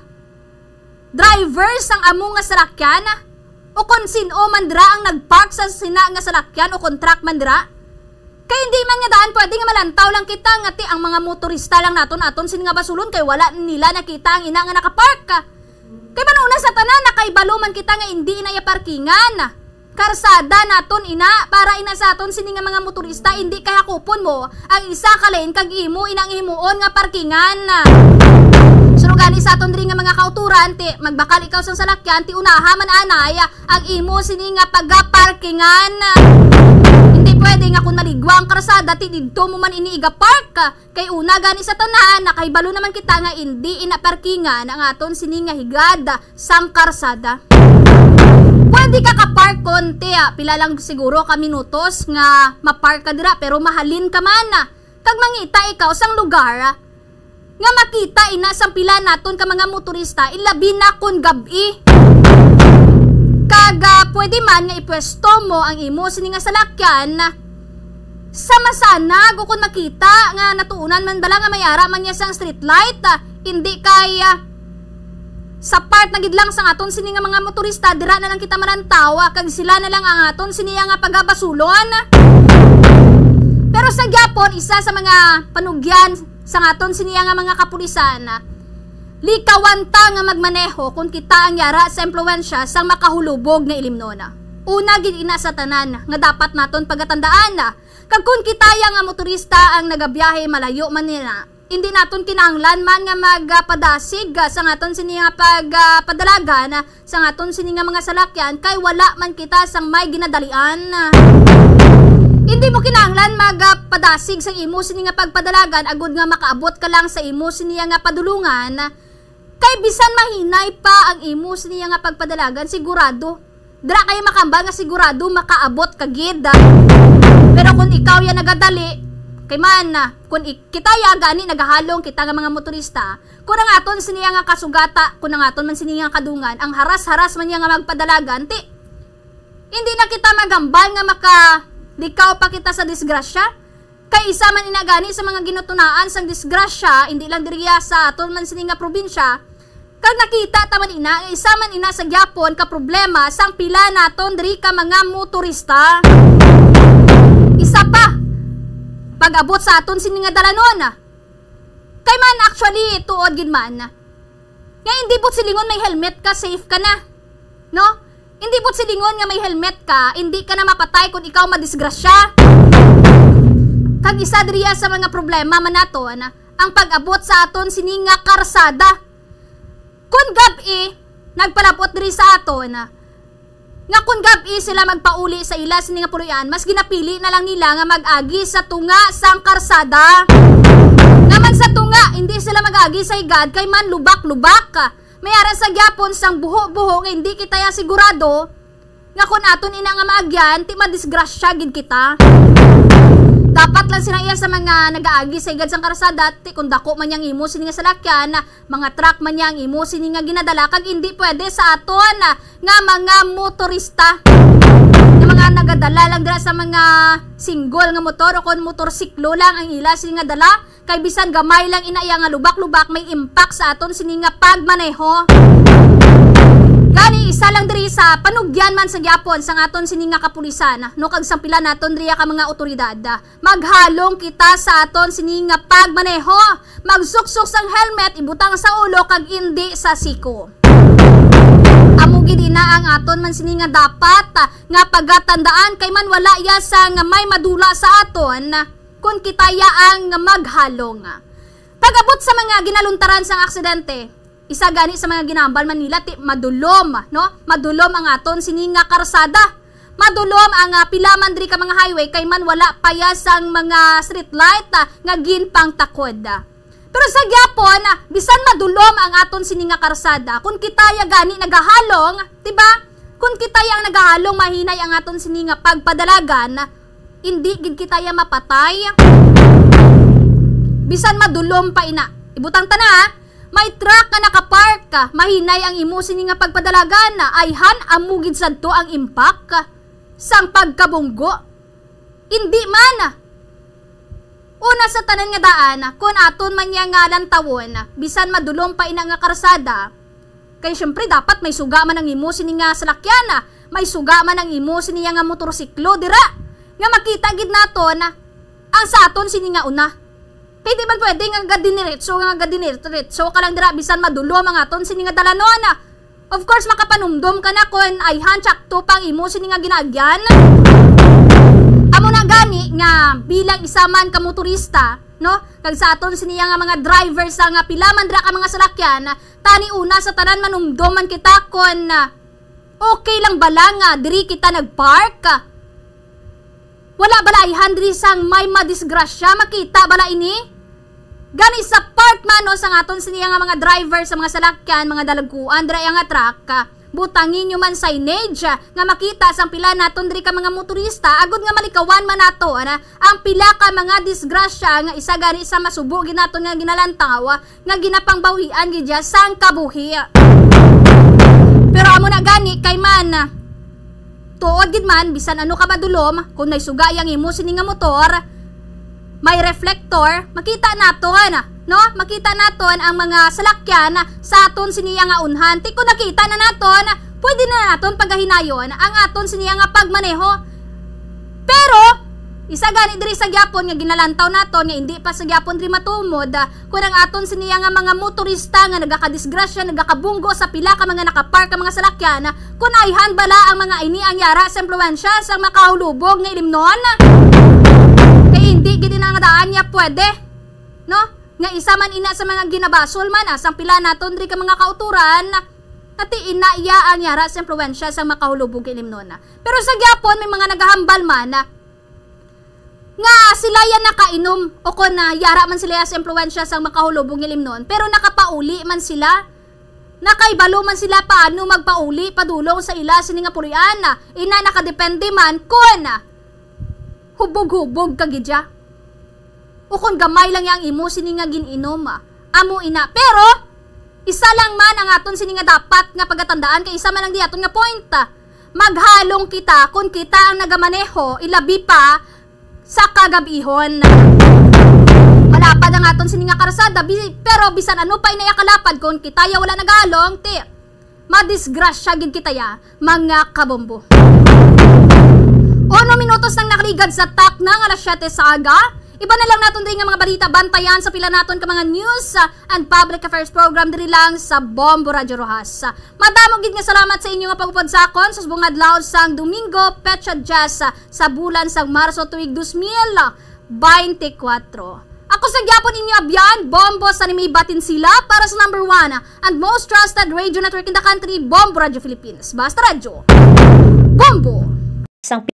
drivers ang among nga salakyan o kon sino man dira ang nagpark sa sina nga salakyan o contract man dira? Kay hindi man nga daan pwede nga malantaw lang kita nga ti ang mga motorista lang naton aton sini nga basulon kay wala nila nakita ang ina nga nakapark. Kay manuna sa tanan nakaibalo man kita nga hindi ina ya parkingan. Karsada naton ina para ina sa aton sini nga mga motorista hindi kay hakupon mo ang isa ka lane kag imo inang himuon nga parkingan. Suno gani sa aton diri nga mga kauturan ti magbakal ikaw sang salakyan ti unaha man anay ang imo sini nga pagaparkingan. Hindi pwede nga kun maligwa ang karsada ti didto mo man iniiga park kay una gani sa tanan nakaibalo naman kita nga hindi ina parkingan ang aton sini nga higad sang karsada. Pwede ka ka-park konti ah. Pila lang siguro ka minutos nga ma-park ka dira pero mahalin ka man ah. Kag mangita ikaw sang lugar ah, nga makita ina sang pila naton ka mga motorista ilabi na kun gabi. Kag uh, pwede man nga ipwesto mo ang imo sini nga salakyan sa masanag o kun makita nga natuunan man bala nga mayara man niya sang street light ah. Hindi kaya sa part na gid lang sang aton sini nga mga motorista dira na lang kita manantawa kag sila na lang ang aton sini nga pagabasulon. Pero sa gyapon isa sa mga panugyan sang aton sini nga mga kapulisan likawan ta nga magmaneho kung kita ang yara sa impluwensya sang makahulubog nga ilimnona. Una gid ina sa tanan nga dapat naton pagatandaan kag kung kitaya nga motorista ang nagabiyahe malayo man nila hindi naton kinahanglan man nga magpadasig uh, sa ngaton sini nga pagpadalagan uh, sa ngaton sini nga mga salakyan kay wala man kita sang may ginadalian. Uh, hindi mo kinahanglan magpadasig sa imo sini nga pagpadalagan agud nga makaabot ka lang sa imo sini nga padulungan uh, kay bisan mahinay pa ang imo sini nga pagpadalagan sigurado dira kay makamba nga sigurado makaabot ka gid. Uh, pero kung ikaw ya nagadali kay man na, kung kita ya gani nagahalong kita nga mga motorista, kung ang aton siniya nga kasugata, kung ang aton man siniya nga kadungan, ang haras-haras man niya nga magpadalagan, ti, hindi na kita magambal nga maka, dikaw pa kita sa disgrasya, kay isa man inagani sa mga ginutunaan sang disgrasya, hindi lang diriya sa aton man siniya nga probinsya, kag nakita taman ina, isa man ina sa gyapon ka problema sang pila naton diri ka mga motorista. Isa pa, pag-abot sa aton sini nga dalanon ah. Kay man actually tuod gid man. Nga hindi bot silingon may helmet ka safe ka na. No? Hindi bot silingon nga may helmet ka, hindi ka na mapatay kung ikaw madisgrasya. Kag isa diriya sa mga problema man naton ang pag-abot sa aton sini nga karsada. Kung gabi nagpalapot diri sa aton nga kung gabi sila magpauli sa ila sini nga puluyan, mas ginapili na lang nila nga mag-agi sa tunga sang karsada. Naman sa tunga, hindi sila mag-agi sa igad kay man lubak-lubak. Mayara sa gyapon sang buho-buho nga hindi kita ya sigurado nga kung aton ina nga maagyan, ti madisgrasya gid kita. Dapat lang sila iya sa mga nag-aagi sa igad sang karsada, ti kung dako man yang imo sini nga salakyan, mga truck man yang imo sini nga ginadala, kag hindi pwede sa aton nga mga motorista. Nga mga nagadala lang dira sa mga single nga motor o kon motorsiklo lang ang ila sini nga dala, kay bisan gamay lang inaya nga lubak-lubak may impact sa aton sini nga pagmaneho. Gani isa lang diri sa panugyan man sa gyapon sang aton sini nga kapulisan, no kag sampila naton diri ka mga otoridad. Maghalong kita sa aton sini nga pagmaneho, magsuksok sang helmet ibutang sa ulo kag indi sa siko. Amo gid ina ang aton man sini nga dapat nga pagatandaan kay man wala ya sa nga may madula sa aton kun kita ya ang maghalong. Pagabot sa mga ginaluntaran sang aksidente, isa gani sa mga ginambal Manila ti madulom, no? Madulom ang aton sini nga karsada. Madulom ang uh, pilaman diri ka mga highway kay man wala payas ang mga street light uh, nga ginpang takod. Pero sa gyapon, uh, bisan madulom ang aton sini nga karsada, kun kitaya gani nagahalong, tiba? Kun kitaya ang nagahalong mahinay ang aton sini nga pagpadalagan, hindi gid kitaya mapatay. Bisan madulom pa ina. Ibutang tana ha. May truck nga nakapark ka, mahinay ang imo sini nga pagpadalagan na ayhan amugid sadto ang impact sang pagkabunggo. Hindi man. Una sa tanan nga daan, kun aton man yang nga lantawon, bisan madulom pa ina nga karsada, kay syempre dapat may suga man ang imo sini nga salakyan, may suga man ang imo sini nga motorsiklo dira, nga makita gid naton ang sa aton sini nga una. Kaya di man pwede nga gadiniretso nga gadiniretso ka lang dira bisan madulom ang aton sini nga dalanon. Of course makapanumdom ka na kun ayhan tsakto pang imo sini nga ginagyan. Amo na gani nga bilang isa man ka motorista, no? Kag sa aton sini nga mga drivers sa nga pila man dira ka mga salakyan, tani una sa tanan manumdom man kita kun okay lang bala nga diri kita nagpark. Wala bala ayhan diri sang may madisgrasya makita bala ini? Gani sa park mano sang aton siniya nga mga driver sa mga salakyan, mga dalagkuan dira nga truck, butangin nyo man signage nga makita sang pila naton diri ka mga motorista agud nga malikawan man nato ana ang pila ka mga disgrasya nga isa gani sa masubo gid naton nga ginalantaw nga ginapangbawian gid sang kabuhi. Pero amo na gani kay man tuod gid man bisan ano ka madulom kun may suga yang imo sini nga motor, may reflector, makita naton, no? Makita naton ang mga salakyan sa aton siniya nga unhan. Ti kung nakita na naton, pwede na naton pagahinayon ang aton siniya nga pagmaneho. Pero isa gani diri sa gyapon nga ginalantaw naton nga hindi pa sa gyapon diri matumod kun ang aton siniya nga mga motorista nga nagakadisgrasya, nagakabunggo sa pila ka mga nakapark ka mga salakyan, kun ayhan bala ang mga ini ang yara sa impluwensya sa makahulubog nga ilimnon. Kay hindi gid na nga daan niya pwede, no? Nga isa man ina sa mga ginabasol man asang pila naton diri ka mga kauturan ati ina iya ang yara sa impluwensya sa makahulubog nga ilimnon. Pero sa gyapon may mga nagahambal man nga sila yan nakainom o kung na yara man sila sa impluwensya sa makahulubong ilim nun, pero nakapauli man sila, nakaibalo man sila paano magpauli padulong sa ila sini nga pulian, ina nakadepende man kung hubog-hubog kagidya o kung gamay lang yang imo sini nga gininom, amo ina. Pero isa lang man ang aton sini nga dapat nga pagatandaan kay isa man lang di aton nga point, maghalong kita kung kita ang nagamaneho ilabi pa sa kagabihon. Malapad ang aton sini nga karsada, pero bisan ano pa inaya kalapad kung kitaya wala nagalong, ti madisgrasya gid kitaya mga kabombo. Uno minutos nang nakaligad sa tak ng alas siyete sa aga. Iba na lang naton diri nga mga balita bantayan sa pila naton ka mga news and public affairs program diri lang sa Bombo Radio Rojas. Madamo gid nga salamat sa inyo nga pagupod sa akon sa subong adlaw sang Domingo Petsa Jazz sa bulan sang Marso tuig two mil twenty-four. Ako sa gyapon ninyo abyan, Bombo sa nimi batin sila para sa number one and most trusted radio network in the country, Bombo Radio Philippines. Basta Radio. Bombo! Sang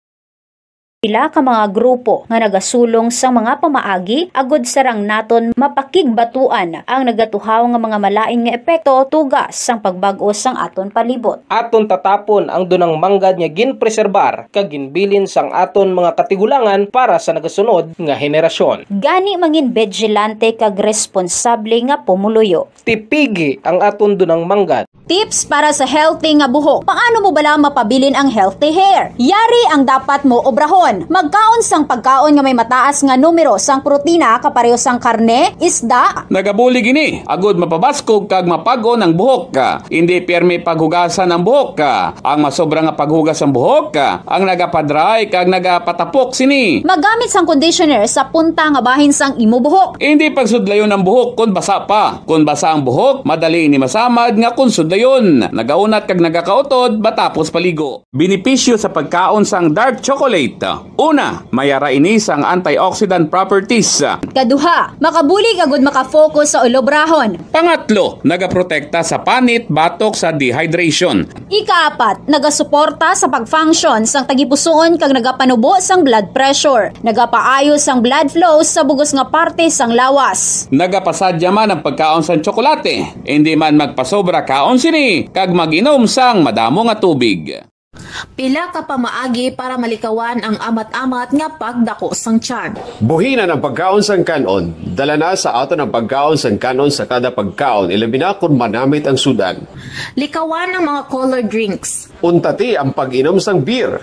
pila ka mga grupo nga nagasulong sa mga pamaagi agud sarang naton mapakigbatuan ang nagatuhaw nga mga malain nga epekto tugas sang pagbag-o sang aton palibot. Aton tatapon ang dunang manggad nga ginpreserbar kag ginbilin sang aton mga katigulangan para sa nagasunod nga henerasyon. Gani mangin vigilante kag responsable nga pumuluyo. Tipigi ang aton dunang manggad. Tips para sa healthy nga buhok. Paano mo bala mapabilin ang healthy hair? Yari ang dapat mo obrahon. Magkaon sang pagkaon nga may mataas nga numero sang protina kapareho sang karne, isda. Nagabuli gini, agud mapabaskog kag mapagon ang buhok ka. Hindi pirmi paghugasan ang buhok ka. Ang masobra nga paghugas ang buhok ka, ang nagapadry kag nagapatapok sini. Magamit sang conditioner sa punta nga bahin sang imo buhok. Hindi pagsudlayon ang buhok kun basa pa. Kun basa ang buhok, madali ni masamad nga kun sudlayon. Nagaunat kag nagakautod batapos paligo. Benepisyo sa pagkaon sang dark chocolate. Una, mayara ini sang antioxidant properties. Kaduha, makabulig agud makafocus sa ulobrahon. Pangatlo, nagaprotekta sa panit batok sa dehydration. Ikaapat, nagasuporta sa pagfunction sang tagipusoon kag nagapanubo sang blood pressure. Nagapaayo sang blood flow sa bugos nga parte sang lawas. Nagapasadya man ang pagkaon sang tsokolate. Hindi man magpasobra kaon sini kag mag-inom sang madamo nga tubig. Pila ka pamaagi para malikawan ang amat-amat nga pagdako sang tiyan. Buhinan ang pagkaon sang kanon. Dala na sa aton ang pagkaon sang kanon sa kada pagkaon, ilabi na kung manamit ang sudan. Likawan ang mga colored drinks. Untati ang pag-inom sang beer.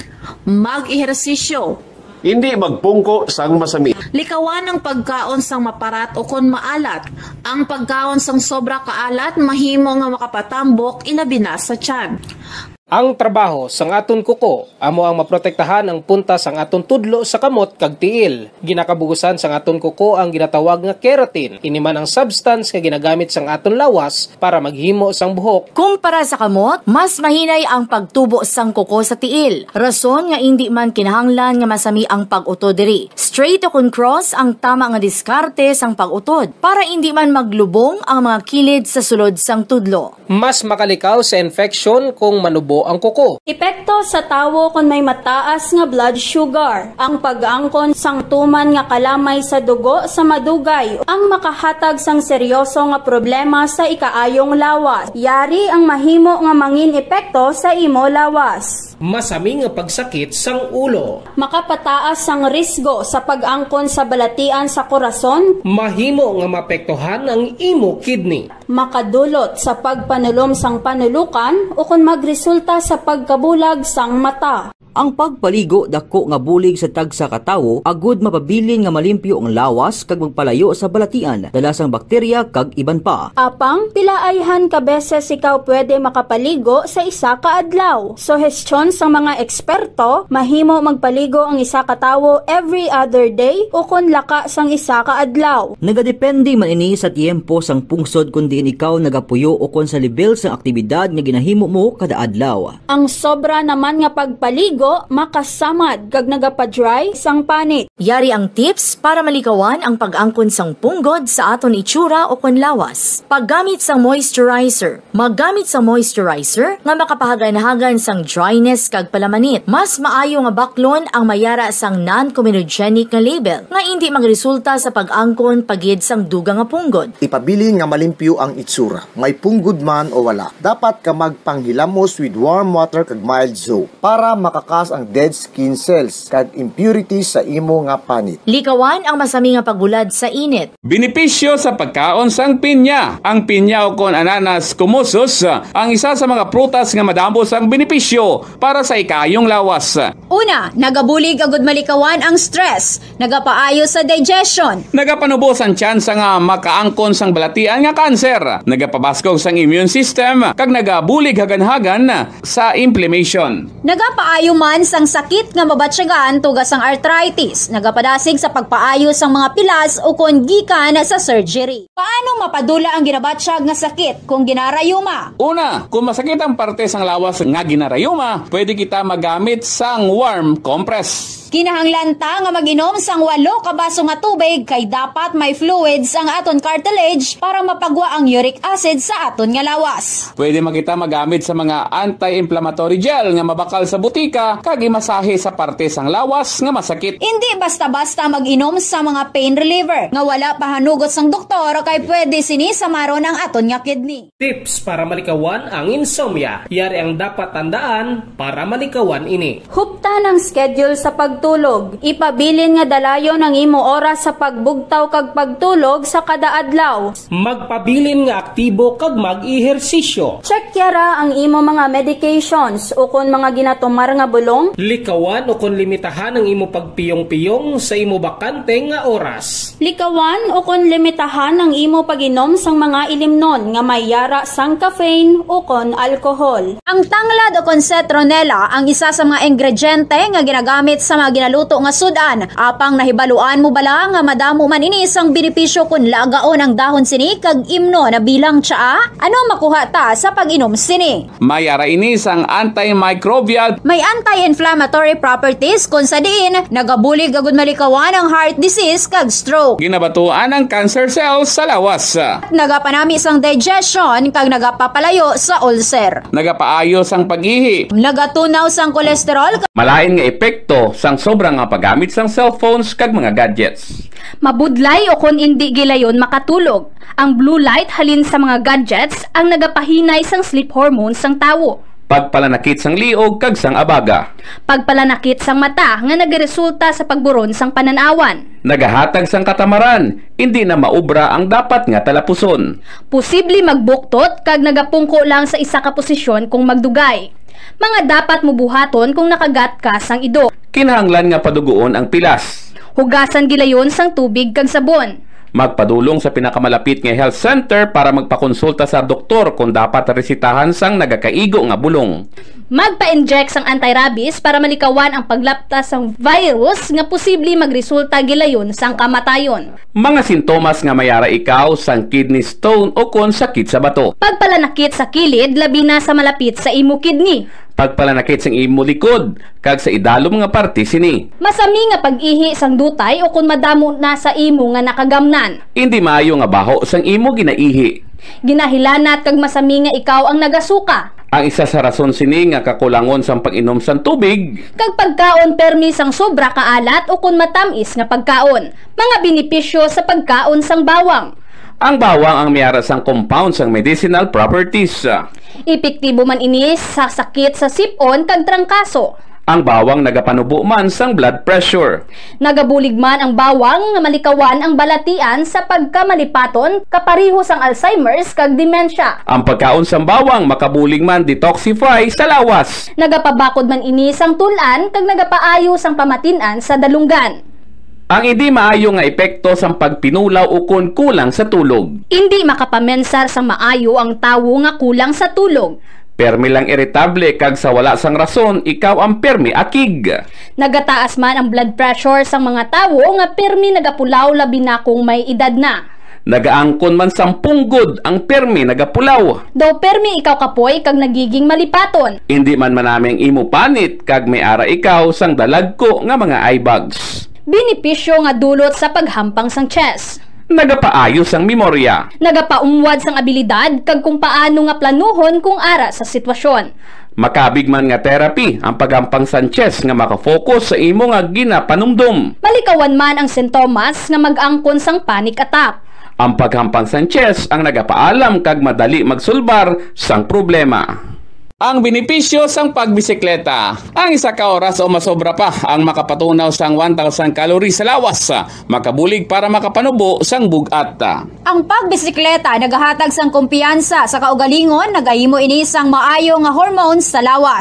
Mag-ehersisyo. Hindi magpungko sang masami. Likawan ang pagkaon sang maparat o kon maalat. Ang pagkaon sang sobra kaalat mahimo nga makapatambok ilabi na sa tiyan. Ang trabaho sang aton kuko amo ang maprotektahan ang punta sang aton tudlo sa kamot kag tiil. Ginakabugusan sang aton kuko ang ginatawag nga keratin. Ini man ang substance nga ginagamit sang aton lawas para maghimo sang buhok. Kumpara sa kamot, mas mahinay ang pagtubo sang kuko sa tiil. Rason nga hindi man kinahanglan nga masami ang pag-utod diri. Straight o kun cross ang tama nga diskarte sang pag-utod para hindi man maglubong ang mga kilid sa sulod sang tudlo. Mas makalikaw sa infection kung manubo ang kuko. Epekto sa tawo kung may mataas nga blood sugar. Ang pag-angkon sang tuman nga kalamay sa dugo sa madugay ang makahatag sang seryoso nga problema sa ikaayong lawas. Yari ang mahimo nga mangin epekto sa imo lawas. Masami nga pagsakit sang ulo. Makapataas sang risgo sa pag-angkon sa balatian sa korason. Mahimo nga mapektuhan ang imo kidney. Makadulot sa pagpanulom sang panulukan o kung magresulta sa pagkabulag sang mata. Ang pagpaligo dako nga bulig sa tagsa ka tawo agud mapabilin nga malimpyo ang lawas kag magpalayo sa balatian, dalasang bakterya kag iban pa. Apang pilaayhan ka beses ikaw pwede makapaligo sa isa ka adlaw. Suhestyon sa mga eksperto, mahimo magpaligo ang isa ka tawo every other day o kun laka sang isa ka adlaw. Nagadepende man ini sa tiempo sang pungsod kun diin ikaw nagapuyo o kun sa level sang aktibidad nga ginahimo mo kada adlaw. Ang sobra naman nga pagpaligo makasamad kag nagapadry sang panit. Yari ang tips para malikawan ang pag-angkon sang punggod sa aton itsura o kun lawas. Paggamit sang moisturizer. Maggamit sang moisturizer nga makapahaganahagan sang dryness kag palamanit. Mas maayo nga baklon ang mayara sang non-comedogenic nga label nga hindi magresulta sa pag-angkon pagid sang duga nga punggod. Ipabilin nga malimpyo ang itsura. May punggod man o wala. Dapat ka magpanghilamos with warm water kag mild soap para makaka ang dead skin cells kag impurities sa imo nga panit. Likawan ang masami nga pagbulad sa init. Benepisyo sa pagkaon sang pinya. Ang pinya o kon ananas kumusos ang isa sa mga prutas nga madambos ang benepisyo para sa ikayong lawas. Una, nagabulig agud malikawan ang stress, nagapaayo sa digestion, nagapanubos ang tsansa nga makaangkon sang balatian nga kanser, nagapabaskog sang immune system kag nagabulig hagan-hagan sa inflammation. Nagapaayo human sang sakit nga mabatsyagan tugas ang arthritis, nagapadasig sa pagpaayos ang mga pilas o kon gikan sa surgery. Paano mapadula ang ginabatsyag nga sakit kung ginarayuma? Una, kung masakit ang parte sang lawas nga ginarayuma, pwede kita magamit sang warm compress. Kinahanglan ta nga mag-inom sang walo ka baso nga tubig kay dapat may fluids ang aton cartilage para mapagwa ang uric acid sa aton nga lawas. Pwede makita magamit sa mga anti-inflammatory gel nga mabakal sa butika kag imasahe sa parte sang lawas nga masakit. Hindi basta-basta mag-inom sa mga pain reliever nga wala pa hanugot sang doktor kay pwede sini samaron ang aton nga kidney. Tips para malikawan ang insomnia. Yari ang dapat tandaan para malikawan ini. Hupta ng schedule sa pagtulog. Ipabilin nga dalayon ang imo oras sa pagbugtaw kag pagtulog sa kada adlaw. Magpabilin nga aktibo kag mag-ehersisyo. Check yara ang imo mga medications o kon mga ginatumar nga bulong. Likawan o kon limitahan ang imo pagpiyong-piyong sa imo bakante nga oras. Likawan o kon limitahan ang imo pag-inom sang mga ilimnon nga may yara sang caffeine o kon alcohol. Ang tanglad o kon citronella ang isa sa mga ingrediente nga ginagamit sa mga ginaluto nga sudan. Apang nahibaluan mo bala nga madamo man ini sang benepisyo kun lagaon ang dahon sini kag imno na bilang tsaa? Ano makuha ta sa pag-inom sini? May ara ini sang antimicrobial, may anti-inflammatory properties kun sa diin nagabulig agud malikawan ang heart disease kag stroke. Ginabatuan ang cancer cells sa lawas. Nagapanami sang digestion kag nagapapalayo sa ulcer. Nagapaayos ang pag-ihi. Nagatunaw sang kolesterol. Malain nga epekto sang sobrang nga paggamit sang cellphones kag mga gadgets. Mabudlay o kon hindi gilayon makatulog. Ang blue light halin sa mga gadgets ang nagapahinay sang sleep hormones sang tawo. Pagpalanakit sang liog kag sang abaga. Pagpalanakit sang mata nga nagaresulta sa pagburon sang pananawan. Nagahatag sang katamaran, hindi na maubra ang dapat nga talapuson. Posible magbuktot kag nagapungko lang sa isa ka posisyon kung magdugay. Mga dapat mubuhaton kung nakagat ka sang ido. Kinahanglan nga padugoon ang pilas. Hugasan gilayon sang tubig kag sabon. Magpadulong sa pinakamalapit nga health center para magpakonsulta sa doktor kung dapat resitahan sang nagakaigo nga bulong. Magpa-inject sang anti-rabies para malikawan ang paglaptas sang virus nga posible magresulta gilayon sang kamatayon. Mga sintomas nga mayara ikaw sang kidney stone o kon sakit sa bato. Pagpalanakit sa kilid labi na sa malapit sa imo kidney. Pagpalanakit sang imo likod kag sa idalom nga parte sini. Masami nga pag-ihi sang dutay o kun madamo na sa imo nga nakagamnan. Hindi maayo nga baho sang imo ginaihi. Ginahilanat kag masami nga ikaw ang nagasuka. Ang isa sa rason sini nga kakulangon sang pag-inom sang tubig kag pagkaon permi sang sobra kaalat o kun matamis nga pagkaon. Mga benepisyo sa pagkaon sang bawang. Ang bawang ang mayara sang compound sang medicinal properties. Epektibo man ini sa sakit sa sipon kag trangkaso. Ang bawang nagapanubo man sang blood pressure. Nagabulig man ang bawang nga malikawan ang balatian sa pagkamalipaton kapareho sang Alzheimer's kag dementia. Ang pagkaon sang bawang makabulig man detoxify sa lawas. Nagapabakod man ini sang tulan kag nagapaayo sang pamatin-an sa dalunggan. Ang hindi maayo nga epekto sang pagpinulaw o kun kulang sa tulog. Hindi makapamensar sang maayo ang tawo nga kulang sa tulog. Permi lang iritable kag sa wala sang rason ikaw ang permi akig. Nagataas man ang blood pressure sang mga tawo nga permi nagapulaw labi na kung may edad na. Nagaangkon man sang punggod ang permi nagapulaw. Daw permi ikaw kapoy kag nagiging malipaton. Hindi man manaming imo panit kag may ara ikaw sang dalagko nga mga eye bags. Benepisyo nga dulot sa paghampang sang chest. Nagapaayos ang memorya. Nagapaumwad sang abilidad kag kung paano nga planuhon kung ara sa sitwasyon. Makabig man nga therapy ang pagampang sang chest nga makafocus sa imo nga ginapanumdum. Malikawan man ang sintomas nga mag-angkon sang panic attack. Ang paghampang sang chest ang nagapaalam kag madali magsulbar sang problema. Ang benepisyo sang pagbisikleta. Ang isa ka oras o masobra pa ang makapatunaw sang one thousand calories sa lawas. Makabulig para makapanubo sang bugat. Ang pagbisikleta nagahatag sang kumpiyansa sa kaugalingon, nagahimo ini sang maayo nga hormones sa lawas.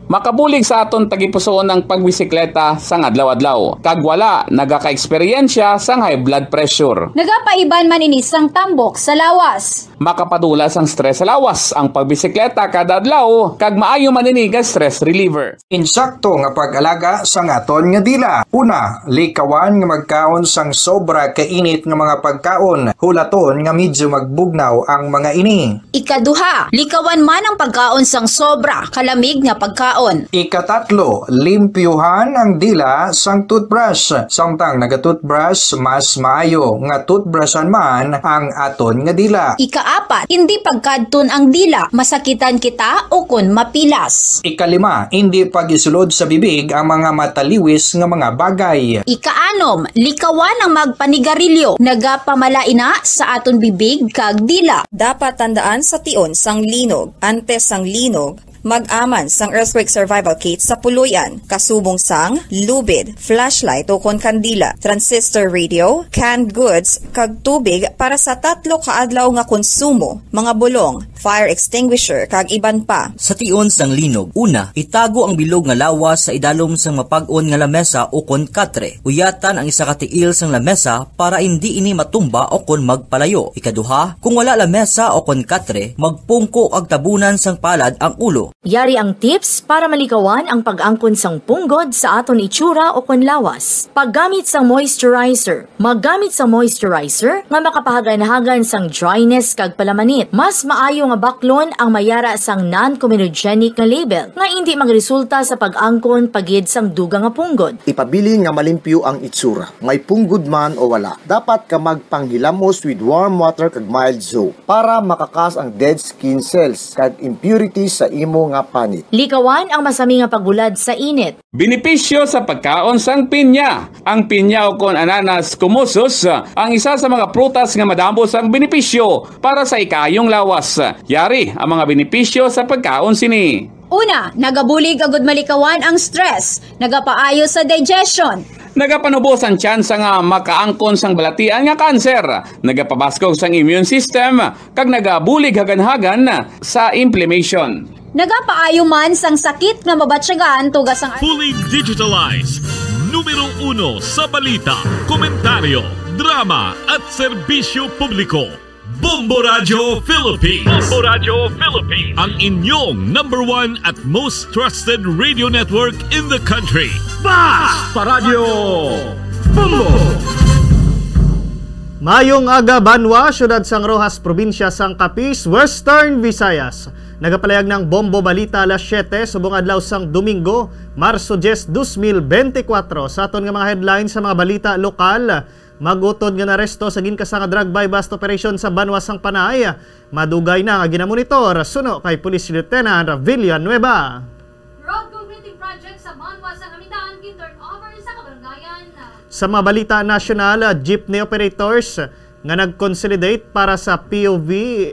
makabulig sa aton tagipusoon ng pagbisikleta sa adlaw-adlaw. Kag wala nagaka-eksperyensya sang high blood pressure. Nagapaiban man ini sang tambok sa lawas. Makapadula sang stress sa lawas ang pagbisikleta kada adlaw kag maayo man ini nga stress reliever. Insakto nga pag-alaga sang aton nga dila. Una, likawan nga magkaon sang sobra kainit nga mga pagkaon. Hulaton nga medyo magbugnaw ang mga ini. Ikaduha, likawan man ang pagkaon sang sobra kalamig nga pagkaon. Ikatatlo, limpyuhan ang dila sang toothbrush. Samtang naga-toothbrush, mas maayo nga toothbrushan man ang aton nga dila. Ikaapat, hindi pagkadton ang dila, masakitan kita o kun mapilas. Ikalima, hindi pagisulod sa bibig ang mga mataliwis nga mga bagay. Ikaanom, likawan ang magpanigarilyo, nagapamalaina sa aton bibig kag dila. Dapat tandaan sa tion sang linog, antes sang linog, mag-aman sang earthquake survival kit sa puluyan, kasubong sang lubid, flashlight o kon kandila, transistor radio, canned goods, kag tubig para sa tatlo kaadlaw nga konsumo, mga bulong, fire extinguisher, kag iban pa. Sa tion sang linog, una, itago ang bilog nga lawas sa idalom sang mapag-on nga lamesa o kon katre. Uyatan ang isa ka tiil sang lamesa para hindi ini matumba o kon magpalayo. Ikaduha, kung wala lamesa o kon katre, magpungko ag tabunan sang palad ang ulo. Yari ang tips para malikawan ang pag-angkon sang punggod sa aton itsura o kon lawas. Paggamit sang moisturizer. Maggamit sang moisturizer nga makapahagan-hagan sang dryness kag palamanit. Mas maayo nga baklon ang mayara sang non-comedogenic nga label nga hindi magresulta sa pag-angkon pagid sang duga nga punggod. Ipabilin nga malimpyo ang itsura. May punggod man o wala. Dapat ka magpanghilamos with warm water kag mild soap para makakas ang dead skin cells kag impurities sa imo nga panit. Likawan ang masami nga pagbulad sa init. Benepisyo sa pagkaon sang pinya. Ang pinya o kon ananas kumusos ang isa sa mga prutas nga madambos ang benepisyo para sa ikayong lawas. Yari ang mga benepisyo sa pagkaon sini. Una, nagabulig agud malikawan ang stress, nagapaayo sa digestion. Nagapanubos ang tsansa nga makaangkon sang balatian nga kanser, nagapabaskog sang immune system, kag nagabulig hagan-hagan sa inflammation. Nagapaayo man sang sakit nga mabatyagan tugas ang Fully digitalized, numero uno sa balita, komentaryo, drama at serbisyo publiko. Bombo Radio Philippines. Bombo Radio Philippines. Ang inyong number one at most trusted radio network in the country. Basta Radio Bombo! Mayong aga Banwa, syudad sang Rojas, probinsya sang Capiz, Western Visayas. Nagapalayag ng Bombo Balita alas siyete subong adlaw sang Domingo, Marso diyes, dos mil bentikuwatro. Sa aton nga mga headlines sa mga balita lokal, magutod nga naresto sa ginkasa nga drug buy bust operation sa Banwa sang Panay. Madugay na nga ginamonitor suno kay Police Lieutenant Villanueva. Road completing project sa Banwa sang Amitaan turn over sa kabarangayan. Sa mga balita national, jeepney operators nga nag-consolidate para sa P O V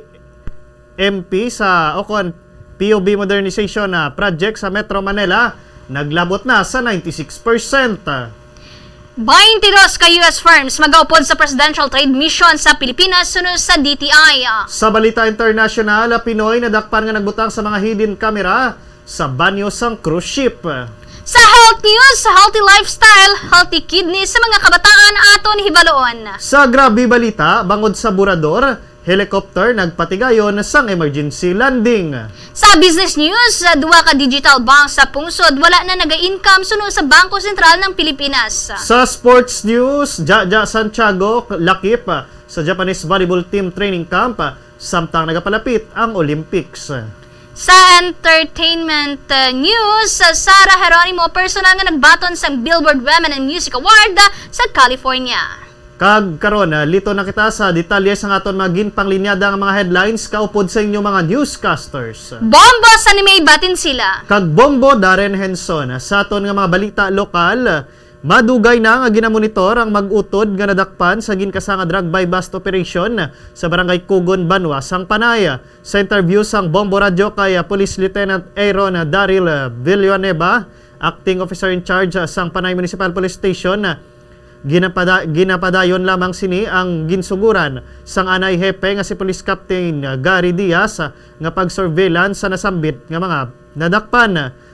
M P sa Ocon P O V modernization na project sa Metro Manila, naglabot na sa ninety-six percent. twenty-two ka U S firms magaupod sa Presidential Trade Mission sa Pilipinas sunod sa D T I. Sa balita international, Pinoy nadakpan nga nagbutang sa mga hidden camera sa banyo sang cruise ship. Sa health news, healthy lifestyle, healthy kidneys sa mga kabataan aton hibaloon. Sa grabe balita, bangod sa burador, helicopter nagpatigayon sang emergency landing. Sa business news, duwa ka digital bank sa pungsod wala na naga-income sunod sa Bangko Sentral ng Pilipinas. Sa sports news, Jaja Santiago lakip sa Japanese volleyball team training camp samtang nagapalapit ang Olympics. Sa entertainment uh, news, Sarah Geronimo personal nga nagbaton sa Billboard Women in Music Award sa California. Kag karon, lito na kita sa detalye sa aton magin panglinyada nga mga headlines kaupod sa inyo mga newscasters. Bombo sa May batin sila. Kag Bombo Darren Henson sa aton nga mga balita lokal, madugay na nga ginamonitor ang mag-utod nga nadakpan sa ginkasa nga drug buy bust operation sa Barangay Kugon, Banwa sang Panay. Sa interview sang Bombo Radio kay Police Lieutenant Aaron Daryl Villanueva, acting officer in charge sang Panay Municipal Police Station, Ginapada, ginapadayon lamang sini ang ginsuguran sang anay hepe nga si Police Captain Gary Diaz nga pag-surveillance sa nasambit nga mga nadakpan.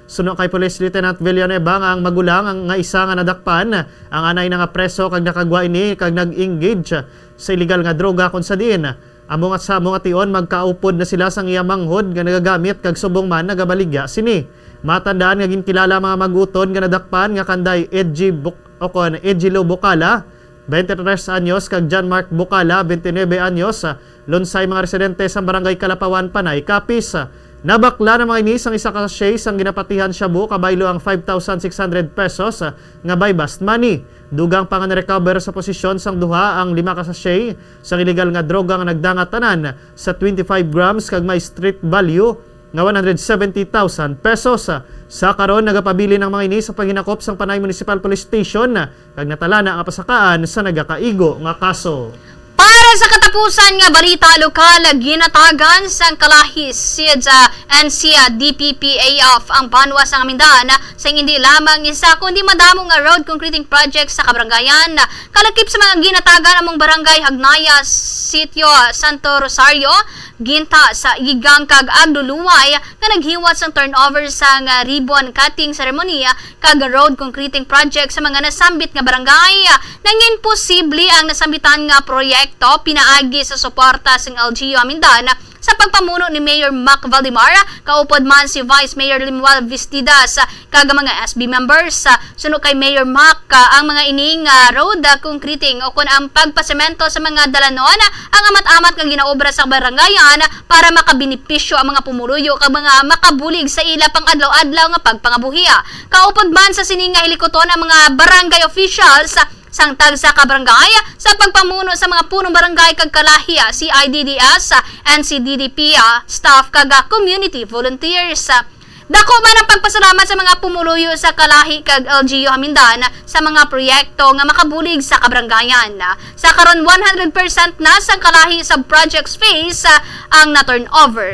Suno kay Police Lieutenant Villanueva nga ang magulang ang nga isa nga nadakpan ang anay nga preso kag nakagwa ini kag nag-engage sa illegal nga droga kun sa diin. Amo nga sa mga tion magkaupod na sila sang iya manghod nga nagagamit kag subong man nagabaligya sini. Matandaan nga ginkilala mga magutod nga nadakpan nga kanday Edgy Buk o kon Edgilo Bukala, twenty-tres anyos kag John Mark Bukala, twenty-nine anyos, lunsay mga residente sa barangay Kalapawan, Panay, Capiz. Nabakla na mga inis ang isa ka sachet ang ginapatihan shabu kabaylo ang five thousand six hundred pesos nga by bust money. Dugang pa nga na-recover sa posisyon sang duha ang lima ka sachet sang illegal nga droga nga nagdangatanan sa twenty-five grams kag may street value nga one hundred seventy thousand pesos. Sa karon nagapabili ng mga inis sa paghinakop sang Panay Municipal Police Station kag natala na ang pasakaan sa nagakaigo nga kaso. Para sa katapusan nga balita lokal, ginatagan sang kalahis sid sa N C A D P P A F ang banwa sa Amindan sa hindi lamang isa kundi madamo nga road concreting project sa kabrangayan. Kalakip sa mga ginatagan among barangay Hagnaya, Sitio Santo Rosario, ginta sa Igang kag Agduluway nga naghiwat sang turnover sa nga ribbon cutting ceremony kag road concreting project sa mga nasambit nga barangay. Nangin posible ang nasambitan nga proyekto pinaagi sa suporta sang L G U Amindan sa pagpamuno ni Mayor Mac Valdemar, kaupod man si Vice Mayor Limuel Vistidas kag mga S B members. Suno kay Mayor Mac ang mga ining uh, road uh, concreting o kun ang pagpasemento sa mga dalanon ang amat-amat nga ginaobra sa barangayan para makabinipisyo ang mga pumuluyo kag mga makabulig sa ila pang adlaw-adlaw nga pagpangabuhiya. Kaupod man sa sining nga hilikoton ang mga barangay officials sang tag sa kabarangay sa pagpamuno sa mga punong barangay kag kalahiya, C I D D S, N C D D P staff kag community volunteers. Dako man ang pagpasalamat sa mga pumuluyo sa kalahi kag L G U Amindan sa mga proyekto nga makabulig sa kabrangayan. Sa karon one hundred percent na sang kalahi sa project phase ang na-turn over.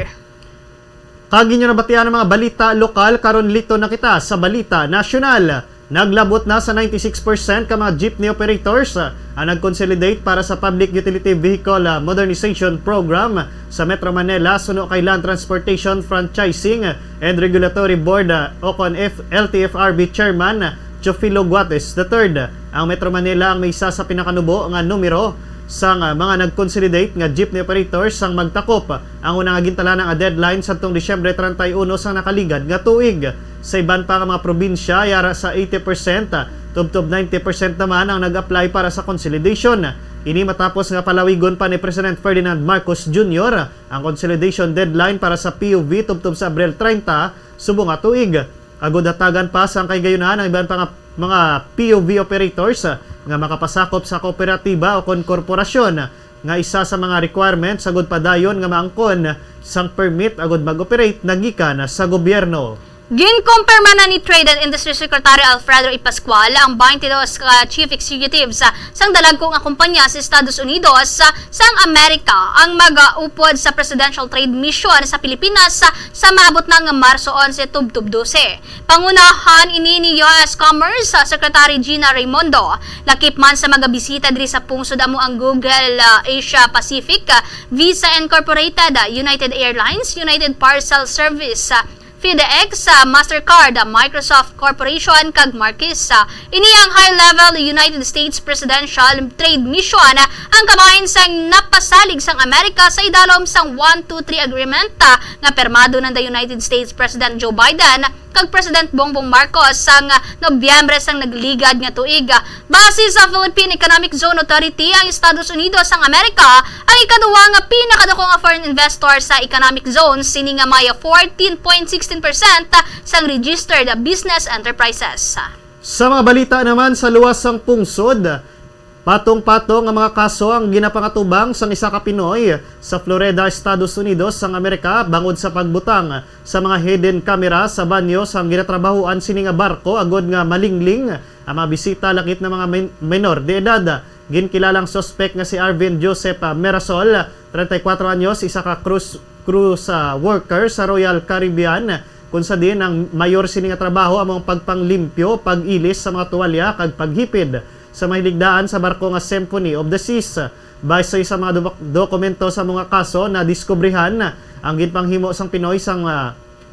Kagi nyo nabatian ng mga balita lokal, karon lito na kita sa balita nasyonal. Naglabot na sa ninety-six percent ka mga jeepney operators uh, ang nag-consolidate para sa Public Utility Vehicle uh, Modernization Program sa Metro Manila suno kay Land Transportation Franchising and Regulatory Board uh, o kon L T F R B Chairman uh, Chofilo Guates the third. Ang Metro Manila ang may isa sa pinakanubo nga numero sang uh, mga nag-consolidate nga jeepney operators sang magtakop. Ang unang agintala ng deadline sa tong Disyembre thirty-one sang nakaligad nga tuig. Sa iban pa nga mga probinsya, yara sa eighty percent, tubtob ninety percent naman ang nag-apply para sa consolidation. Ini matapos nga palawigon pa ni President Ferdinand Marcos Junior ang consolidation deadline para sa P U V tubtob sa Abril thirty, subong nga tuig. Agod hatagan pa sang kay gayunan ang iban pa nga mga P U V operators nga makapasakop sa kooperatiba o kon korporasyon nga isa sa mga requirements agod padayon nga maangkon sang permit agod mag-operate nagikan sa gobyerno. Ginkumpirma na ni Trade and Industry Secretary Alfredo E. Pascual ang twenty-two ka chief executives sa sang dalagko nga kumpanya sa Estados Unidos sa sang Amerika ang mag-upod sa Presidential Trade Mission sa Pilipinas sa, sa maabot na nga Marso eleven tubtob twelve. Pangunahan ini ni U S Commerce Secretary Gina Raimondo. Lakip man sa magabisita diri sa pungsod amo ang Google uh, Asia Pacific, uh, Visa Incorporated, uh, United Airlines, United Parcel Service, uh, FedEx, uh, Mastercard, uh, Microsoft Corporation, kag Marquis. Uh, ini ang high-level United States Presidential Trade Mission uh, ang kabahin sang napasalig sang Amerika sa idalom sang one two three agreement uh, nga permado ng the United States President Joe Biden kag President Bongbong Marcos sang uh, Nobyembre sang nagligad nga tuig. Uh, base sa Philippine Economic Zone Authority, ang Estados Unidos sang Amerika ang ikaduwa nga pinakadako nga foreign investor sa economic zone sini nga may fourteen point one six percent sang registered business enterprises. Sa mga balita naman sa luwas sang pungsod, patong-patong ang mga kaso ang ginapangatubang sang isa ka Pinoy sa Florida, Estados Unidos sang Amerika bangod sa pagbutang sa mga hidden camera sa banyo sang ginatrabahuan sini nga barko agod nga malingling ang mga bisita lakip na mga minor de edad. Ginkilalang suspect nga si Arvin Joseph Merasol, thirty-four anyos, isa ka cruise cruise uh, worker sa Royal Caribbean kung sa din ang mayor sini nga trabaho among pagpanglimpyo, pag-ilis sa mga tuwalya kag paghipid sa mahiligdaan sa barko nga Symphony of the Seas. Base sa mga do dokumento sa mga kaso na diskubrihan ang ginpanghimo sang Pinoy sang uh,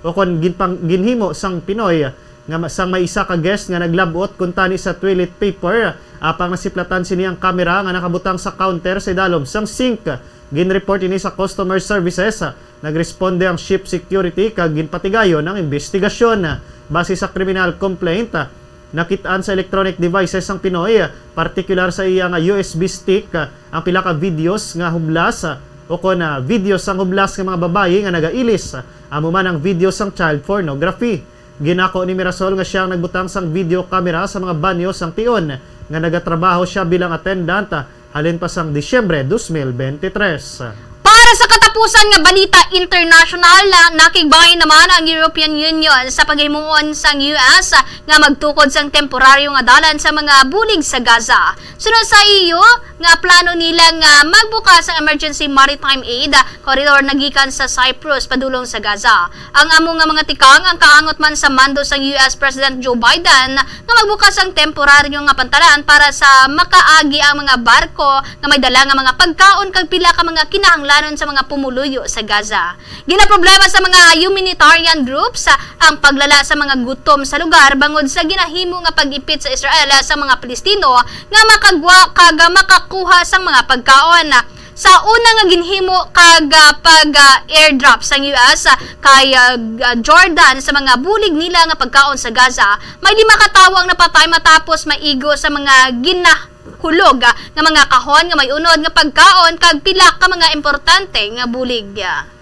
o kon ginpang ginhimo sang Pinoy nga sang may isa ka guest nga naglabot kun tani sa toilet paper apang nasiplatan sini ang kamera nga nakabutang sa counter sa idalom sang sink. Ginreport ini sa customer services. Nagresponde ang ship security kag ginpatigayon ang investigasyon. Base sa criminal complaint, nakitaan sa electronic devices ang Pinoy, particular sa iyang U S B stick, ang pila ka videos nga hublas o kon videos ang hublas nga mga babayi nga nagailis, amo man ang videos sang child pornography. Ginako ni Mirasol nga siya ang nagbutang sang video camera sa mga banyo sang Tion nga nagatrabaho siya bilang attendant halin pa sang Disyembre twenty twenty-three. Para sa katapusan nga balita international, nakigbay naman ang European Union sa paghimuon sang U S nga magtukod sang temporaryo nga dalan sa mga bulig sa Gaza. Sunod sa E U nga plano nila nga magbukas ang emergency maritime aid corridor nagikan sa Cyprus padulong sa Gaza. Ang amo nga mga tikang ang kaangot man sa mando sang U S President Joe Biden nga magbukas ang temporaryo nga pantalan para sa makaagi ang mga barko nga may dala nga mga pagkaon kag pila ka mga kinahanglanon sa mga pumuluyo sa Gaza. Ginaproblema sa mga humanitarian groups ang paglala sa mga gutom sa lugar bangod sa ginahimo nga pag-ipit sa Israel sa mga Palestino nga makagwa kag makakuha sang mga pagkaon. Sa una nga ginhimo kag uh, pag uh, airdrop sa U S uh, kay uh, Jordan sa mga bulig nila nga pagkaon sa Gaza, may lima ka tawo ang napatay matapos maigo sa mga ginahulog uh, nga mga kahon nga may unod nga pagkaon kag pila ka mga importante nga bulig.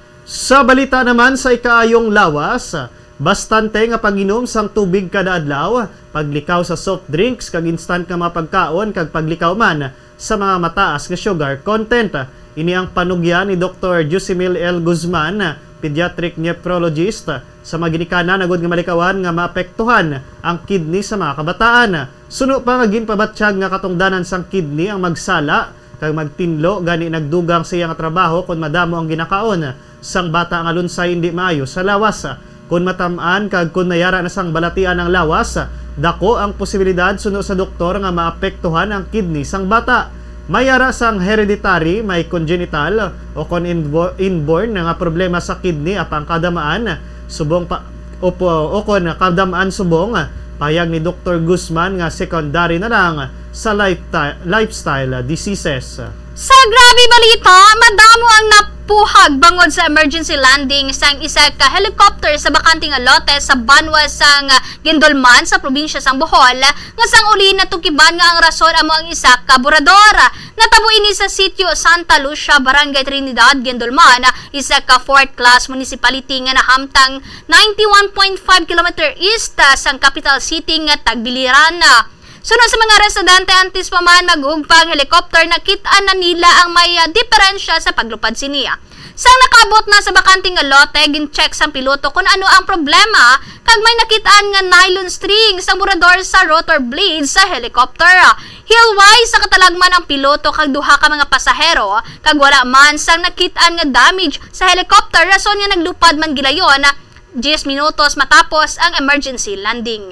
Sa balita naman sa ikaayong lawas, bastante nga pag-inom sang tubig kada adlaw, paglikaw sa soft drinks kag instant nga mga pagkaon kag paglikaw man sa mga mataas nga sugar content. Ini ang panugyan ni Doctor Jusimil L. Guzman, pediatric nephrologist, sa mga ginikanan nagod nga malikawan nga maapektuhan ang kidney sa mga kabataan. Suno pa nga ginpabatsyag nga katungdanan sang kidney ang magsala kag magtinlo gani nagdugang sa iyang trabaho kung madamo ang ginakaon sang bata nga lunsay hindi maayo sa lawas. Kung matamaan kag kung nayara na sang balatian ng lawas, dako ang posibilidad suno sa doktor nga maapektuhan ang kidney sang bata. Mayara sang hereditary, may congenital o kon inborn nga problema sa kidney apang kadamaan subong pa o, o kon kadamaan subong payag ni Doctor Guzman nga secondary na lang sa lifestyle, lifestyle diseases. Sa grabe balita, madamo ang napuhag bangod sa emergency landing sang isa ka helicopter sa bakanting lote sa Banwa sang Gindolman sa probinsya sang Bohol nga sang uli natukiban nga ang rason amo ang isa ka burador. Natabo ini sa sitio Santa Lucia, Barangay Trinidad, Gindolman, isa ka fourth class municipality nga nahamtang ninety-one point five kilometer east sang capital city nga Tagbiliran. Sunod sa mga residente antes pa man maghugpang helicopter, nakitaan na nila ang may uh, diferensya sa paglupad siniya. Sang nakabot na sa bakanting lote, gin-check sang piloto kung ano ang problema kag may nakitaan nga nylon string sa murador sa rotor blades sa helicopter. Hilway sa katalagman ang piloto kag duha ka mga pasahero kag wala man sang nakitaan nga damage sa helicopter rason nga naglupad man gilayon ten minutos matapos ang emergency landing.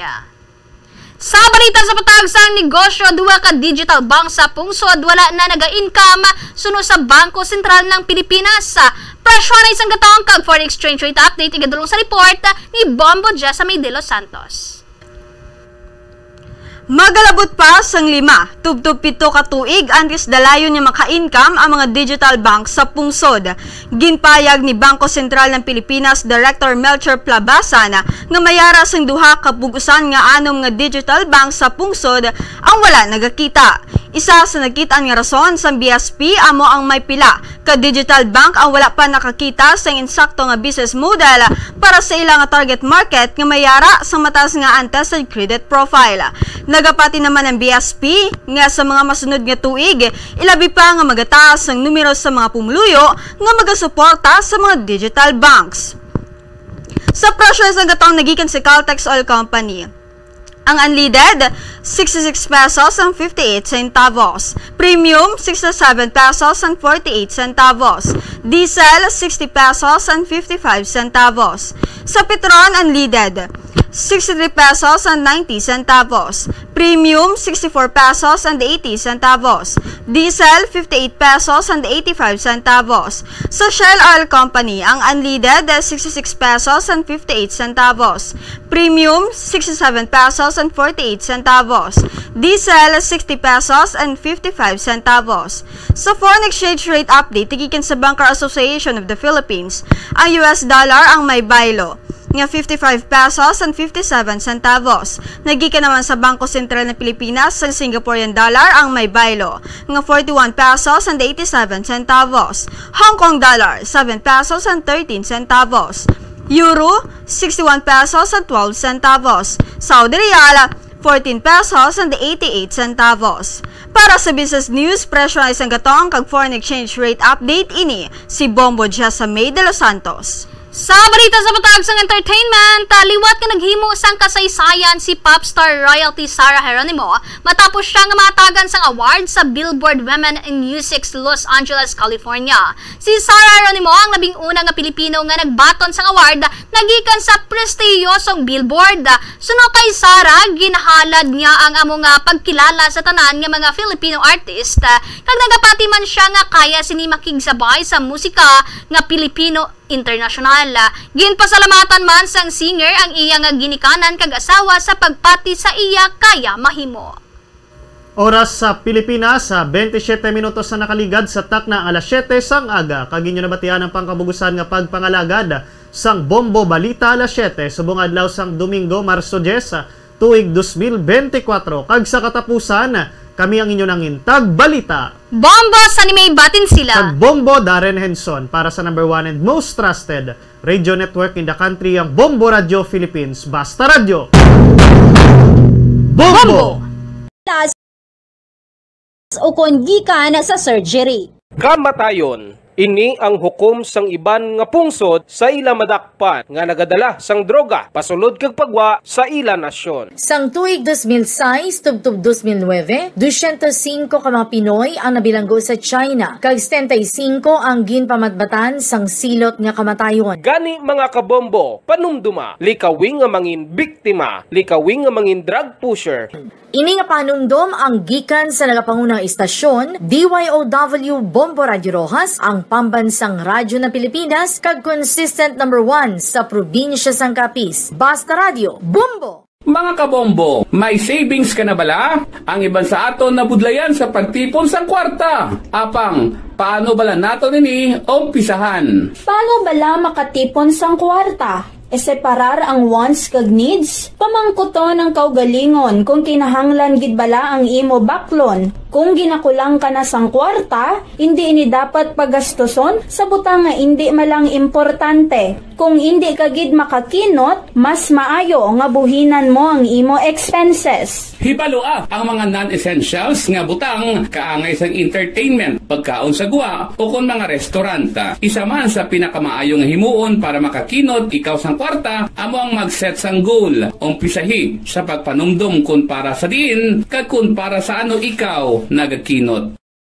Sa balita sa patagsang negosyo, duwa ka digital bank sa pungsod wala na naga-income suno sa Bangko Sentral ng Pilipinas. Presyo na isang gataong kag foreign exchange rate update igadulong sa report ni Bombo Jessa May de los Santos. Magalabot pa sang lima, tubtub pito ka tuig antes dalayon niya maka-income ang mga digital bank sa pungsod. Ginpayag ni Bangko Sentral ng Pilipinas Director Melchor Plabasan nga mayara sang duha ka pugusan nga anom nga digital bank sa pungsod ang wala nagakita. Isa sa nagkitaan nga rason sa B S P amo ang may pila ka digital bank ang wala pa nakakita sa insakto nga business model para sa ilang target market nga mayara sa mataas nga untested credit profile. Nagapati naman ang B S P nga sa mga masunod nga tuig ilabi pa nga magataas ang numero sa mga pumuluyo nga magasuporta sa mga digital banks. Sa presyo sa gataong nagikan si Caltex Oil Company, ang unleaded sixty-six pesos and fifty-eight centavos. Premium, sixty-seven pesos and forty-eight centavos. Diesel, sixty pesos and fifty-five centavos. Sa Petron Unleaded, sixty-three pesos and ninety centavos. Premium, sixty-four pesos and eighty centavos. Diesel, fifty-eight pesos and eighty-five centavos. Sa Shell Oil Company, ang unleaded, sixty-six pesos and fifty-eight centavos. Premium, sixty-seven pesos and forty-eight centavos. Diesel, sixty pesos and fifty-five centavos. Sa foreign exchange rate update, tigikan sa Banker Association of the Philippines, ang U S dollar ang may baylo nga fifty-five pesos and fifty-seven centavos. Nagikan naman sa Bangko Sentral ng Pilipinas, ang Singaporean dollar ang may baylo nga forty-one pesos and eighty-seven centavos. Hong Kong dollar, seven pesos and thirteen centavos. Euro, sixty-one pesos and twelve centavos. Saudi Riyal, fourteen pesos and eighty-eight centavos. Para sa Business News, presyo na isang gatong kag foreign exchange rate update ini si Bombo Jessamay de los Santos. Sa balita sa matag sang entertainment, liwat nga naghimo sang kasaysayan si popstar royalty Sarah Geronimo matapos siya nga matagan sang award sa Billboard Women in Music sa Los Angeles, California. Si Sarah Geronimo ang labing una nga Pilipino nga nagbaton sang award nagikan sa prestiyosong Billboard. Suno kay Sarah, ginahalad niya ang amo nga pagkilala sa tanan nga mga Filipino artist kag nagapati man siya nga kaya sini makigsabay sa musika nga Pilipino international. Ginpasalamatan man sang singer ang iya nga ginikanan kag asawa sa pagpati sa iya kaya mahimo. Oras sa Pilipinas, sa twenty-seven minutos na nakaligad sa takna alas siyete sang aga. Kag inyo nabatian ang pangkabugusan nga pagpangalagad sang Bombo Balita alas siyete subong adlaw sang Domingo, Marso ten, tuig twenty twenty-four. Kag sa katapusan, kami ang inyo nangintag balita. Bombo sa ni may batin sila. Kag Bombo Darren Henson para sa number one and most trusted radio network in the country, ang Bombo Radio Philippines. Basta Radio. Bombo! Plus, o kung gikan sa surgery. Kamatayon. Ini ang hukom sang iban nga pungsod sa ila madakpan nga nagadala sang droga pasulod kag pagwa sa ila nasyon. Sang tuig two thousand six tubtub two thousand nine, two hundred five ka mga Pinoy ang nabilanggo sa China, kag seventy-five ang ginpamatbatan sang silot nga kamatayon. Gani mga kabombo, panumduma, likawing nga mangin biktima, likawing nga mangin drug pusher. Ini nga panumdom ang gikan sa nagapangunang istasyon, D Y O W Bombo Radio Rojas, ang pambansang radyo ng Pilipinas, kag consistent number one sa probinsya sang Capiz. Basta Radio, Bombo! Mga kabombo, may savings ka na bala? Ang iban sa aton nabudlayan sa pagtipon sang kwarta. Apang, paano bala nato nini o pisahan? Paano bala makatipon sang kwarta? E separar ang wants kag needs? Pamangkuton ang kaugalingon kung kinahanglan gid bala ang imo baklon. Kung ginakulang ka na sang kwarta, hindi ini dapat pagastoson sa butang nga hindi malang importante. Kung hindi ka gid makakinot, mas maayo nga buhinan mo ang imo expenses. Hibaloa ang mga non-essentials nga butang kaangay sang entertainment, pagkaon sa guwa o kon mga restauranta. Isa man sa pinakamaayong himuon para makakinot ikaw sang kwarta, amo ang mag-set sang goal. Umpisahi sa pagpanumdum kun para sa diin kag kun para sa ano ikaw nagakinot.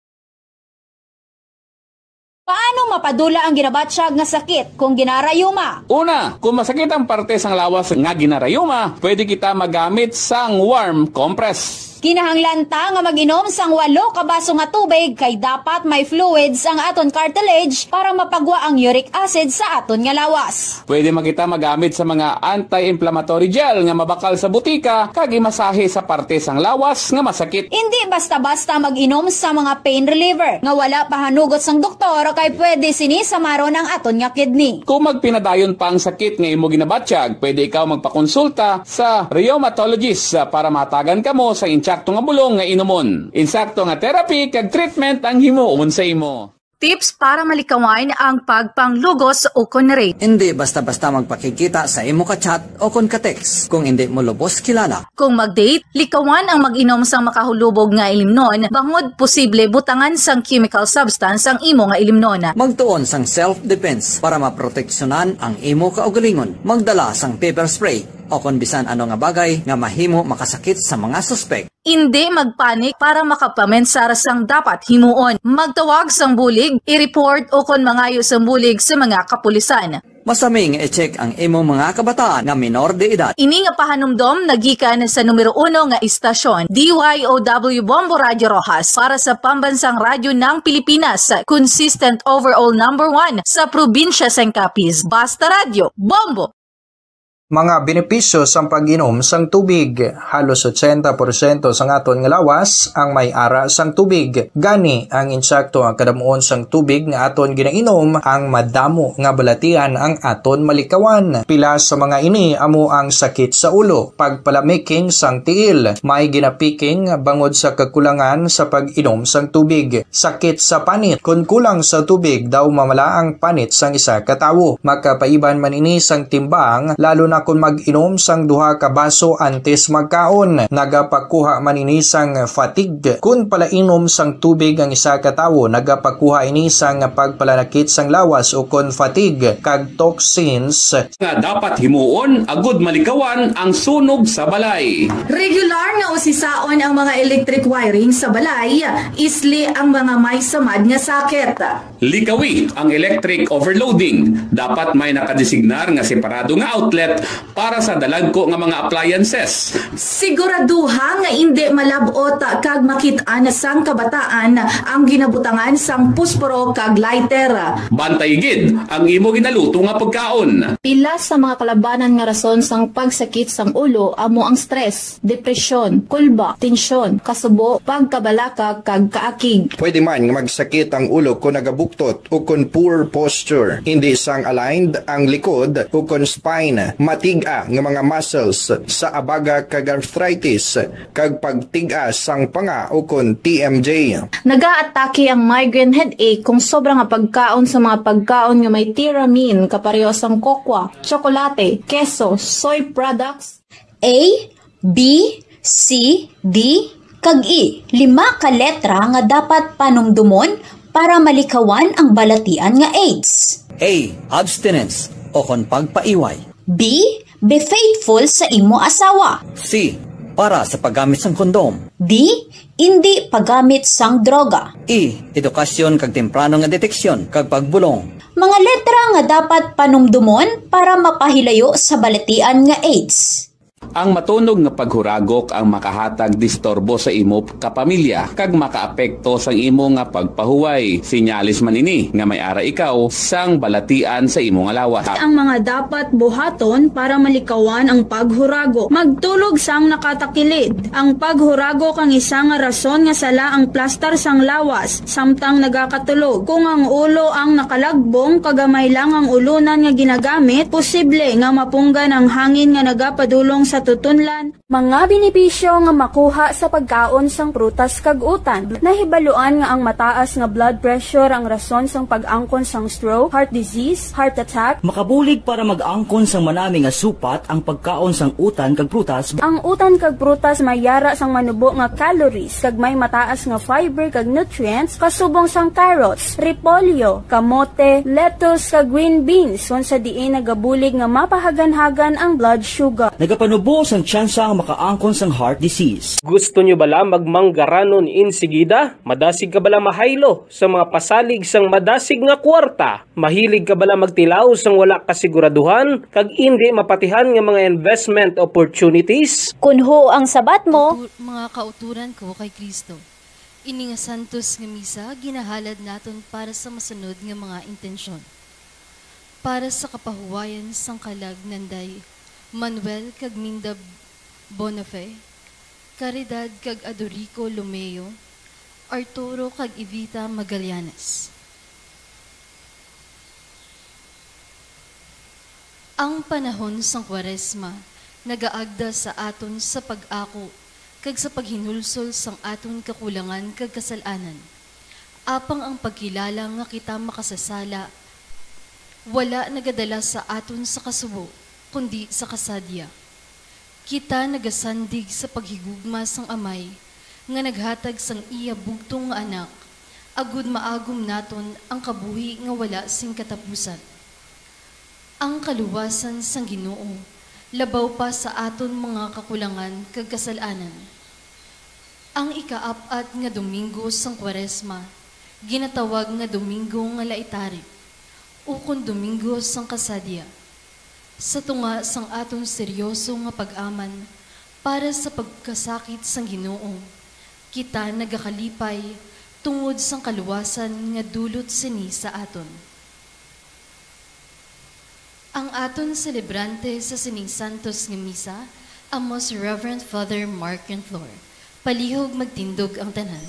Paano mapadula ang ginabatsyag nga sakit kung ginarayuma? Una, kung masakit ang parte sang lawas nga ginarayuma, pwede kita magamit sang warm compress. Kinahanglan ta nga mag-inom sang walo ka baso nga tubig kay dapat may fluids ang aton cartilage para mapagwa ang uric acid sa aton nga lawas. Pwede makita magamit sa mga anti-inflammatory gel nga mabakal sa butika kag imasahe sa parte sang lawas nga masakit. Hindi basta-basta mag-inom sa mga pain reliever nga wala pa hanugot sang doktor kay pwede sini samaron ang aton nga kidney. Kung magpinadayon pa ang sakit nga imo ginabatsyag, pwede ikaw magpakonsulta sa rheumatologist para matagan kamo sa insakto nga bulong nga inumon. Insakto nga therapy kag treatment ang himuon sa imo. Tips para malikawan ang pagpanglugos o konrate. Hindi basta-basta magpakikita sa imo ka-chat o kon ka-text kung hindi mo lubos kilala. Kung mag-date, likawan ang mag-inom sang makahulubog nga ilimnon, bangod posible butangan sang chemical substance ang imo nga ilimnon. Magtuon sang self-defense para maproteksyonan ang imo kaugalingon. Magdala sang pepper spray o kon bisan ano nga bagay nga mahimo makasakit sa mga suspect. Hindi magpanik para makapamensar sang dapat himuon. Magtawag sang bulig, i-report o kon mangayo sang bulig sa mga kapulisan. Masaming i-check ang imo mga kabataan nga minor de edad. Ini nga pahanumdom nagikan sa numero uno nga istasyon, D Y O W Bombo Radio Rojas para sa pambansang radyo ng Pilipinas, consistent overall number one sa probinsya sang Capiz. Basta Radio, Bombo! Mga benepisyo sa pag-inom sang tubig. Halos eighty percent sang aton nga lawas ang may ara sang tubig. Gani ang insakto ang kadamuon sang tubig nga aton ginainom ang madamo nga balatian ang aton malikawan. Pila sa mga ini amo ang sakit sa ulo, pagpalamiking sang tiil, may ginapiking bangod sa kakulangan sa pag-inom sang tubig. Sakit sa panit, kun kulang sa tubig daw mamala ang panit sang isa ka tawo. Makapaiban man ini sang timbang lalo na kung mag-inom sang duha ka baso antes magkaon. Nagapakuha man ini sang fatigue. Kung palainom sang tubig ang isa ka tawo, nagapakuha ini sang pagpalanakit sang lawas o kon fatigue kag toxins nga dapat himuon agud malikawan ang sunog sa balay. Regular nga usisaon ang mga electric wiring sa balay, isli ang mga may samad nga sakit. Likawi ang electric overloading. Dapat may nakadesignar nga separado nga outlet para sa dalagko nga mga appliances. Siguraduha nga hindi malabot kag makit-an sang kabataan ang ginabutangan sang pusporo kag lighter. Bantay gid ang imo ginaluto nga pagkaon. Pila sa mga kalabanan nga rason sang pagsakit sang ulo amo ang stress, depresyon, kulba, tensyon, kasubo, pagkabalaka kag kaakig. Pwede man nga magsakit ang ulo kung nagabuktot o kung poor posture, hindi sang aligned ang likod o kung spine, matiga nga mga muscles sa abaga kag arthritis, kag pagtiga sang panga o kung T M J. Nagaatake ang migraine headache kung sobra nga pagkaon sa mga pagkaon nga may tiramine kapareho sang kokwa, tsokolate, keso, soy products. A, B, C, D, kag E. Lima ka letra nga dapat panumdumon para malikawan ang balatian nga AIDS. A. Abstinence o kon pagpaiway. B. Be faithful sa imo asawa. C. Para sa paggamit sang kondom. D. Hindi paggamit sang droga. E. Edukasyon kag temprano nga deteksyon kag pagbulong. Mga letra nga dapat panumdumon para mapahilayo sa balatian nga AIDS. Ang matunog nga paghuragok ang makahatag disturbo sa imo kapamilya kag makaapekto sa imo nga pagpahuway. Sinyalis man ini nga may ara ikaw sang balatian sa imo nga lawas. Ang mga dapat buhaton para malikawan ang paghurago. Magtulog sang nakatakilid. Ang paghurago kang isang rason nga sala ang plastar sang lawas samtang nagakatulog. Kung ang ulo ang nakalagbong kagamay lang ang ulunan nga ginagamit, posible nga mapunggan ang hangin nga nagapadulong sa tutunlan. Mga benepisyo nga makuha sa pagkaon sang prutas kag utan. Nahibaluan nga ang mataas nga blood pressure ang rason sang pag-angkon sang stroke, heart disease, heart attack. Makabulig para mag-angkon sang manami nga supat ang pagkaon sang utan kag prutas. Ang utan kag prutas may yara sang manubo nga calories kag may mataas nga fiber kag nutrients kasubong sang carrots, repolyo, kamote, lettuce kag green beans kun sa diin nagabulig nga mapahagan-hagan ang blood sugar. Nagapanubos ang tsansa ang makaangkon sang heart disease. Gusto nyo bala magmanggaranon insigida? Madasig ka bala mahaylo sa mga pasalig sang madasig nga kwarta? Mahilig ka bala magtilaw sang wala kasiguraduhan? Kag hindi mapatihan nga mga investment opportunities? Kunho ang sabat mo? Mga kauturan ko kay Kristo. Ini nga santos nga misa ginahalad naton para sa masunod nga mga intensyon. Para sa kapahuwayan sang kalag nanday Manuel kag Minda Bonafe, Caridad kag Adorico Lumeo, Arturo kag Evita Magallanes. Ang panahon sang Kwaresma nagaagda sa aton sa pag-ako kag sa paghinulsol sang aton kakulangan kag kasalanan. Apang ang pagkilala nga kita makasasala, wala nagadala sa aton sa kasubo, kundi sa kasadya. Kita nagasandig sa paghigugma sang amay, nga naghatag sang iya bugtong nga anak, agud maagom naton ang kabuhi nga wala sing katapusan. Ang kaluwasan sang Ginoo, labaw pa sa aton mga kakulangan kag kasalanan. Ang ikaapat nga Domingo sang Kwaresma, ginatawag nga Domingo nga Laitari, ukon Domingo sang Kasadya. Sa tunga sang aton seryoso nga pag-aman para sa pagkasakit sang Ginoo, kita nagakalipay tungod sang kaluwasan nga dulot sini sa aton. Ang aton celebrante sa sining Santos nga Misa, ang Most Reverend Father Mark Renflor. Palihog magtindog ang tanan.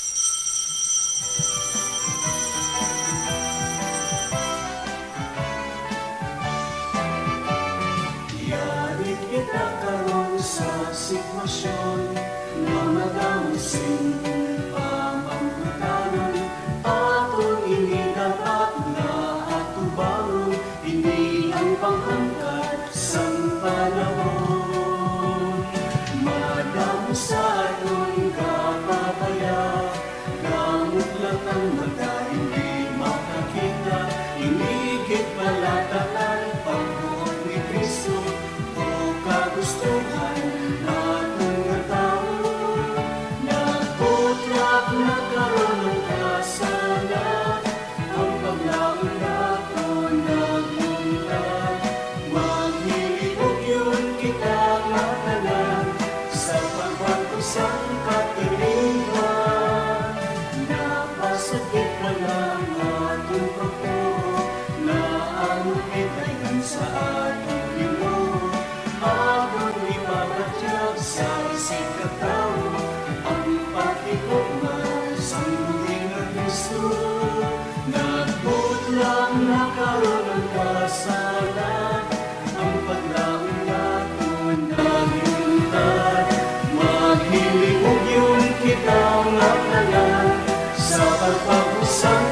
Yarit kita karon sa sitwasyon na madamsing pamangkutanon, aton ini dapat na atubangon, ini ang panghangkat sang panahon. Madamo sa aton kapapaya, gamot lang ang mata, hindi makakita, inigit palatakan, pagbuot ni Kristo, o kagustuhan natin nga tao. Nagputlak na karoon ng kasalan, ang paglaon natin naglundag, maghilipog yun kita nga tanan, sa pagwagusang katiliwan. Napasakit pa lang ating pagpuro, na ang itayan sa ating Ginoo. Aton ipapatyag sa isip katao, ang pakikugma sa muling na Kristo. Nagputlang na karoon ng kasalan, ang paglaon natin naglintad, maghilipog yun kita nga tanan, sa pagpapusang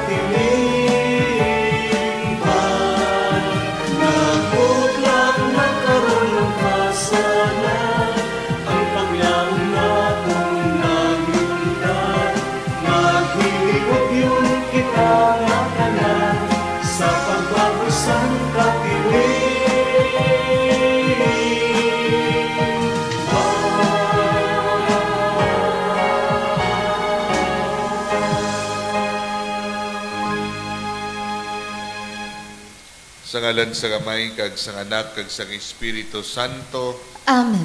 katiliwan. Nagputlang na karoon ng kasalan, ang paglaon natin naglintad, maghilipog yun kita nga tanan, sa pagpapusang katiliwan. Sa ngalan sa Kamay, kag sa Anak, kag sa Espiritu Santo. Amen.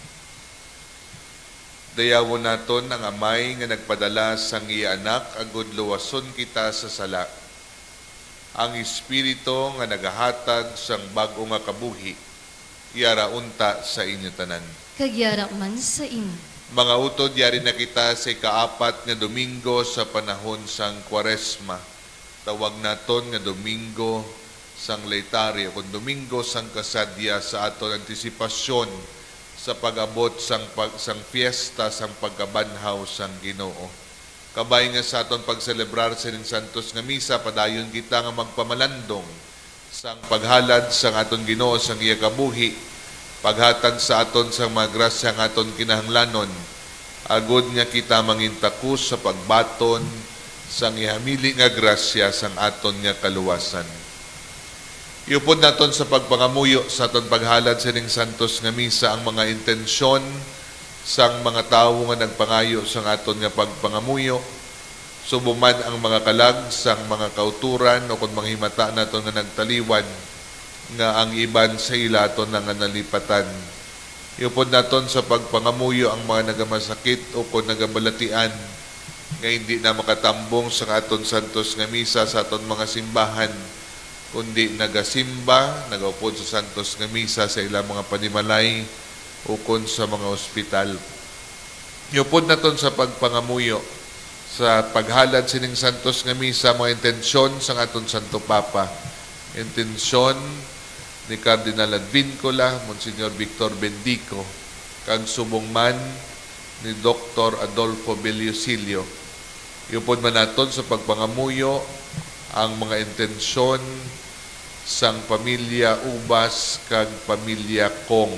Dayawon naton ang Amay nga nagpadala sang iya anak, agud luwason kita sa sala. Ang Espiritu nga nagahatag sang bag-o nga kabuhi, iyara unta sa inyo tanan. Kagyara man sa inyo. Mga utod, yari na kita sa ikaapat nga Domingo sa panahon sang Kwaresma. Tawag naton nga Domingo sang Laitari, o Domingo sang Kasadya, sa aton antisipasyon sa pag-abot sang, pag, sang fiesta sang pagkabanhaw sang Ginoo. Kabay nga sa aton pagselebrar sa ning Santos nga Misa, padayon kita nga magpamalandong sang paghalad sang aton Ginoo sang iya kabuhi, paghatag sa aton sang mga grasya nga aton kinahanglanon, agud nga kita mangintakus sa pagbaton sang ihamili nga grasya sang aton nga kaluwasan. Iupod naton sa pagpangamuyo sa aton paghalad sa ning Santos nga Misa ang mga intensyon sang mga tawo nga nagpangayo sang aton nga pagpangamuyo, subuman ang mga kalag sang mga kauturan o kung mga himata naton nga nagtaliwan nga ang iban sa ilaton nga nalipatan. Iupod naton sa pagpangamuyo ang mga nagamasakit o kung nagabalatian nga hindi na makatambong sa aton Santos nga Misa sa aton mga simbahan, kundi nagasimba, nagaupod sa Santos nga Misa sa ilang mga panimalay ukon sa mga ospital. Iupod naton sa pagpangamuyo sa paghalad sining Santos nga Misa mga intensyon sa aton Santo Papa. Intensyon ni Cardinal Advincula, Monsignor Victor Bendico, kang subong man ni Doctor Adolfo Beliosilio. Yupod man naton sa pagpangamuyo ang mga intensyon sang pamilya Ubas kag pamilya Kong.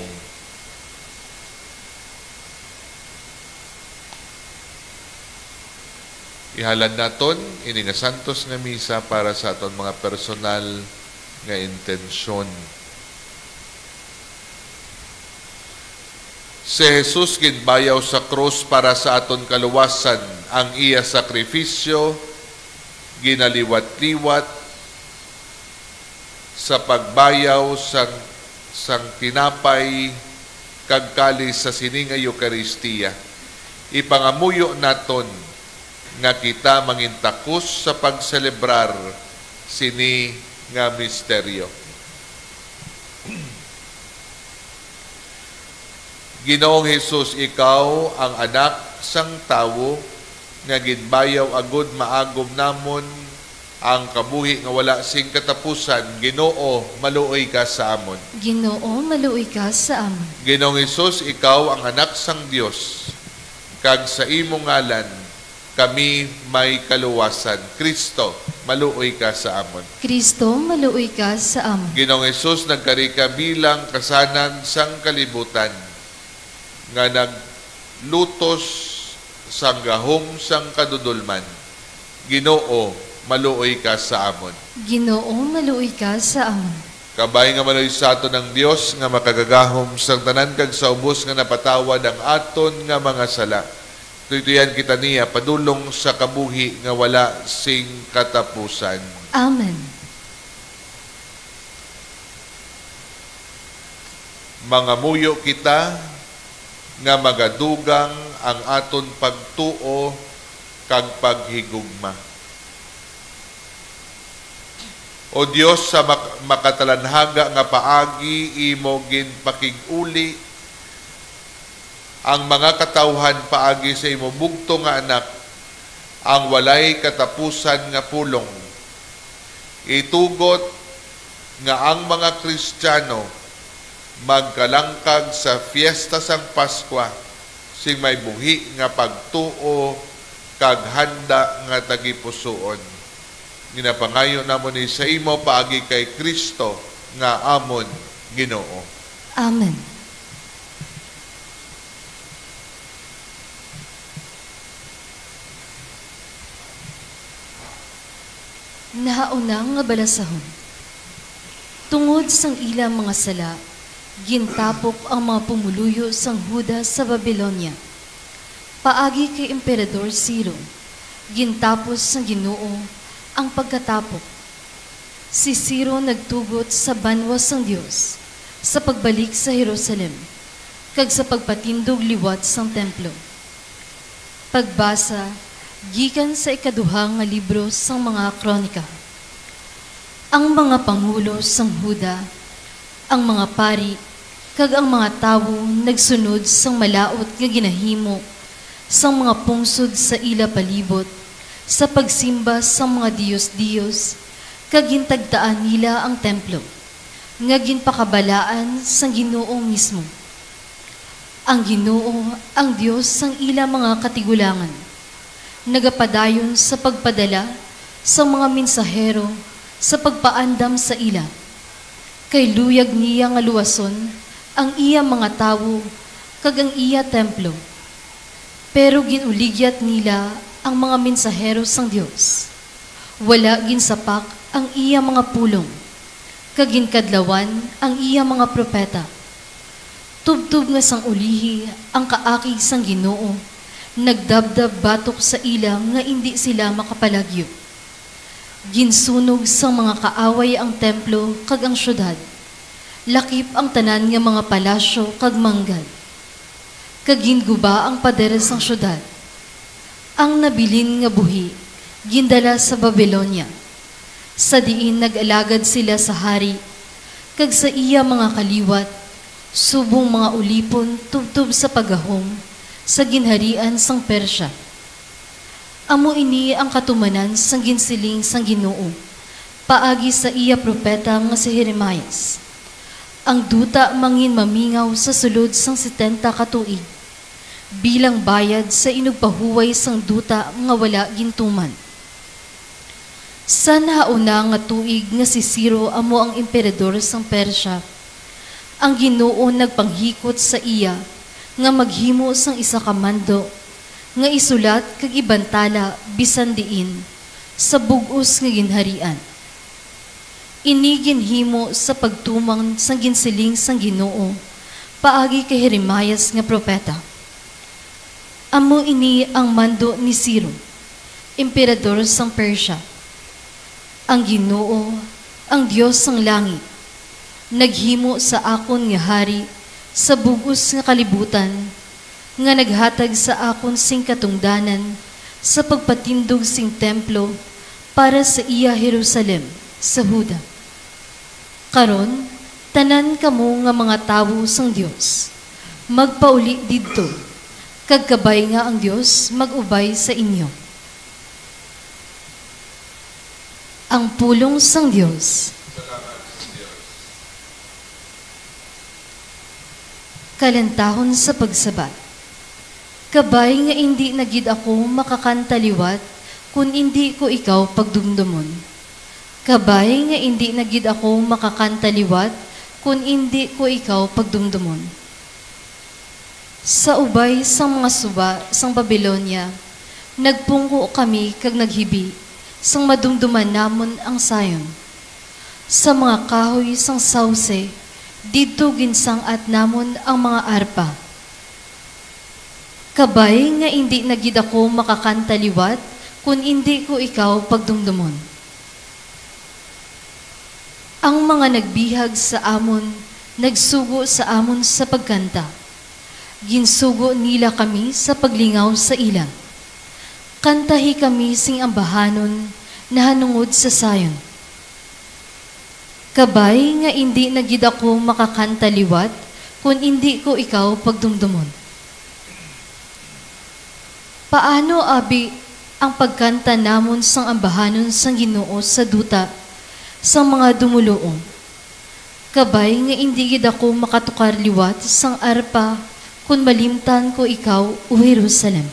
Ihalad naton ini nga santos nga misa para sa aton mga personal nga intensyon. Si Jesus ginbayaw sa krus para sa aton kaluwasan. Ang iya sakripisyo ginaliwat-liwat sa pagbayaw sang sang tinapay kag kalis sa sining nga Eucharistia. Ipangamuyo naton nga kita mangintakos sa pagselebrar sini nga misteryo. Ginoong Jesus, ikaw ang anak sang tawo nga ginbayaw agud maagom namon ang kabuhi nga wala sing katapusan. Ginoo, maluoy ka sa amon. Ginoo, maluoy ka sa amon. Ginoong Jesus, ikaw ang anak sang Dios, kag sa imong ngalan kami may kaluwasan. Kristo, maluoy ka sa amon. Kristo, maluoy ka sa amon. Ginoong Jesus, nagkari ka bilang kasanan sang kalibutan nga naglutos sang gahom sang kadudulman. Ginoo, maluoy ka sa amon. Ginoo, maluoy ka sa amon. Kabay nga maluoy sa aton ng Dios nga makagagahom sang tanan kag sa ubos nga napatawad ang aton nga mga sala. Tuytuyan kita niya padulong sa kabuhi nga wala sing katapusan. Amen. Mangamuyo kita nga magadugang ang aton pagtuo kag paghigugma. O Dios, sa mak- makatalanhaga nga paagi imo ginpakig-uli ang mga katawhan paagi sa imo bugto nga anak, ang walay katapusan nga pulong. Itugot nga ang mga Kristiyano magkalangkag sa fiesta sang Paskwa sing may buhi nga pagtuo kag handa nga tagipusoon. Ginapangayo namon ni sa imo paagi kay Kristo nga amon Ginoo. Amen. Nahaunang nga balasahon. Tungod sang ilang mga sala, gintapok ang mga pumuluyo sang Huda sa Babylonia. Paagi kay Emperador Ciro, gintapos sang Ginoo ang pagkatapok. Si Ciro nagtugot sa banwas sang Dios sa pagbalik sa Jerusalem, kag sa pagpatindog liwat sang templo. Pagbasa gikan sa ikaduhang nga libro sang mga kronika. Ang mga pangulo sang Huda, ang mga pari, kag ang mga tawo nagsunod sang malaot nga ginahimo sang mga pungsod sa ila palibot sa pagsimba sang mga Diyos-Diyos, kag gintagtaan nila ang templo nga ginpakabalaan sang Ginoo mismo. Ang Ginoo ang Dios sang ila mga katigulangan, nagapadayon sa pagpadala sa mga mensahero sa pagpaandam sa ila. Kay luyag niya nga luwason ang iya mga tawo kag ang iya templo. Pero ginuligyat nila ang mga mensahero sang Dios. Wala ginsapak ang iya mga pulong, kag ginkadlawan ang iya mga propeta. Tubtub nga sang ulihi ang kaakig sang Ginoo, nagdabdab batok sa ila nga hindi sila makapalagyo. Ginsunog sa mga kaaway ang templo kag ang syudad. Lakip ang tanan nga mga palasyo kag manggad. Kag ginguba ang pader sang syudad. Ang nabilin nga buhi gindala sa Babylonia. Sa diin nag-alagad sila sa hari, kag sa iya mga kaliwat, subong mga ulipon tubtub sa pagahom sa ginharian sang Persya. Amo ini ang katumanan sang ginsiling sang Ginoo, paagi sa iya propeta nga si Jeremias. Ang duta mangin mamingaw sa sulod sang setenta katuig, bilang bayad sa inugpahuway sang duta nga wala gintuman. Sa nauna nga tuig nga si Ciro amo ang emperador sang Persya, ang Ginoo nagpanghikot sa iya nga maghimo sang isa ka mando nga isulat kag ibantala bisan diin sa bug-os nga ginharian. Ini ginhimo sa pagtumang sang ginsiling sang Ginoo paagi kay Jeremias nga propeta. Amo ini ang mando ni Ciro, emperador sang Persya. Ang Ginoo, ang Dios sang langit, naghimo sa akon nga hari sa bugos nga kalibutan, nga naghatag sa akon sing katungdanan sa pagpatindog sing templo para sa iya Jerusalem sa Huda. Karon, tanan kamo nga mga tawo sang Dios, magpauli didto, kagkabay nga ang Dios mag-ubay sa inyo. Ang pulong sang Dios. Kalantahon sa pagsabat. Kabay nga hindi nagid ako makakantaliwat kung hindi ko ikaw pagdumdumon. Kabay nga hindi nagid ako makakantaliwat kung hindi ko ikaw pagdumdumon. Sa ubay sang mga suba sang Babylonia, nagpungko kami kag naghibi sang madumduman namon ang sayon. Sa mga kahoy sang sauce, dito ginsang at namon ang mga arpa. Kabay nga hindi nagid ako makakantaliwat kung hindi ko ikaw pagdumdumon. Ang mga nagbihag sa amon, nagsugo sa amon sa pagkanta. Ginsugo nila kami sa paglingaw sa ila. Kantahi kami sing ambahanon na hanungod sa sayon. Kabay nga hindi nagid ako makakantaliwat kung hindi ko ikaw pagdumdumon. Paano abi ang pagkanta namon sang ambahanon sang Ginoo sa duta sang mga dumuluong? Kabay nga hindi gid ako makatukar liwat sang arpa kung malimtan ko ikaw o Jerusalem.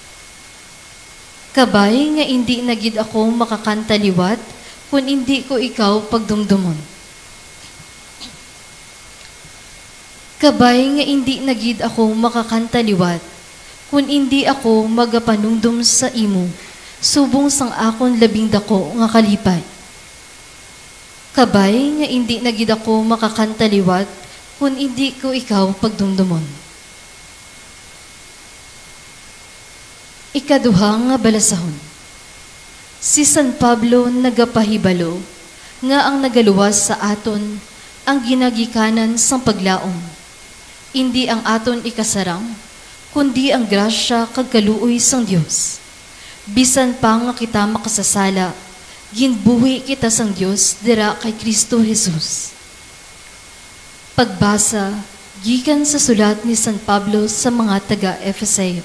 Kabay nga hindi nagid ako makakantaliwat kung hindi ko ikaw pagdumdumon. Kabay nga hindi nagid ako makakantaliwat kung hindi ako magapanungdum sa imo, subong sang akon labing dako nga kalipay. Kabay nga hindi nagid ako makakantaliwat kung hindi ko ikaw pagdumdumon. Ikaduha nga balasahon. Si San Pablo nagapahibalo nga ang nagaluwas sa aton ang ginagikanan sang paglaom. Hindi ang aton ikasarang, kundi ang grasya kag kaluoy sang Dios. Bisan pa nga kita makasasala, ginbuhi kita sang Dios dira kay Kristo Jesus. Pagbasa gikan sa sulat ni San Pablo sa mga taga-Efeso.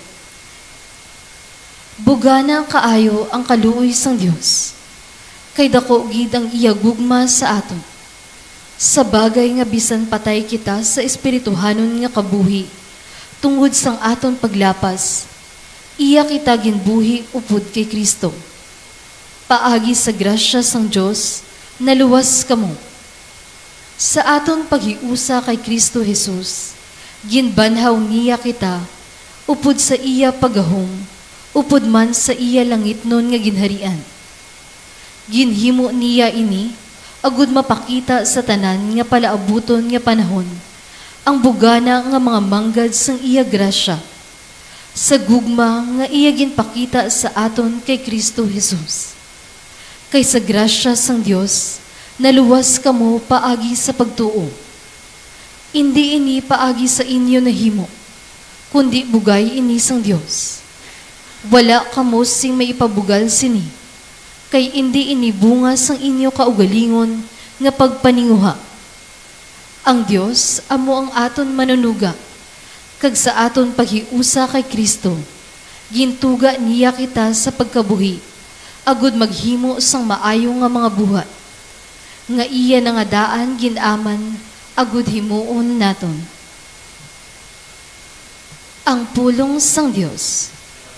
Bugana kaayo ang kaluoy sang Dios, kay dako gid ang iya gugma sa aton. Sa bagay nga bisan patay kita sa espirituhanon nga kabuhi, tungod sang aton paglapas, iya kita ginbuhi upod kay Kristo. Paagi sa grasya sang Dios, naluwas kamo. Sa aton paghiusa kay Kristo Jesus, ginbanhaw niya kita, upod sa iya pagahom, upod man sa iya langit nun nga ginharian. Ginhimo niya ini, agud mapakita sa tanan nga palaabuton nga panahon, ang bugana nga mga manggad sang iya grasya, sa gugma nga iya ginpakita sa aton kay Kristo Jesus. Kay sa grasya sang Dios, naluwas kamo paagi sa pagtuo. Hindi ini paagi sa inyo nahimo, kundi bugay ini sang Dios. Wala kamo sing may ipabugal sini, kay hindi ini bunga sang inyo kaugalingon nga pagpaninguha. Ang Dios amo ang aton manunuga, kag sa aton paghiusa kay Kristo, gintuga niya kita sa pagkabuhi, agud maghimo sang maayo nga mga buhat, nga iya na nga daan ginaman, agud himuon naton. Ang pulong sang Dios.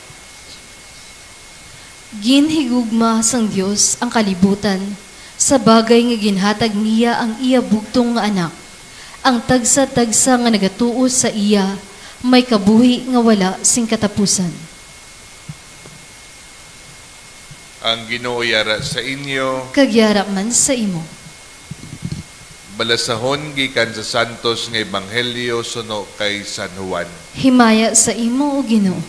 Ginhigugma sang Dios ang kalibutan sa bagay nga ginhatag niya ang iya bugtong nga anak. Ang tagsa-tagsa nga nagatuo sa iya may kabuhi nga wala sing katapusan. Ang Ginoo yara sa inyo, Kagyara man sa imo. balasahon gikan sa santos nga ebanghelyo suno kay San Juan. Himaya sa imo o Ginoo.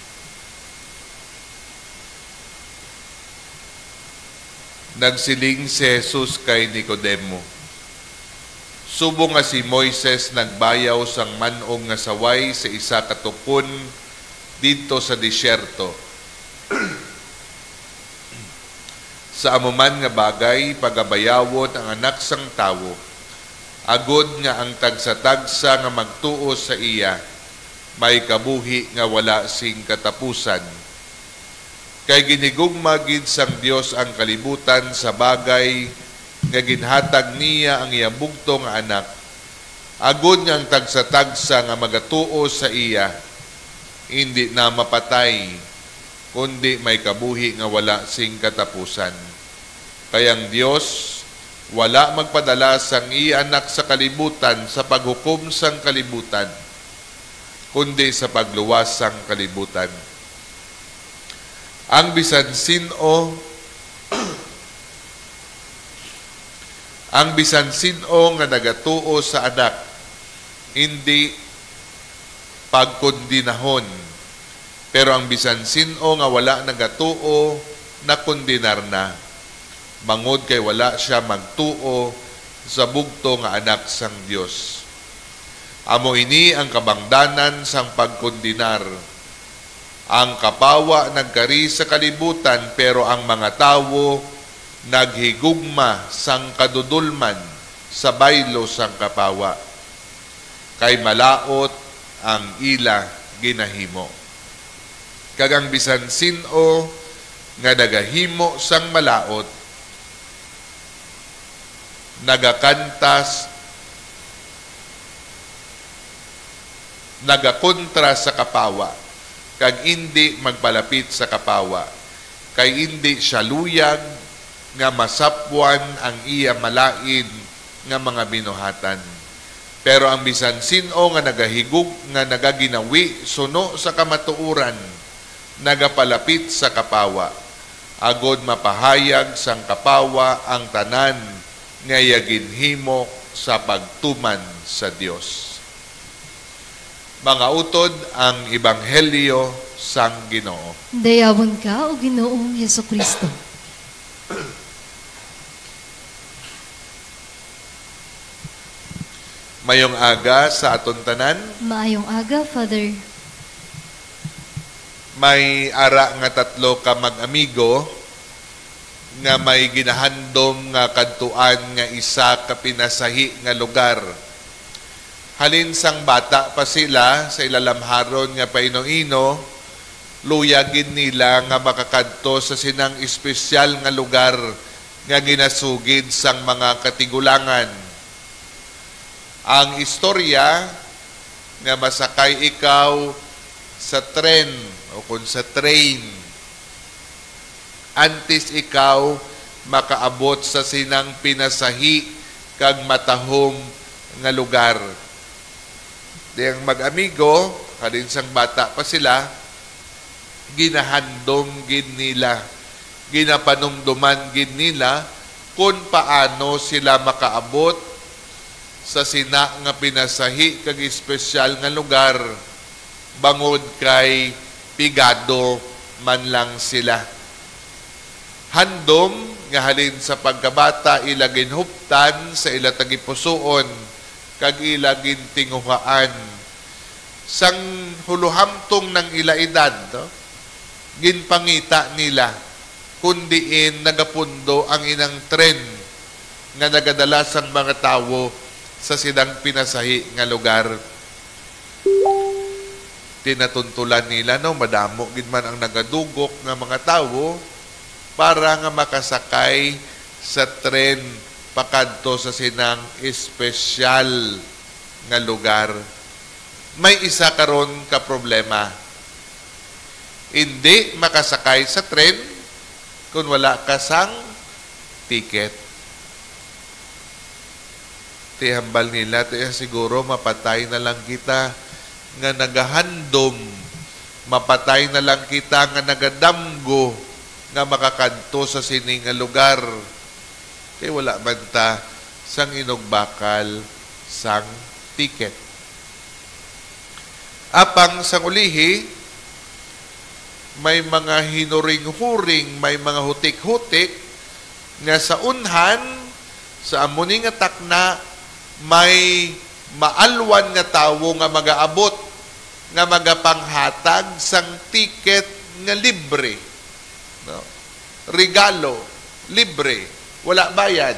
Nagsiling si Jesus kay Nicodemo, subo nga si Moises nagbayaw sang manong nga saway sa isa ka tukon dito sa disyerto. Sa amuman nga bagay pagabayawon ang anak sang tawo, agod nga ang tagsa-tagsa nga magtuo sa iya, may kabuhi nga wala sing katapusan. Kay ginigugma gid sang Dios ang kalibutan sa bagay nga ginhatag niya ang iyang bugto nga anak, agod nga ang tagsa-tagsa nga magatuo sa iya, hindi na mapatay, kundi may kabuhi nga wala sing katapusan. Kayang Dios wala magpadala sang iya anak sa kalibutan sa paghukom sang kalibutan, kundi sa pagluwas sang kalibutan. Ang bisan sino ang bisan sino nga nagatuo sa anak, hindi pagkondinahon. Pero ang bisan sino nga wala nagatuo, nakondinar na. Bangod kay wala siya magtuo sa bugto nga anak sang Dios. Amo ini ang kabangdanan sang pagkondinar. Ang kapawa nagkari sa kalibutan, pero ang mga tawo naghigugma sang kadudulman sa baylo sang kapawa. Kay malaot ang ila ginahimo. Kagang bisan sino nga nagahimo sang malaot, nagakantas, nagakontra sa kapawa, kag hindi magpalapit sa kapawa, kay hindi siya luyag nga masapwan ang iya malain nga mga binuhatan. Pero ang bisan sino nga nagahigug nga nagaginawi suno sa kamatuuran, nagapalapit sa kapawa, agod mapahayag sang kapawa ang tanan nga yaginhimo sa pagtuman sa Dios. Mga utod ang Ebanghelyo sang Ginoo. Dayawon ka o Ginoong Hesukristo. Mayong aga sa aton tanan. Maayong aga, Father. May ara nga tatlo ka mag-amigo nga may ginahandom nga kadtuan nga isa ka pinasahi nga lugar. Halin sang bata pa sila sa ilalamharon nga paino-ino, luyagin nila nga makakadto sa sinang espesyal nga lugar nga ginasugid sang mga katigulangan. Ang istorya nga masakay ikaw sa tren o kung sa train, antes ikaw makaabot sa sinang pinasahi kag matahom nga lugar. Diyang mag-amigo, kalin sang bata pa sila, ginahandom gid nila, ginapanumduman gid nila kung paano sila makaabot sa sina nga pinasahi kag espesyal nga lugar, bangod kay pigado man lang sila. Handom nga halin sa pagkabata ila ginhuptan sa ila tagipusoon kag ila gintinguhaan. Sang huluhamtong ng ila edad, no? Ginpangita nila kundiin nagapundo ang inang tren nga nagadala sang mga tawo sa sidang pinasahi nga lugar. Tinatuntulan nila, no, madamo gid man ang nagadugok nga mga tawo para nga makasakay sa tren pakadto sa sinang espesyal nga lugar. may isa karon ka problema. Hindi makasakay sa tren kung wala ka sang ticket. Tihambal nila, tiya siguro mapatay na lang kita nga nagahandom, mapatay na lang kita nga nagadamgo nga makakadto sa sining nga lugar. Kaya wala man ta sang inugbakal sang ticket. Apang sang ulihi, may mga hinuring-huring, may mga hutik-hutik nga sa unhan, sa amuni nga takna, may maalwan nga tawo nga magaabot, nga magapanghatag sang ticket nga libre. No? Regalo, libre, wala bayad.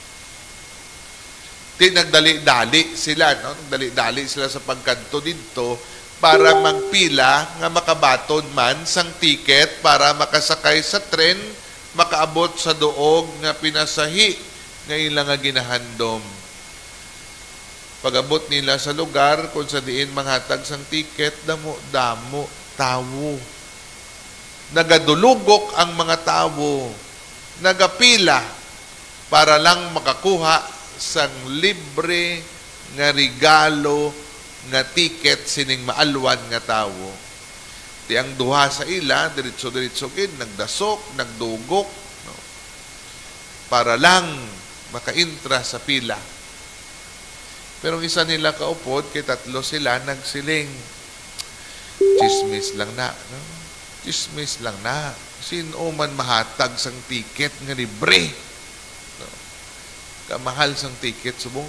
Di nagdali-dali sila, no? Nagdali-dali sila sa pagkanto dito para magpila nga makabaton man sang ticket para makasakay sa tren, makaabot sa duog nga pinasahi nga ilang nga ginahandom. Pag-abot nila sa lugar kung sa diin manghatag sang ticket, damo-damo tawo. Nagadulugok ang mga tawo, nagapila para lang makakuha sang libre nga regalo nga ticket sining maalwan nga tawo. Di ang duha sa ila, diretso-diretso gid, nagdasok, nagdugok, no? Para lang makaintra sa pila. Pero isa nila kaupod, kay tatlo sila nagsiling. Chismis lang na, no? Chismis lang na. Sino man mahatag sang ticket nga libre. No? Kamahal sang ticket, subong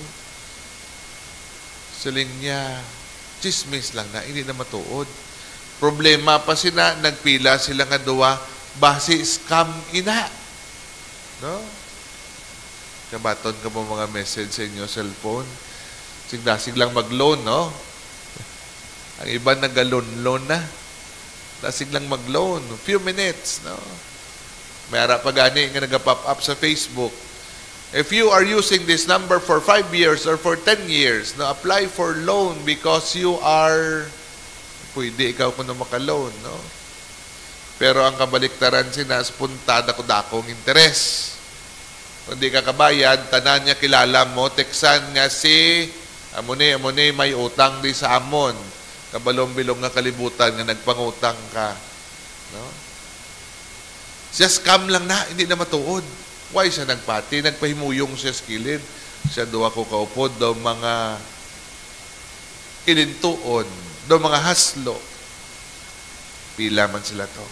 siling niya, chismis lang na, hindi na matuod. Problema pa sila, nagpila sila nga duwa, base scam ina. No? Kabaton ka mo mga message sa inyo cellphone. Sigdasig lang mag-loan, no? Ang iba nag-loan-loan na. Dasig lang mag-loan. Few minutes, no? May ara pa gani nga nag-pop up sa Facebook. If you are using this number for five years or for ten years, no, apply for loan because you are, pwede ikaw kung na maka-loan, no? Pero ang kabaliktaran sinas, punta dako-dakong interes. Kung di ka kabayad, tanan niya kilala mo, teksan nga si, amuni, amuni, may utang di sa amon. Kabalong-bilong nga kalibutan nga nagpangutang ka. No? Siya scam lang na, hindi na matuod. Why siya nagpati? Nagpahimuyong siya skilid. Siya duwa ko kaupod daw mga ilintuon, daw mga haslo. Pila man sila to.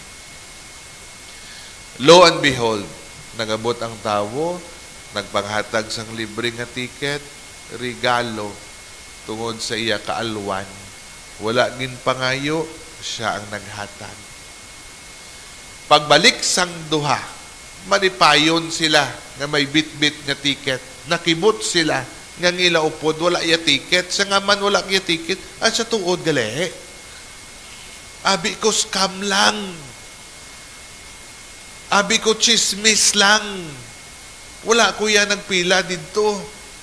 Lo and behold, nagabot ang tawo, nagpanghatag sang libre nga ticket, regalo, tungod sa iya kaalwan. Wala gin pangayo, siya ang naghatag. Pagbalik sang duha, manipayon sila nga may bit-bit nga ticket. Nakibot sila nga ngila upod, wala iya ticket. Sa nga man wala iya ticket, at sa tuod gali. Abi ko scam lang. Abi ko chismis lang. Wala ko yan nagpila dito.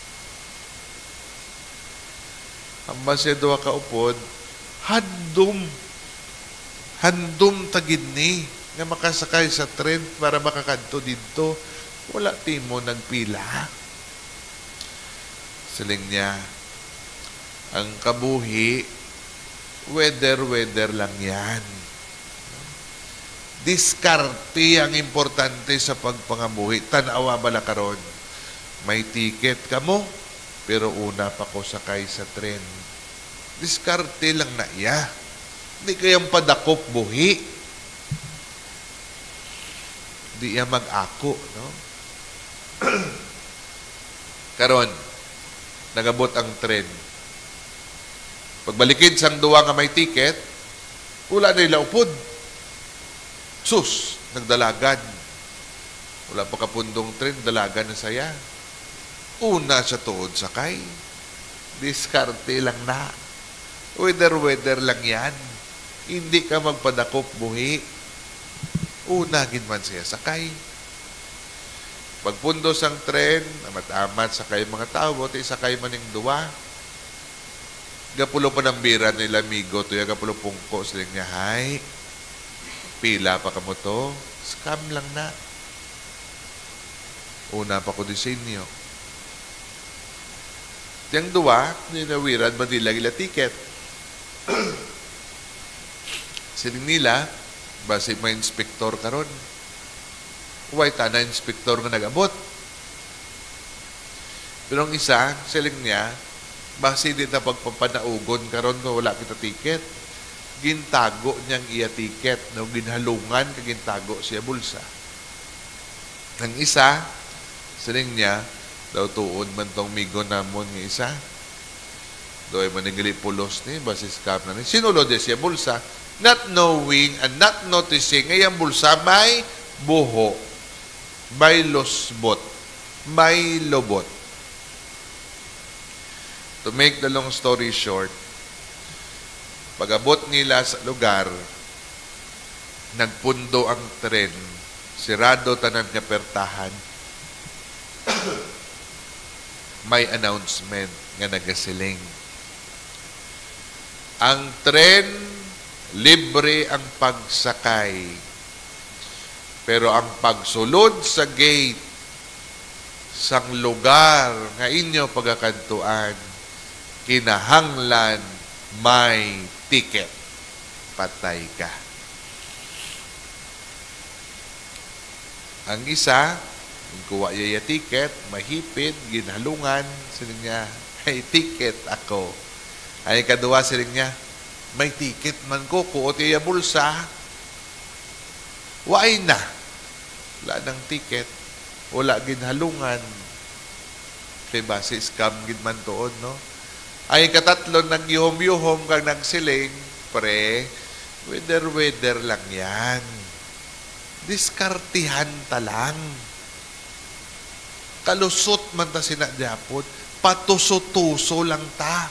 Ang masedo ka upod, handom. Handom tagid ni nga makasakay sa tren para makakadto dito. Wala timo nagpila. Siling niya, ang kabuhi, weather-weather lang yan. Diskarte ang importante sa pagpangabuhi. Tanawa bala karon. May ticket ka mo, pero una pa ko sakay sa tren. Diskarte lang na iya. Hindi kayang padakop buhi. Di iya mag-ako, no? Karon, nagabot ang tren. Pagbalikid sang duwa nga may ticket, wala na nila upod. Sus, nagdalagan. Wala pa kapundong tren, dalagan na saya. Una sa tuod sakay. Diskarte lang na. Weather-weather lang yan. Hindi ka magpadakop buhi. Una gin man siya sakay. Pagpundo sang tren, amat-amat sakay mga tao, buti sakay man yung duwa. Gapulo pa ng bira nila amigo, to yung gapulo pungko sila niya, hay, pila pa ka mo to, scam lang na. Una pa ko disenyo. Tiyang duwa, ninawiran, madila gila tiket. Siling nila, base may inspektor karon. Uway ta na inspektor nga nag-abot. Pero ang isa, siling niya, base di na pagpapanaugon karon kung wala kita tiket. Gintago niyang iya tiket, no? Ginhalungan ka gintago siya bulsa. Ang isa, siling niya, daw tuon man tong migo namon ng isa. Doy manigali pulos ni, base scam na ni. Sinulod siya bulsa, not knowing and not noticing, ay ang bulsa may buho, may losbot, may lobot. To make the long story short, pag-abot nila sa lugar, nagpundo ang tren, sirado tanan nga pertahan, may announcement nga nagasiling. Ang tren, libre ang pagsakay. Pero ang pagsulod sa gate sang lugar nga inyo pagakantuan, kinahanglan may ticket. Patay ka. Ang isa, kuha niya ticket, mahipid, ginhalungan, siling niya, may ticket ako. Ay kadua siling niya, may ticket man ko, kuot niya bulsa. Waay na. Wala ng ticket. Wala ginhalungan. Kaya base scam gid man tuon, no? Ay katatlo nagyuhom-yuhom kang nagsiling, pre, weather-weather lang yan. Diskartihan ta lang. Kalusot man ta sinadyapot, patuso-tuso lang ta.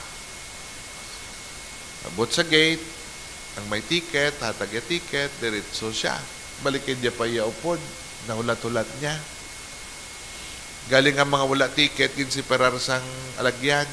Abot sa gate, ang may ticket, hatag yung ticket, diretso siya. Balikin niya pa iyaupod, nahulat-hulat niya. Galing ang mga wala ticket, ginsiparar sang alagyan.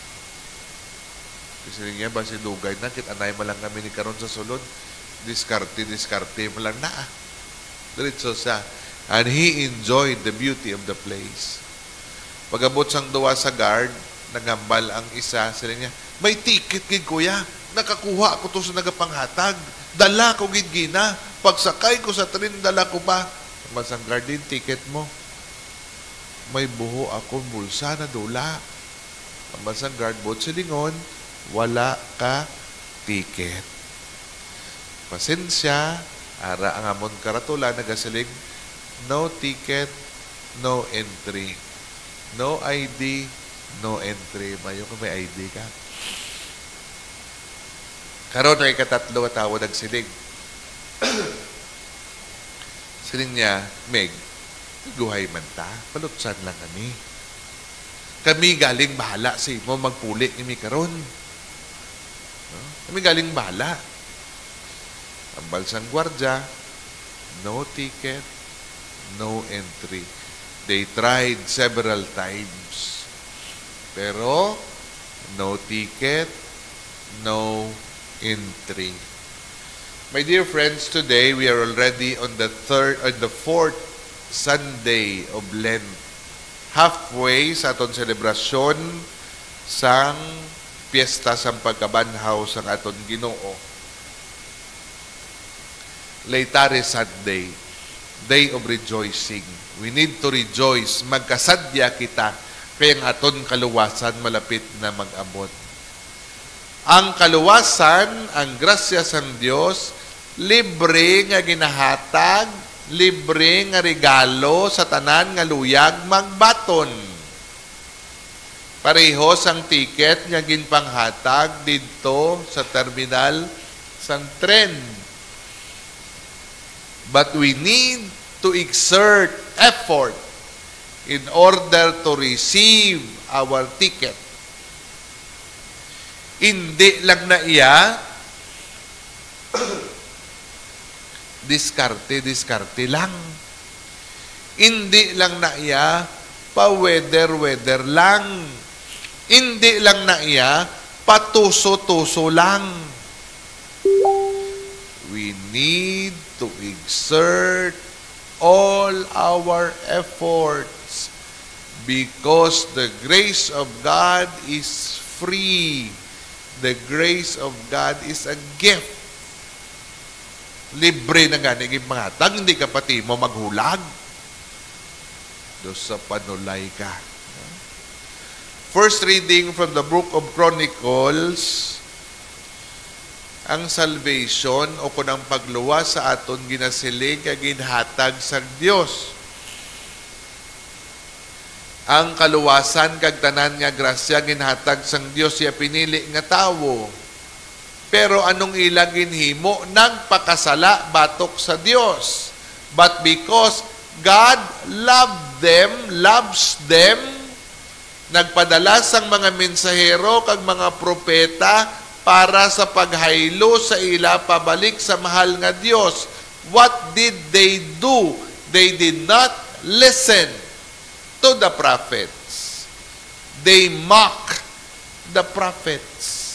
Kasi niya, basi dugay na, kitanay mo lang kami ni karon sa sulod, diskarte, diskarte mo lang na. Diretso siya. And he enjoyed the beauty of the place. Pag-abot sang duwa sa guard, nagambal ang isa, sila niya, may ticket gid kuya, nakakuha ko to sa nagapanghatag, dala ko gid gina, pagsakay ko sa tren, dala ko pa. Masang guard din, ticket mo. May buho akong bulsa na dula. Masang guard, bot silingon, wala ka ticket. Pasensya, ara ang amon karatula, nagasiling, no ticket, no entry. No I D, no entry. Mayo kung may I D ka. Karon ay katatlo katawo nagsiling. Siling niya, Meg, guhay man ta, palutsan lang kami. Kami galing bahala sa imo magpuli imi karon. No? Kami galing bahala. Ang balsang gwardya, no ticket, no entry. They tried several times. Pero, no ticket, no entry. My dear friends, today we are already on the third, on the fourth Sunday of Lent. Halfway sa aton selebrasyon sang piyesta sang pagkabanhaw sang aton Ginoo. Laitare Sunday, day of rejoicing. We need to rejoice. Magkasadya kita kaya ang aton kaluwasan malapit na mag-abot. Ang kaluwasan, ang grasya sang Dios, libre nga ginahatag, libre nga regalo sa tanan nga luyag magbaton. Pareho sang ticket nga ginpanghatag dito sa terminal sang tren. But we need to exert effort in order to receive our ticket. Hindi lang na iya, diskarte, diskarte lang. Hindi lang na iya, pa-weather, weather lang. Hindi lang na iya, patuso-tuso lang. We need to exert all our efforts because the grace of God is free. The grace of God is a gift. Libre na nga naging mga tag, hindi ka pati mo maghulag. Do sa panulay ka. First reading from the book of Chronicles, ang salvation o kunang pagluwas sa aton ginasiling kag ginhatag sa Dios. Ang kaluwasan kag tanan nga grasya ginhatag sang Dios siya pinili nga tawo. Pero anong ila ginhimo? Nagpakasala batok sa Dios. But because God loved them, loves them, nagpadala sang mga mensahero kag mga propeta para sa paghaylo sa ila pabalik sa mahal nga Dios. What did they do? They did not listen to the prophets. They mock the prophets.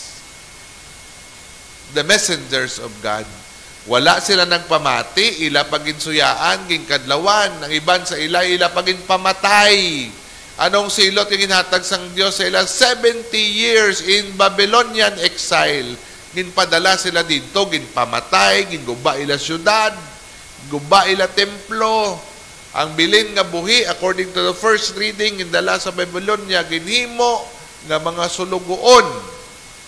The messengers of God. Wala sila nagpamati, ila paginsuyaan, ginkadlawan, ang iban sa ila, ila pagin pamatay. Anong silot yung ginhatag sang Diyos sa ila? seventy years in Babylonian exile. Ginpadala sila dito, ginpamatay, ginguba ila syudad, guba ila templo. Ang bilin nga buhi, according to the first reading, gindala sa Babylonia, ginhimo nga mga sulugoon.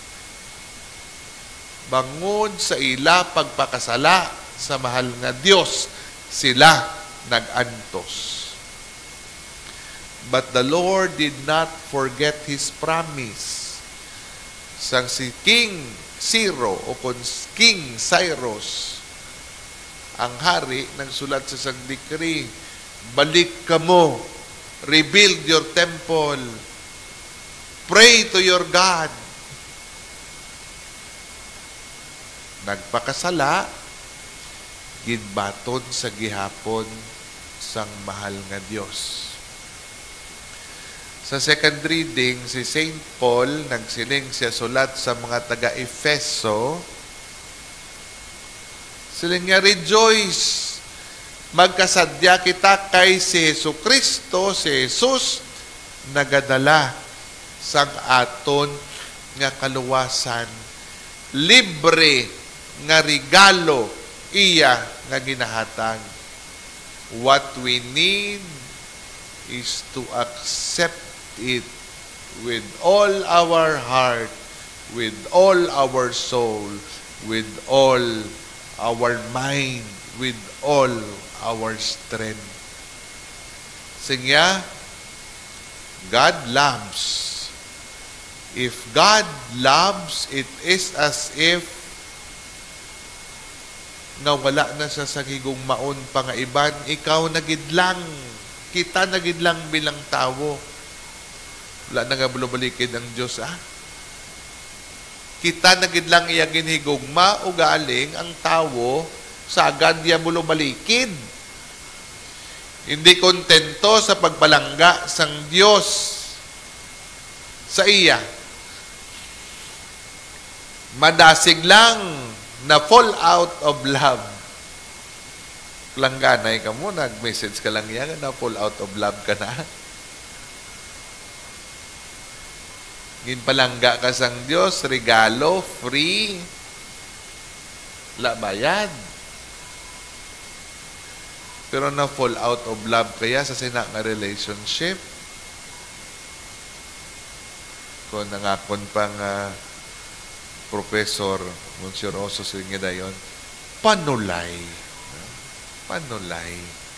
Bangod sa ila pagpakasala sa mahal nga Diyos, sila nagantos. But the Lord did not forget His promise. Sang si King Ciro o kung King Cyrus, ang hari, nagsulat sa sang decree, balik ka mo, rebuild your temple, pray to your God. Nagpakasala, ginbaton sa gihapon sang mahal nga Dios. Sa second reading, si Saint Paul, nagsiling siya sulat sa mga taga-Efeso, siling nga, rejoice, magkasadya kita kay si Jesucristo, si Jesus, nagadala sang aton nga kaluwasan, libre nga regalo iya nga ginahatag. What we need is to accept it with all our heart, with all our soul, with all our mind, with all our strength. Singya, God loves. If God loves, it is as if nga wala na siya sa higong maon pa nga iban, ikaw nagidlang, kita nagidlang bilang tawo. Wala na nga bulubalikid ang Diyos, ah. Kita nagidlang iyagin higugma o galing ang tawo sagad diya bulubalikid. Hindi kontento sa pagbalangga sang Diyos sa iya. Madasig lang na fall out of love. Langganay ka mo, nag-message ka lang yan, na fall out of love ka na. Ginpalangga ka sang Diyos, regalo, free, la bayad. Pero na fall out of love kaya sa sina nga relationship. Kung nangakon pang uh, Professor Monsieur Oso sige dayon, panulay. Panulay.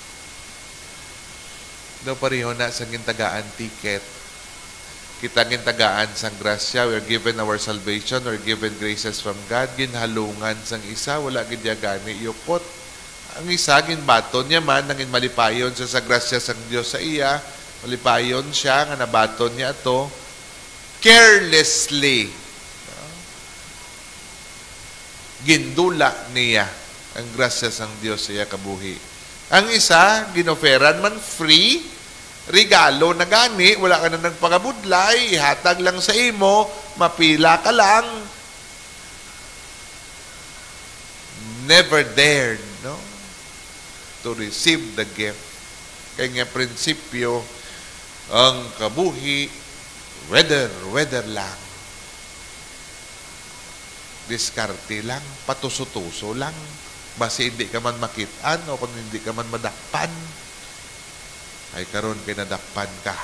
Do pareho na sa gintagaan ticket. Kita gintagaan sang grasya, we are given our salvation, we are given graces from God, ginhalungan sang isa, wala gidya gani yukot. Ang isa ginbaton niya man, nangin malipayon sa sa grasya sang Dios sa iya, malipayon siya nga nabaton niya to carelessly. Gindula niya ang grasya sang Dios sa iya kabuhi. Ang isa, ginoferan man free, regalo na gani, wala ka na nagpagabudlay, ihatag lang sa imo, mapila ka lang. Never dared, no? To receive the gift. Kaya nga prinsipyo, ang kabuhi, weather, weather lang. Diskarte lang, patuso-tuso lang. Basta hindi ka man makitaan o kung hindi ka man madakpan, ay karon kay nadakpan ka.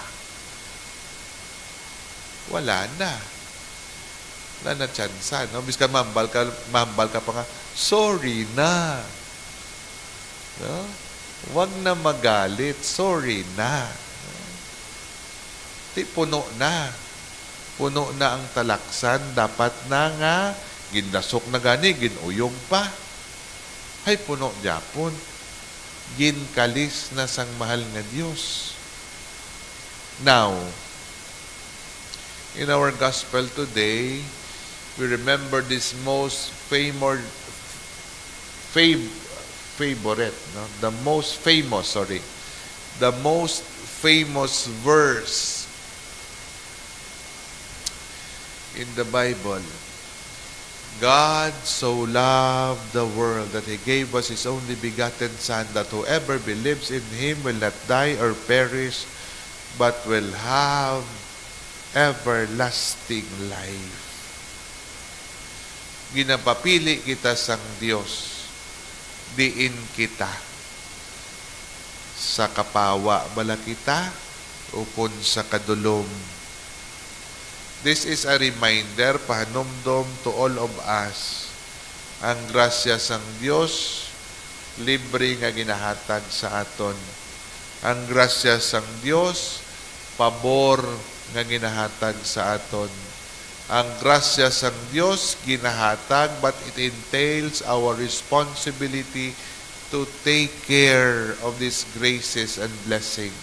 Wala na. Wala na tsansa. No? Bis ka mambal ka, mambal ka pa nga, sorry na. No? Huwag na magalit, sorry na. No? Di puno na. Puno na ang talaksan, dapat na nga, gindasok na gani, ginuyog pa. Ay puno Japon. Ginkalis na sang mahal nga Diyos. Now, in our gospel today, we remember this most famous, fav, favorite, no? the most famous, sorry, the most famous verse in the Bible. God so loved the world that He gave us His only begotten Son, that whoever believes in Him will not die or perish, but will have everlasting life. Ginapapili kita sang Dios, diin kita sa kapawa bala kita ukon sa kadulom. This is a reminder, pahanumdom to all of us, ang grasya sang Dios, libre nga ginahatag sa aton. Ang grasya sang Dios, pabor nga ginahatag sa aton. Ang grasya sang Dios, ginahatag, but it entails our responsibility to take care of these graces and blessings.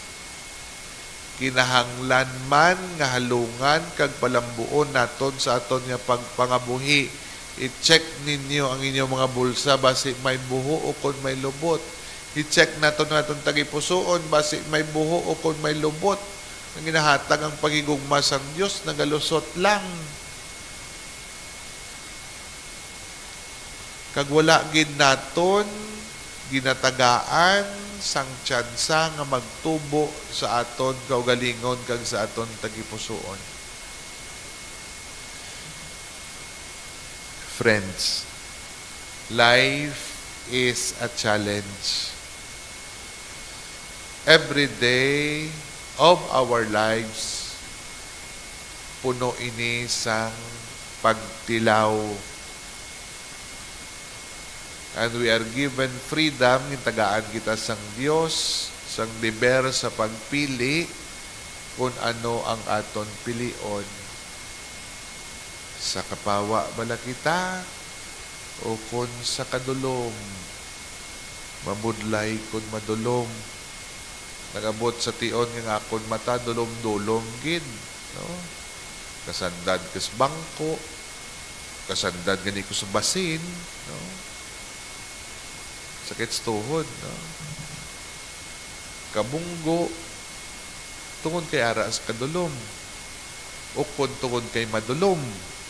Kinahanglan man nga halungan kag palambuon naton sa aton nga pagpangabuhi. I-check ninyo ang inyong mga bulsa basi may buho o kon may lubot. I-check naton naton tagipusoon basi may buho o kon may lubot. Ang ginahatag ang pagigugma sang Dios nagalusot lang. Kag wala gid naton ginatagaan sang tsansa nga magtubo sa aton kaugalingon kag sa aton tagipusoon. Friends, life is a challenge. Every day of our lives, puno ini sang pagtilaw. And we are given freedom, tagaan kita sang Dios, sang liber sa pagpili kung ano ang aton pilion. Sa kapawa bala kita o kung sa kadulom. Mabudlay kung madulom. Nagabot sa tion nga akon mata dulom-dulom gid, no? Kasandad kas bangko, kasandad gani ko sa basin, no? Sakit sa tuhod, no? Kabunggo tungod kay ara sa kadulom, ukod tungod kay madulom.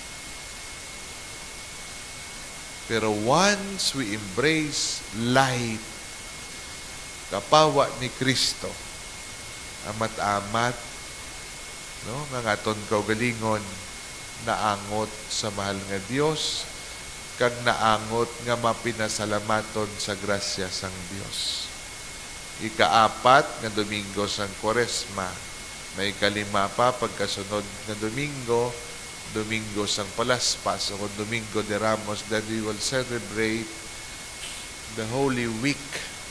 Pero once we embrace light, kapawa ni Kristo, amat-amat, no, nga aton kaugalingon, naangot sa mahal nga Dios, kag naangot nga mapinasalamaton sa grasya sang Dios. Ikaapat nga Domingo sang Kwaresma, may kalima pa pagkasunod nga Domingo, Domingo sang Palaspas o Domingo de Ramos, that we will celebrate the Holy Week.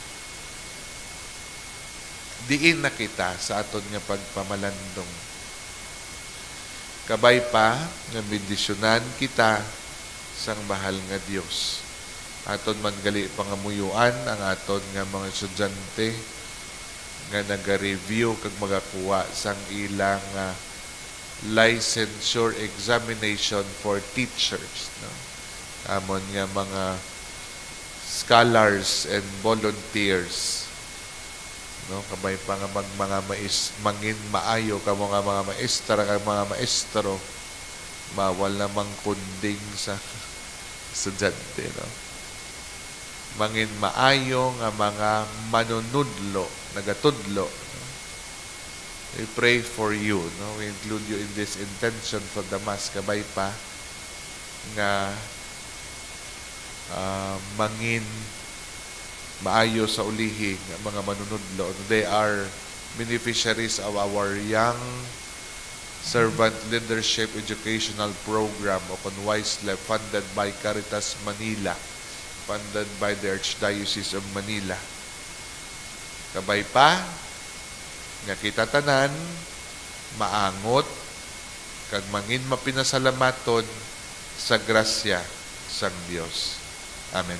Diin na kita sa aton nga pagpamalandong. Kabay pa nga bendisyonan kita sang mahal nga Dios. Aton man gali pangamuyuan ang aton nga mga estudyante nga naga-review kag magakuha sang ilang uh, licensure examination for teachers, no? Amon nga mga scholars and volunteers. no kabay pa nga mag mga mais mangin maayo kamo nga mga maestra kag mga maestro bawal namang kunding sa estudyante, no? Mangin maayo nga mga manunudlo, nagatudlo. No? We pray for you, no? We include you in this intention for the Mass. Kabay pa nga uh, mangin maayo sa ulihi nga mga manunudlo. They are beneficiaries of our young Servant Leadership Educational Program upon Wisely, funded by Caritas Manila, funded by the Archdiocese of Manila. Kabay pa, nga kita tanan, maangot, kag mangin mapinasalamaton sa grasya sang Dios. Amen.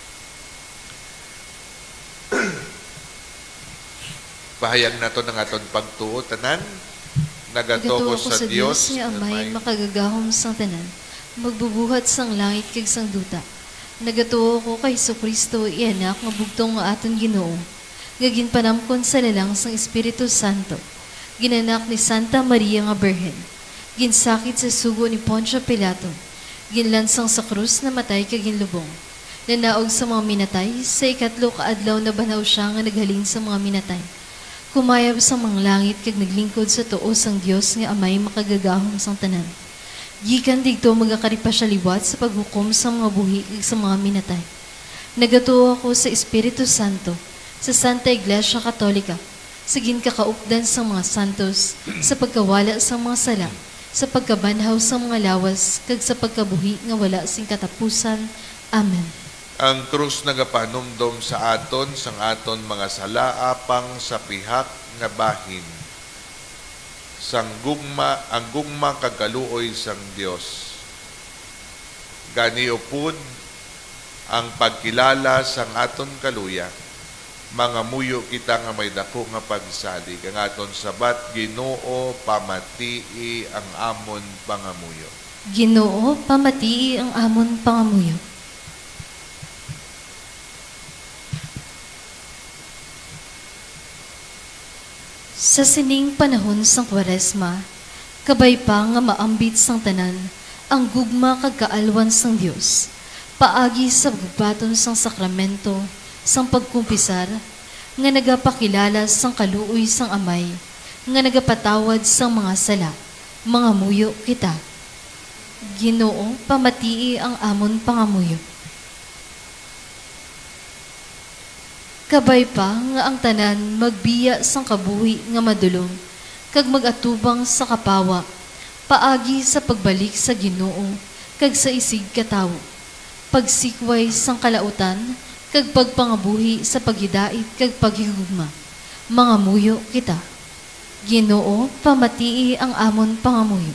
Pahayag nato ng aton pagtuo tanan. Nagato ko sa Dios nga amay makagagahom sang tanan, magbubuhat sang langit kag sang duta. Nagatuo ko kay Jesucristo ianak nga bugtong nga aton Ginoo, nga ginpanamkon sa lalang sang Espiritu Santo, ginanak ni Santa Maria nga Birhen, ginsakit sa sugo ni Poncio Pilato, ginlansang sa krus na matay kag ginlubong, nanaog sa mga minatay, sa ikatlo ka adlaw na banaw siya nga naghalin sa mga minatay. Kumayab sa mga langit kag naglingkod sa tuo sang Dios nga amay makagagahom sang tanan. Gikan digto magakaripa siya liwat sa paghukom sa mga buhi kag sa mga minatay. Nagatuo ako sa Espiritu Santo, sa Santa Iglesia Katolika, sa ginkakaupdan sa mga santos, sa pagkawala sa mga sala, sa pagkabanhaw sa mga lawas, kag sa pagkabuhi nga wala sing katapusan. Amen. Ang krus nagapanumdom sa aton sang aton mga sala apang sa pihak nga bahin. Sang gugma, ang gugma kagaluoy sang Dios. Gani upod ang pagkilala sang aton kaluya. Mga muyo kita nga may dako nga pagsalig. Ang aton sabat, Ginoo pamatii ang amon pangamuyo. Ginoo pamatii ang amon pangamuyo. Sa sining panahon sang Kwaresma, kabay pa nga maambit sang tanan, ang gugma kag kaalwan sang Dios, paagi sa pagbaton sang sakramento, sang pagkumpisar, nga nagapakilala sang kaluoy sang amay, nga nagapatawad sang mga sala, mga muyo kita. Ginoo, pamatii ang amon pangamuyo. Kabay pa nga ang tanan magbiya sang kabuhi nga madulong, kag magatubang sa kapawa, paagi sa pagbalik sa Ginoo, kag sa isig katawo, pagsikway sang kalautan, kag pagpangabuhi sa paghidait kag paghigugma. Mga muyo kita. Ginoo, pamatii ang amon pangamuyo.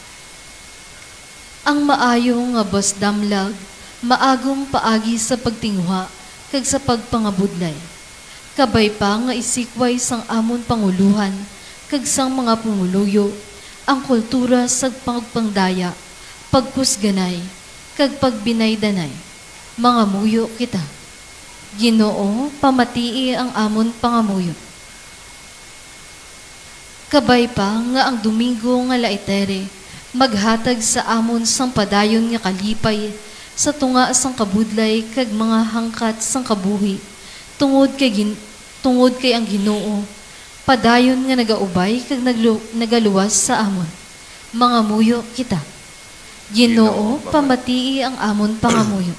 Ang maayo nga basdamlag, maagong paagi sa pagtingwa, kag sa pagpangabudlay. Kabay pa nga isikway sang amon panguluhan, kag sang mga pumuluyo, ang kultura sa pagpangdaya, pagkusganay, kag pagbinaydanay. Mga muyo kita. Ginoo, pamatii ang amon pangamuyo. Kabay pa nga ang Domingo nga laitere, maghatag sa amon sang padayon nga kalipay, sa tunga sang kabudlay kag mga hangkat sang kabuhi, tungod kay gin, tungod kay ang Ginoo, padayon nga nagaubay kag naglu, nagaluwas sa amon. Mga muyo kita. Ginoo, pamatii ang amon pangamuyo.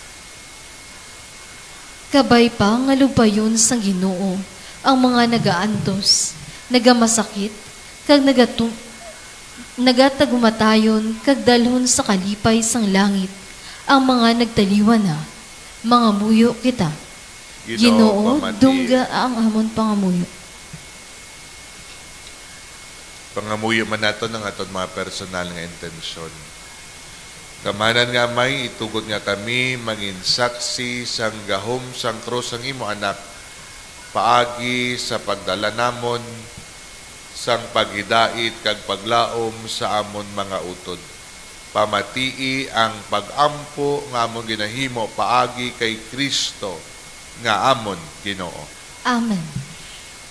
Kabay pa nga lupayon sang Ginoo, ang mga nagaantos, nagamasakit, kag nagatung, nagatagumatayon, kag dalhon sa kalipay sang langit, ang mga nagtaliwan na, mga muyo kita. Ginoo, dungga ang amon pangamuyo. Pangamuyo man nato ng aton mga personal nga intensyon. Kamanan nga may itugod nga kami maging saksi sang gahom sang krus ang imo anak, paagi sa pagdala namon sang paghidait kag paglaom sa amon mga utod. Pamatii ang pag-ampo nga amon ginahimo paagi kay Kristo nga amon Ginoo. Amen.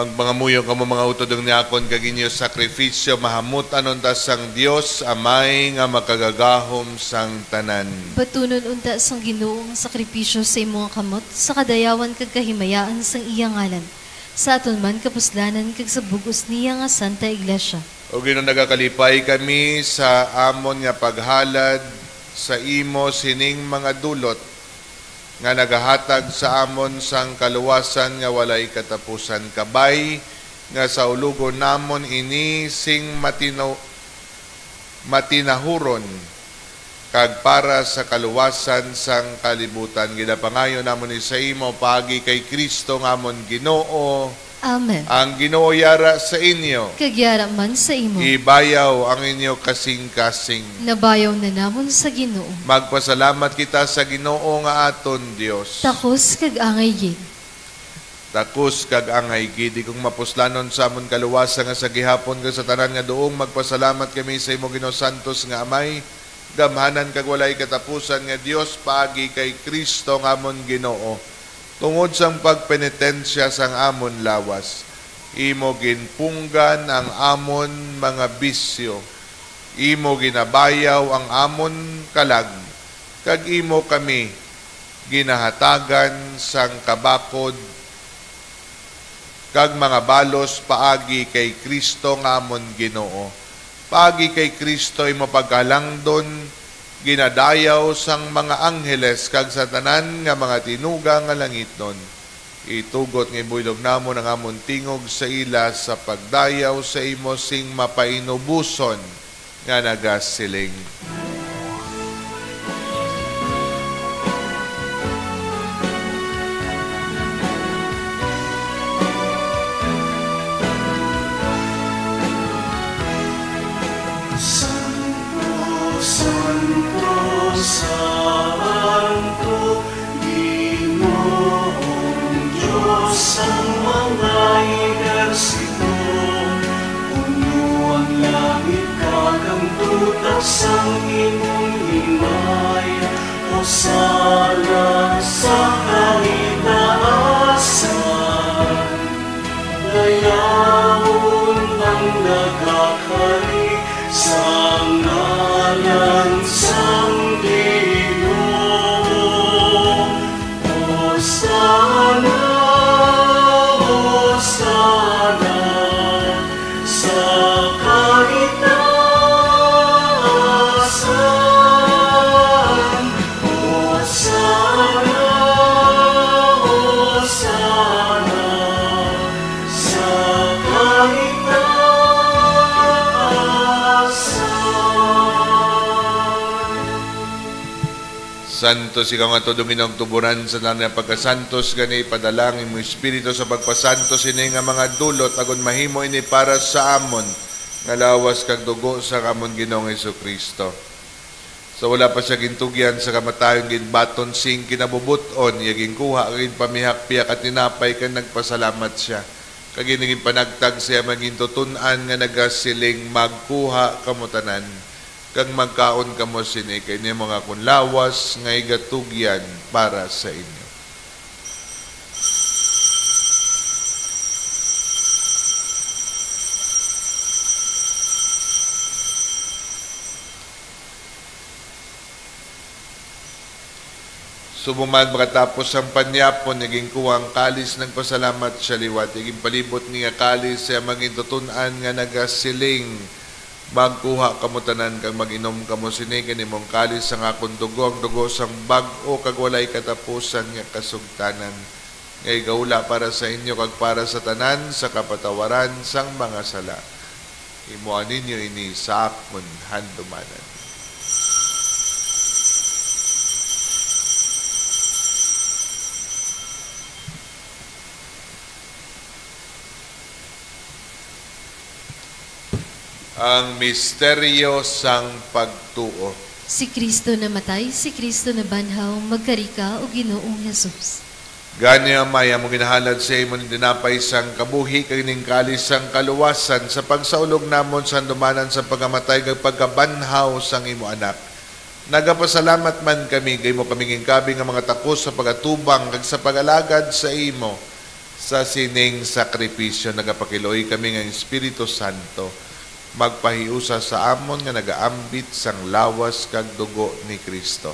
Magbangamuyo ka mo mga utodong niakon kag inyo sakripisyo mahamutan unta sang Dios amay nga makagagahom sang tanan. Batunon unta sang Ginoong sakripisyo sa imong kamot sa kadayawan kag kahimayaan sang iyang ngalan. Sa aton man kapuslanan kag sa bugos niya nga Santa Iglesia. O Ginoo nagakalipay kami sa amon nga paghalad sa imo sining mga dulot nga nagahatag sa amon sang kaluwasan nga walay katapusan kabay nga sa ulugon namon ini sing matino, matinahuron kag para sa kaluwasan sang kalibutan. Ginapangayo namon ni sa imo pagi kay Kristo nga amon Ginoo. Amen. Ang Ginoo yara sa inyo. Kagyara man sa imo. Ibayaw ang inyo kasing-kasing. Nabayaw na namon sa Ginoo. Magpasalamat kita sa Ginoo nga aton Dios. Takos kag angay gid. Takos kag angay gid kung mapuslanon sa amon kaluwasan nga sa gihapon nga sa tanan nga doong magpasalamat kami sa imo Ginoo Santos nga Amay. Gamhanan kag walay katapusan nga Dios paagi kay Kristo nga amon Ginoo. Tungod sang pagpenitensya sang amon lawas, imo ginpunggan ang amon mga bisyo, imo ginabayaw ang amon kalag, kag imo kami ginahatagan sang kabakod, kag mga balos paagi kay Kristo nga amon Ginoo. Paagi kay Kristo imo pagkalangdon, ginadayaw sang mga angheles kag sa tanan nga mga tinuga nga langitnon. Itugot nga ibulog namon ang amon tingog sa ila sa pagdayaw sa imo sing mapainubuson nga nagasiling. Santo, Ginoong Diyos ang mga inersito, puno ang langit kagang tutak sang imong himaya, o sana sa kaitaasan, layawon ang nagakari sa ngalan sang Santos ikaw nga to Dominong tuburan sa nanay pagkasantos gani padalangin mo Espiritu sa pagpasantos ini nga mga dulot agon mahimo ini para sa amon nga lawas kag dugo sa amon Ginoong Hesukristo. So wala pa siya gintugyan sa kamatayon ginbaton sing kinabubuton yaging kuha kag pamihak piyak at tinapay kag nagpasalamat siya. Kag naging panagtag siya maging tutunan nga nagasiling magkuha kamutanan. Kag magkaon kamo sini kay ni mga kunlawas nga igatugyan para sa inyo. Sumumad makatapos ang panyapon, naging kuwang kalis ng pasalamat siya liwat. Naging palibot niya kalis siya maging tutunan nga nagasiling magkuha kamo tanan kag mag-inom kamo sini kini mong kalis sang akong dugo ang dugo sang bag-o kag walay katapusan nga kasugtanan nga igawla para sa inyo kag para sa tanan sa kapatawaran sang mga sala. Imuan ninyo ini sa akon handumanan. Ang misteryo sang pagtuo. Si Kristo namatay, si Kristo na banhaw, magkarika o Ginoong Jesus. Gani ang maya mo ginahalad sa imo ni dinapay sang kabuhi kag ning kalis sang kaluwasan sa pagsaulog namon sa dumanan sa pagamatay kag pagkabanhaw sang imo anak. Nagapasalamat man kami kay mo kaming kabing nga mga takos sa pagatubang kag sa pagalagad sa imo sa sining sakripisyo nagapakiloy kami ng Espiritu Santo magpahiusa sa amon nga nagaambit sang lawas kag dugo ni Kristo.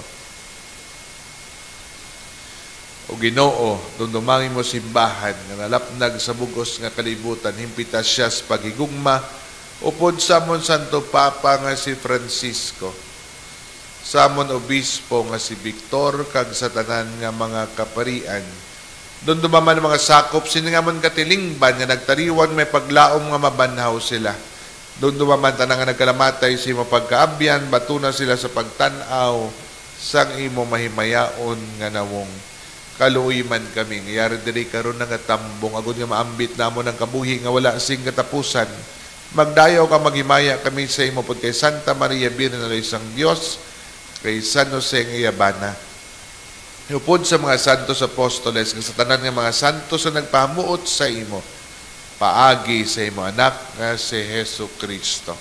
O Ginoo, dumdumangin mo simbahan nga nalapnag sa bugos nga kalibutan, himpitas siya sa paghigugma upod sa amon Santo Papa nga si Francisco, sa amon Obispo nga si Victor kag sa tanan nga mga kaparian. Doon dumaman mga sakop siningamon katilingban nga nagtariwan may paglaom nga mabanhaw sila. Doon dumaman tanang nga nagkalamatay sa imo pagkaabyan, batuna sila sa pagtanaw sang imo mahimayaon nga nawong kaluoy man kami. Ngayari diri karon nga tambong agud nga maambit namo ng kabuhi nga wala sing katapusan. Magdayaw ka maghimaya kami sa imo pod kay Santa Maria Birhen ng isang Dios, kay San Jose nga Yabana. Upod sa mga santos apostoles nga sa tanan nga mga santos na nagpahamuot sa imo, paagi sa imo anak nga si Jesucristo.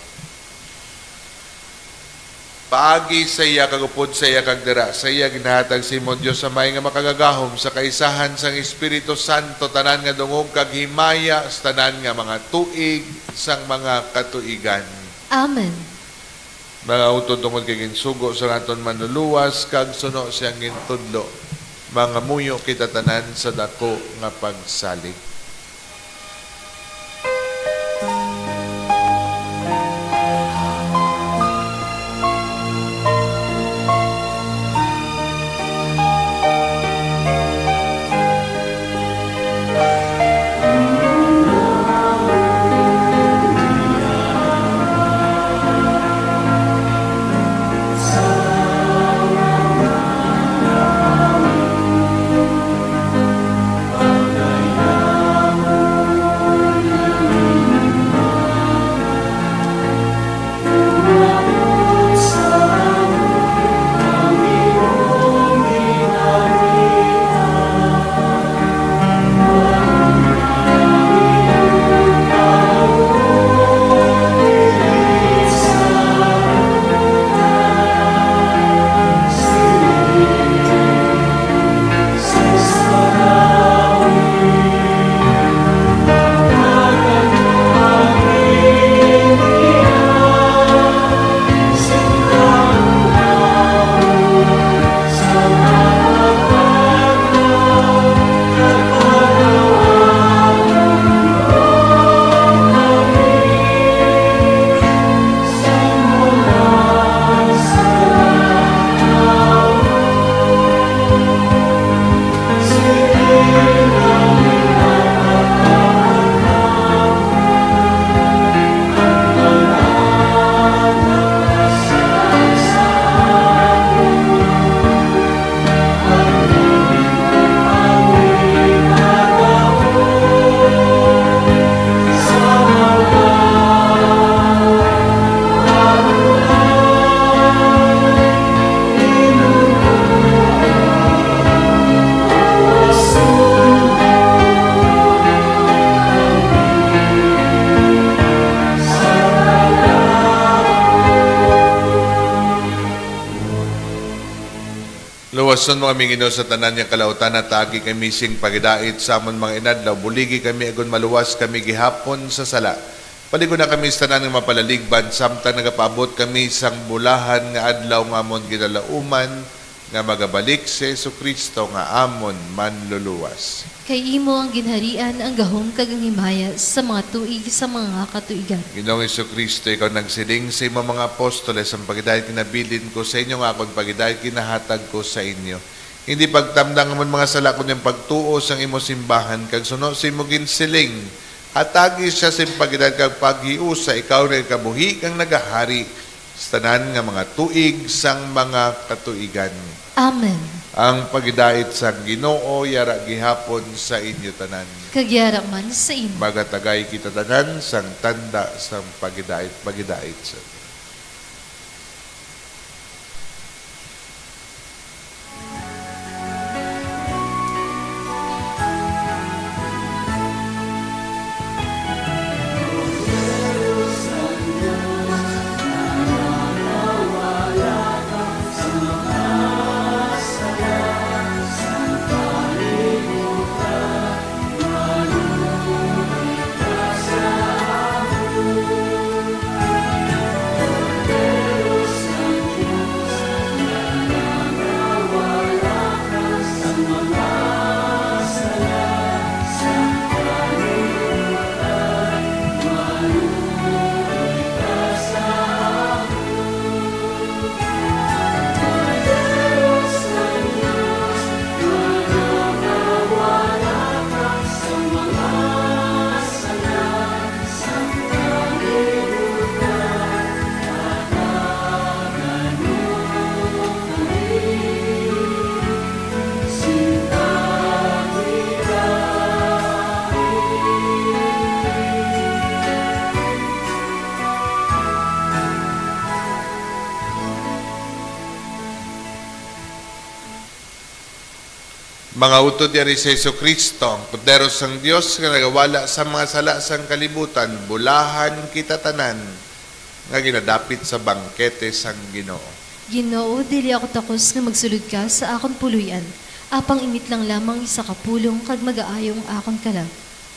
Paagi sa iya kagupod sa iya kagdira, sa iya ginahatag sa imo Dios sa may nga makagagahom sa kaisahan sang Espiritu Santo, tanan nga dungog kag himaya sa tanan nga mga tuig sang mga katuigan. Amen. Mga utod tungod kay ginsugo sa naton manluluwas kag suno siyang gintudlo, mga muyo kita tanan sa dako nga pagsalig. Luwason mga mingino sa tanan niya kalautan na tagi kami sing pagidait sa amon mga inadlaw. Buligi kami agon maluwas kami gihapon sa sala. Paligo na kami sa tanan nga mapalaligban samtang nagapaabot kami sang bulahan nga adlaw nga amon ginalauman nga magabalik si Jesucristo nga amon manluluwas. Kay imo ang ginharian ang gahom kag ang himaya sa mga tuig sa mga katuigan. Ginoong Jesucristo, ikaw nagsiling sa imo mga apostoles ang pagidayat kinabilin ko sa inyo nga akong pagidayat kinahatag ko sa inyo. Hindi pagtamdang amon mga sala kundi ang pagtuo sang imo simbahan kag suno sa imo ginsiling. Hatagi siya sa pagidayat kag paghiusa ikaw rin kabuhi kang nagahari sa tanan nga mga tuig sang mga katuigan. Amen. Ang pagidait sa Ginoo yara gihapon sa inyo tanan. Kagyara man sa inyo. Magatagay kita tanan sang tanda sang pagidait pagidait sa Mga utod yari sa Yesu Kristo, Kordero sang Dios nga nagawala sa mga sala sang kalibutan, bulahan kita tanan nga ginadapit sa bangkete sang Ginoo. Ginoo, dili ako takos nga magsulod ka sa akon puluyan. Apang imit lang lamang isa ka pulong kag mag-aayong akon kalag.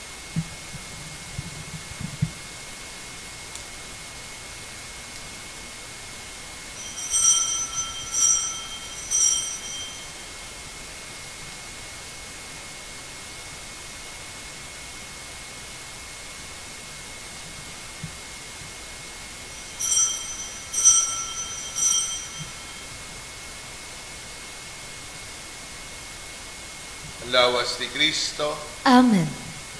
Lawas ni Kristo. Amen.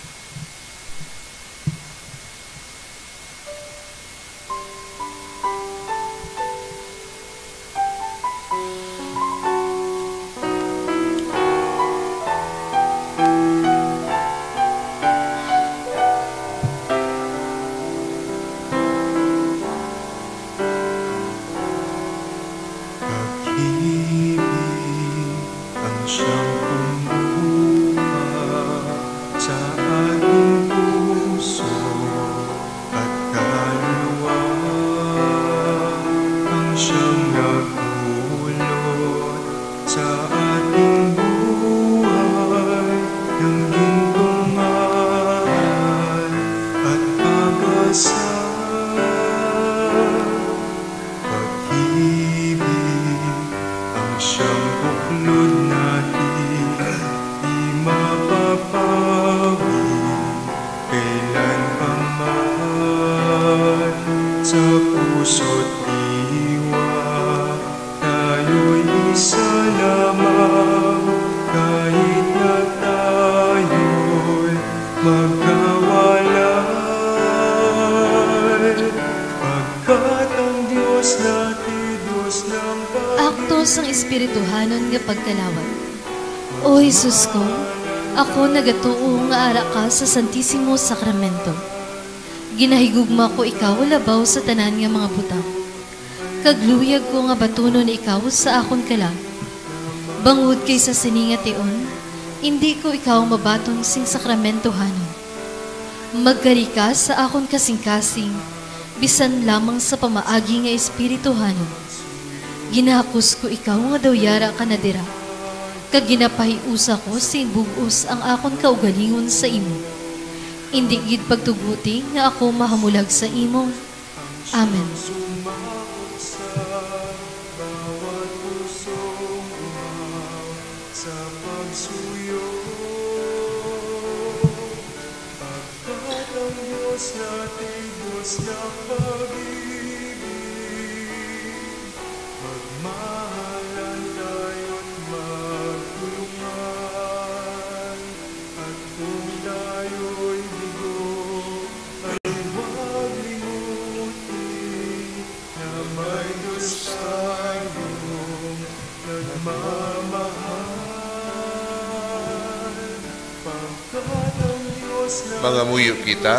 Aktos ang espirituhanon nga pagkalawat. O Jesus ko, ako nagatuo nga ara ka sa Santisimo Sakramento. Ginahigugma ko ikaw labaw sa tanan nga mga butang. Kagluyag ko nga batunon ikaw sa akon kalang. Bangod kay sa sininga tion, hindi ko ikaw mabaton sing sakramentohanon. Magkari ka sa akon kasing-kasing, bisan lamang sa pamaagi nga espirituhanon. Ginahakos ko ikaw nga daw yara ka na dira. Kag ginapahiusa ko sin bugos ang akon kaugalingon sa imo. Indi gid pagtuguti nga ako mahamulag sa imo. Amen. Magmahalan tayo't magtulungan, at kung tayo'y bigo, ay huwag limutin na may Diyos tayong nagmamahal. Pagkat ang Diyos na Mga muyo kita,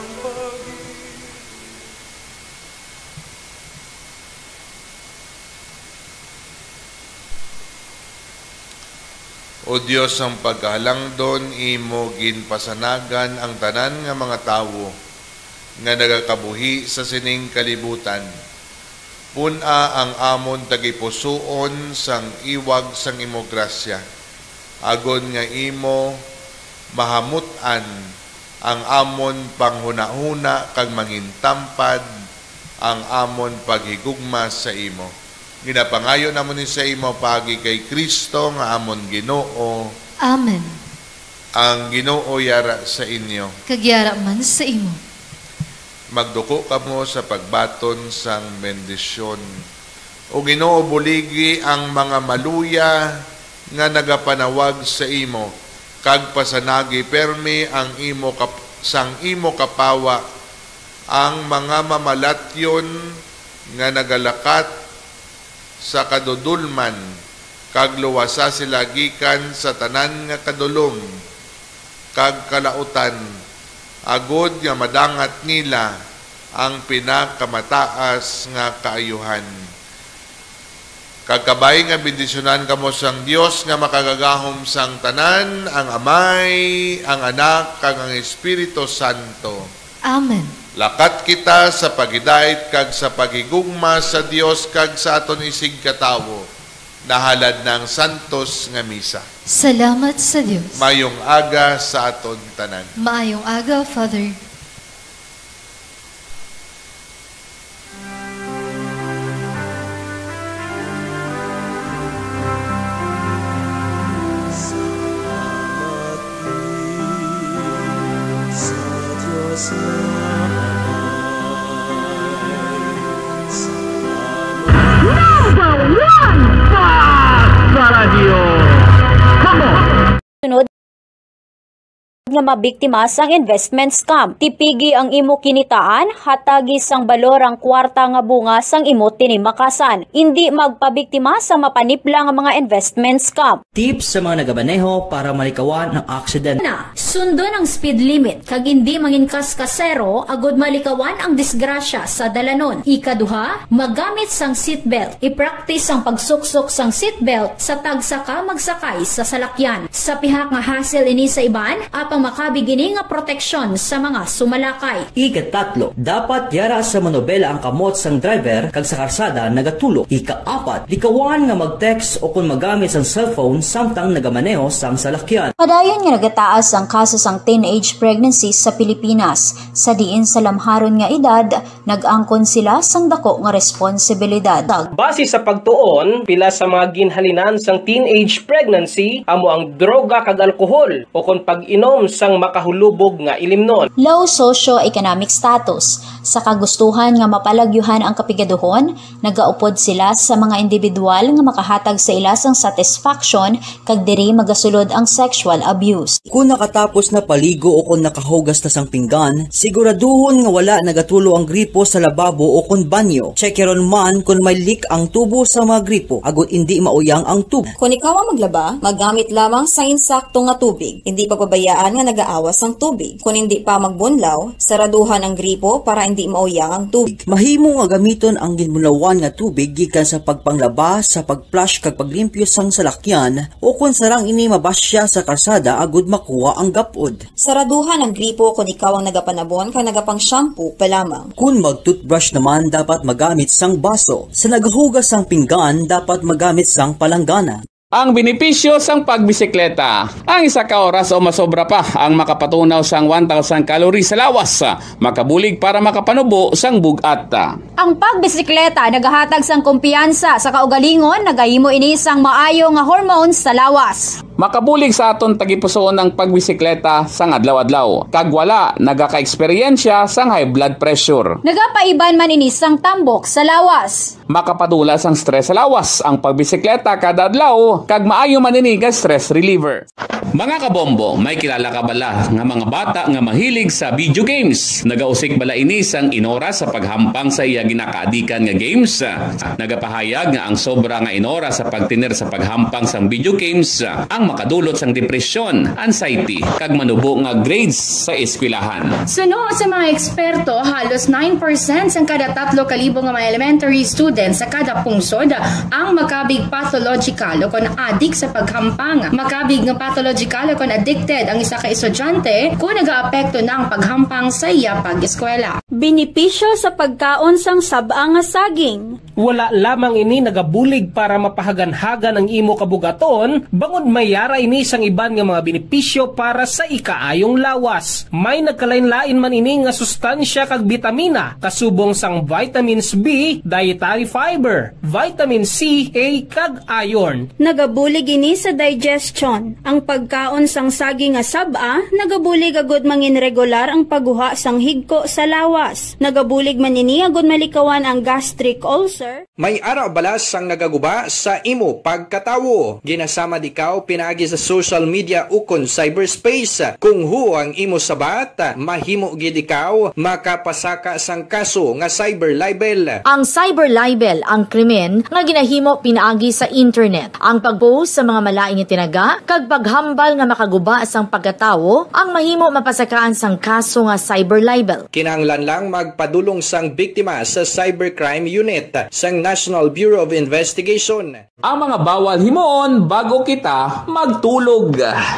O Diyos ang pagkahalangdon, imo ginpasanagan ang tanan nga mga tawo nga nagakabuhi sa sining kalibutan. Puna ang amon tagipusoon sang iwag sang imo grasya. Agon nga imo mahamutan ang amon panghuna-huna kag mangintampad ang amon paghigugma sa imo. Ginapangayo namon ni sa imo pagi kay Kristo nga amon Ginoo. Amen. Ang Ginoo yara sa inyo. Kagyara man sa imo. Magduko kamo sa pagbaton sang bendisyon. O Ginoo, buligi ang mga maluya nga nagapanawag sa imo, kag pasanagi permi ang imo kap sang imo kapawa ang mga mamalatyon nga nagalakat sa kadudulman, kag luwasa sila gikan sa tanan nga kadulom, kag kalautan, agod nga madangat nila ang pinakamataas nga kaayuhan. Kagkabay nga bendisyonan kamo sang Dios nga makagagahom sang tanan, ang Amay, ang Anak, kag ang Espiritu Santo. Amen. Lakat kita sa pagidait kag sa pagigugma sa Dios kag sa aton isig katawo. Nahalad ng santos nga misa. Salamat sa Diyos. Mayong aga sa aton tanan. Maayong aga, Father. Sunod nga mabiktima sang investment scam. Tipigi ang imo kinitaan, hatagi sang balorang kwarta nga bunga sang imo tinimakasan. Hindi magpabiktima sa mapanipla nga mga investment scam. Tips sa mga nagabaneho para malikawan ng aksidente. Na, sundon ang speed limit kag hindi mangingkas kasero agod malikawan ang disgrasya sa dalanon. Ikaduha, magamit sang seatbelt. I-practice ang pagsuksok sang seatbelt sa tagsa ka magsakay sa salakyan. Sa pihak nga hassle ini sa iban, apang makabigini nga proteksyon sa mga sumalakay. Ikatatlo, dapat yara sa manobela ang kamot sang driver kag sa karsada nagatulog. Ikaapat, likawan nga mag-text o kung magamit sang cellphone samtang nagamaneho sang salakyan. Padayon nga nagataas ang kaso sang teenage pregnancy sa Pilipinas. Sa diin sa lamharon nga edad, nag-angkon sila sang dako nga responsibilidad. Base sa pagtuon, pila sa mga ginhalinan sang teenage pregnancy amo ang droga kag alkohol o kung pag-inom sang makahulubog nga ilimnon. Low socio-economic status. Sa kagustuhan nga mapalagyuhan ang kapigaduhon, nagaupod sila sa mga individual nga makahatag sa ila sang satisfaction kag diri magasulod ang sexual abuse. Kung nakatapos na paligo o kung nakahugas na sang pinggan, siguraduhon nga wala nagatulo ang gripo sa lababo o kung banyo. Checkeron man kung may leak ang tubo sa mga gripo, agud hindi mauyang ang tubo. Kung ikaw ang maglaba, magamit lamang sa insakto nga tubig. Hindi papabayaan nga nagaawas ang tubig. Kung hindi pa magbunlaw, saraduhan ang gripo para hindi mauyang ang tubig. Mahimo nga gamiton ang ginbunlawan nga tubig gikan sa pagpanglaba, sa pagflush kag paglimpyo sang salakyan o kung sarang ini mabasya sa karsada agud makuha ang gapod. Saraduhan ang gripo kung ikaw ang nagapanabon kag nagapang shampoo pa lamang. Kung mag-toothbrush naman dapat magamit sang baso. Sa naghugas sang pinggan dapat magamit sang palanggana. Ang benepisyo sang pagbisikleta. Ang isa ka oras o masobra pa ang makapatunaw sang one thousand calories sa lawas. Makabulig para makapanubo sang bugat. Ang pagbisikleta nagahatag sang kumpiyansa sa kaugalingon, nagahimo ini sang maayo nga hormones sa lawas. Makabulig sa aton tagipusoon ng pagbisikleta sang adlaw-adlaw. Kag wala nagaka-eksperyensya sang high blood pressure. Nagapaiban man ini sang tambok sa lawas. Makapadula sang stress sa lawas ang pagbisikleta kada adlaw kag maayo man ini nga stress reliever. Mga kabombo, may kilala ka bala nga mga bata nga mahilig sa video games. Nagausik bala ini sang inora sa paghampang sa iya ginakaadikan nga games. Nagapahayag nga ang sobra nga inora sa pagtiner sa paghampang sang video games ang makadulot sang depresyon, anxiety, kag manubo nga grades sa eskwelahan. Suno sa mga eksperto, halos nine percent sang kada tatlo kalibo nga mga elementary students sa kada pungsod ang makabig pathological o kon addict sa paghampang. Makabig nga pathological o kon addicted ang isa ka estudyante kung nagaapekto ng paghampang sa iya pag-eskwela. Benepisyo sa pagkaon sang sab-a nga saging. Wala lamang ini nagabulig para mapahaganhagan ang imo kabugaton, bangod mayara ini sang iban nga mga benepisyo para sa ikaayong lawas. May nagkalain-lain man ini nga sustansya kag bitamina, kasubong sang vitamins B, dietary fiber, vitamin C, A kag iron. Nagabulig ini sa digestion. Ang pagkaon sang saging nga sab-a, nagabulig agud mangin regular ang pagguha sang higko sa lawas. Nagabulig man ini agud malikawan ang gastric ulcer. May araw balas ang nagaguba sa imo pagkatawo. Ginasama di kaw pinaagi sa social media ukon cyberspace. Kung hu ang imo sabat, mahimo gid ikaw makapasaka sang kaso nga cyber libel. Ang cyber libel ang krimen nga ginahimo pinaagi sa internet. Ang pagpost sa mga malaing itinaga kag paghambal nga makaguba sang pagkatawo ang mahimo mapasakaan sang kaso nga cyber libel. Kinahanglan kinahanglang magpadulong sang biktima sa Cybercrime Unit sang National Bureau of Investigation. Ang mga bawal himuon bago kita magtulog.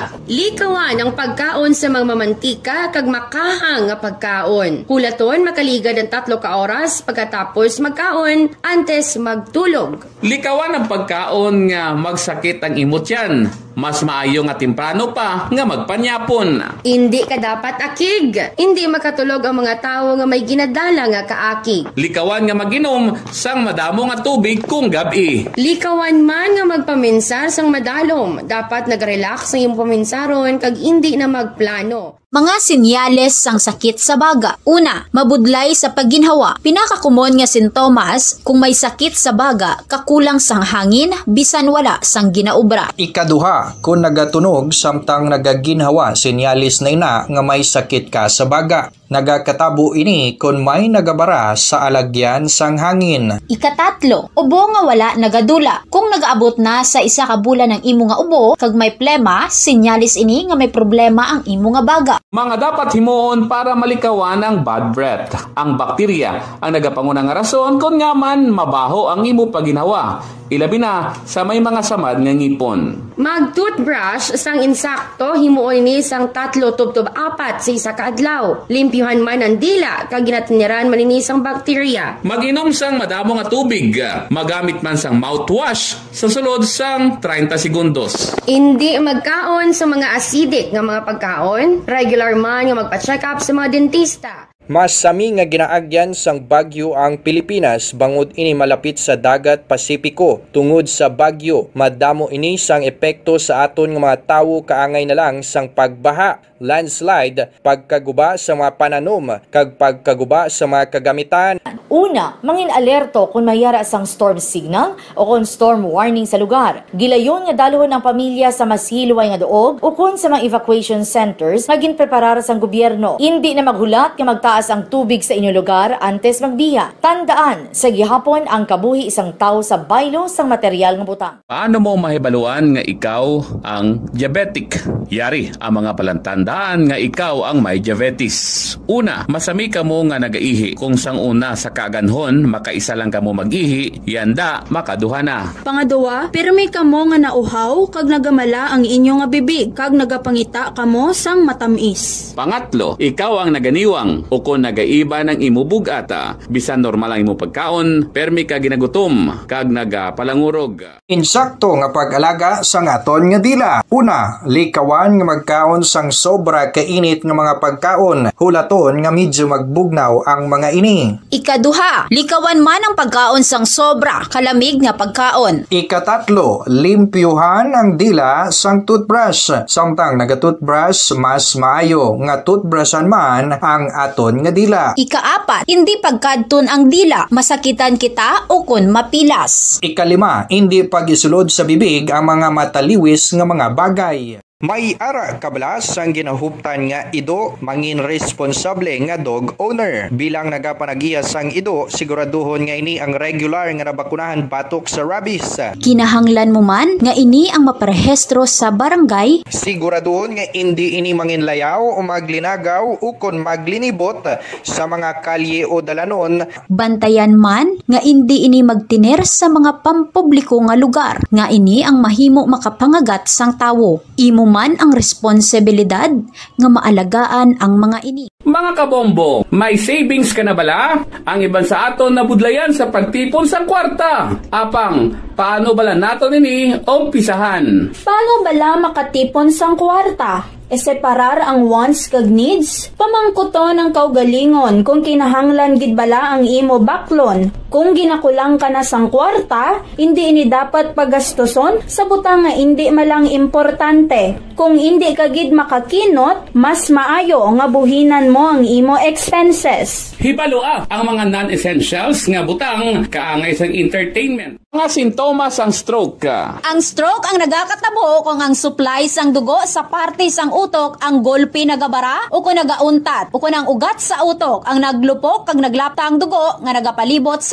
Likawan ang pagkaon sa mga mamantika kag makahang nga pagkaon. Hulaton makaligad ang tatlo ka oras pagkatapos magkaon antes magtulog. Likawan ang pagkaon nga magsakit ang imot yan. Mas maayo nga temprano pa nga magpanyapon. Hindi ka dapat akig. Hindi makatulog ang mga tao nga may ginadala nga kaakig. Likawan nga maginom sang madamo nga tubig kung gabi. Likawan man nga magpaminsar sang madalom. Dapat nag-relax ang iyong paminsaron kag hindi na magplano. Mga sinyales sang sakit sa baga. Una, mabudlay sa pagginhawa. Pinakakumon nga sintomas kung may sakit sa baga, kakulang sang hangin, bisan wala sang ginaubra. Ikaduha, kung nagatunog samtang nagaginhawa, sinyalis na ina nga may sakit ka sa baga. Nagakatabo ini kung may nagabara sa alagyan sang hangin. Ikatatlo, ubo nga wala nagadula. Kung nagaabot na sa isa ka bulan ng imo nga ubo, kag may plema, sinyalis ini nga may problema ang imo nga baga. Mga dapat himuon para malikawan ang bad breath. Ang bakterya ang nagapangunang nga rason kung nga man mabaho ang imo paginhawa. Ilabi na sa may mga samad nga ngipon. Mag-toothbrush sang insakto, himuon ni sang tatlo tubtob apat sa isa ka adlaw. Limpyuhan man ang dila, kag ginatiniran maninis ang bakterya. Mag-inom sang madamo nga tubig. Magamit man sang mouthwash sa sulod sang thirty segundos. Hindi magkaon sa mga acidic nga mga pagkaon. Regular man nga magpa-check up sa mga dentista. Mas sami nga ginaagyan sang bagyo ang Pilipinas bangod ini malapit sa dagat Pasipiko. Tungod sa bagyo, madamo ini sang epekto sa aton nga mga tawo kaangay na lang sang pagbaha, landslide, pagkaguba sa mga pananom, kag pagkaguba sa mga kagamitan. Una, mangin alerto kung mayara sang storm signal o kung storm warning sa lugar. Gilayon nga dalohon ang pamilya sa mas hilway nga duog o kung sa mga evacuation centers nga ginpreparar sang gobyerno. Hindi na maghulat nga magtaas ang tubig sa inyong lugar antes magbiya. Tandaan, sa gihapon ang kabuhi isang tao sa baylo sang material nga butang. Paano mo mahibaluan nga ikaw ang diabetic? Yari ang mga palantandaan nga ikaw ang may diabetes. Una, masami ka mo nga nagaihi. Kung sang una sa kaganhon, makaisa lang ka mo mag-ihi, yanda makaduha na. Pangaduwa, pirmi ka mo nga nauhaw kag nagamala ang inyong nga bibig kag nagapangita ka mo sang matamis. Pangatlo, ikaw ang naganiwang o kung nagaiba ng imubugata, bisan normal ang imo pagkaon, permi ka ginagutom kag nagapalangurog. Insakto nga pag-alaga sang aton nga dila. Una, likawan nga magkaon sang sobra kainit nga mga pagkaon, hulaton nga medyo magbugnaw ang mga ini. Ikaduha, likawan man ang pagkaon sang sobra kalamig nga pagkaon. Ikatatlo, limpyuhan ang dila sang toothbrush. Samtang nagatoothbrush, mas maayo nga toothbrushan man ang aton nga dila. Ikaapat, hindi pagkadton ang dila, masakitan kita o kun mapilas. Ikalima, hindi pag-isulod sa bibig ang mga mataliwis nga mga bagay. May ara kablas ang ginahuptan nga ido mangin responsable nga dog owner. Bilang nagapanagiya sang ido, siguraduhon nga ini ang regular nga nabakunahan batok sa rabies. Kinahanglan mo man nga ini ang maparehistro sa barangay. Siguraduhon nga hindi ini mangin layaw o maglinagaw o kon maglinibot sa mga kalye o dalanon. Bantayan man nga hindi ini magtiner sa mga pampubliko nga lugar. Nga ini ang mahimo makapangagat sang tawo. Imo man ang responsibilidad nga maalagaan ang mga ini. Mga kabombo, may savings ka na bala? Ang iban sa aton nabudlayan sa pagtipon sa kwarta. Apang, paano bala nato nini umpisahan? Paano bala makatipon sang kwarta? E separar ang wants kag needs? Pamangkuton ang kaugalingon kung kinahanglan gid bala ang imo baklon. Kung ginakulang ka na sang kwarta, hindi ini dapat pagastuson sa butang nga hindi malang importante. Kung hindi ka gid makakinot, mas maayo nga buhinan mo ang imo expenses. Hibaloa ang mga non-essentials nga butang kaangay sang entertainment. Mga sintomas ang stroke. Ang stroke ang nagakatabo kung ang supply sang dugo sa parte sang utok ang golpe nagabara o kung nagauntat o kung ang ugat sa utok ang naglupok kag naglapta ang dugo nga nagapalibot sa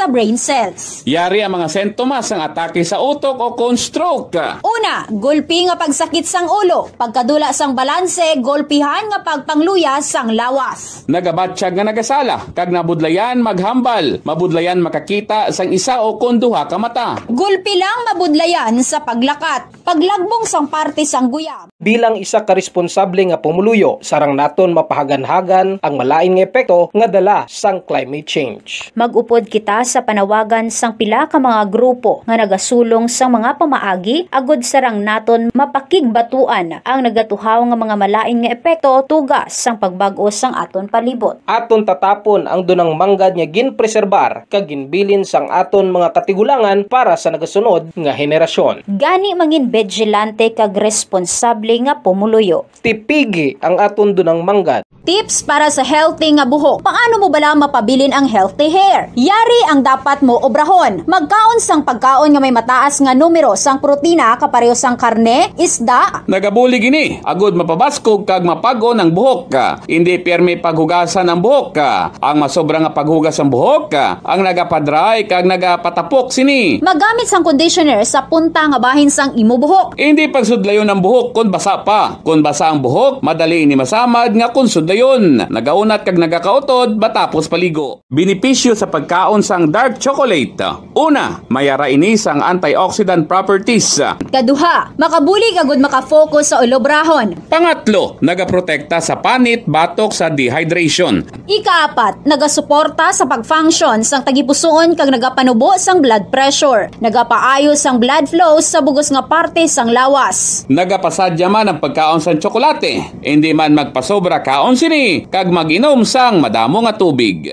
sa brain cells. Yari ang mga sentomas ng atake sa utok o kon stroke. Una, gulpi nga pagsakit sang ulo, pagkadula sang balanse, gulpihan nga pagpangluya sang lawas. Nagabatsyag nga nagasala, kag nabudlayan maghambal, mabudlayan makakita sang isa o kon duha ka mata. Gulpi lang mabudlayan sa paglakat, paglagbong sang parte sang guyab. Bilang isa ka responsable nga pumuluyo, sarang naton mapahagan-hagan ang malain nga epekto nga dala sang climate change. Mag-upod kita sa panawagan sang pila ka mga grupo nga nagasulong sang mga pamaagi agud sarang naton mapakigbatuan ang nagatuhaw nga mga malain nga epekto tugas sang pagbag-o sang aton palibot. Aton tatapon ang dunang manggad nga ginpreserbar kag ginbilin sang aton mga katigulangan para sa nagasunod nga henerasyon. Gani mangin vigilante kag responsable nga pumuluyo. Tipigi ang aton dunang manggad. Tips para sa healthy nga buhok. Paano mo bala mapabilin ang healthy hair? Yari ang dapat mo obrahon. Magkaon sang pagkaon nga may mataas nga numero sang protina kapareho sang karne, isda. Nagabuli gini, agud mapabaskog kag mapag-on ang buhok ka. Hindi pirmi paghugasan ang buhok ka. Ang masobra nga paghugas ang buhok ka, ang nagapadry kag nagapatapok sini. Magamit sang conditioner sa punta nga bahin sang imo buhok. Hindi pagsudlayon ang buhok kun basa pa. Kun basa ang buhok, madali ini masamad nga kun sudlayon. Nagaunat kag nagakautod batapos paligo. Benepisyo sa pagkaon sang dark chocolate. Una, mayara ini sang antioxidant properties. Kaduha, makabulig agud makafocus sa ulobrahon. Pangatlo, nagaprotekta sa panit batok sa dehydration. Ikaapat, nagasuporta sa pagfunction sang tagipusoon kag nagapanubo sang blood pressure. Nagapaayo sang blood flow sa bugos nga parte sang lawas. Nagapasadya man ang pagkaon sang tsokolate. Hindi man magpasobra kaon sini kag mag-inom sang madamo nga tubig.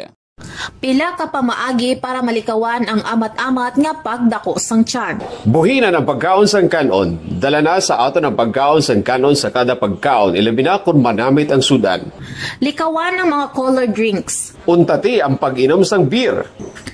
Pila ka pamaagi para malikawan ang amat-amat nga pagdako sang tiyan. Buhinan ang pagkaon sang kanon. Dala na sa aton ang pagkaon sang kanon sa kada pagkaon. Ilabi na kung manamit ang sudan. Likawan ang mga colored drinks. Untati ang pag-inom sang beer.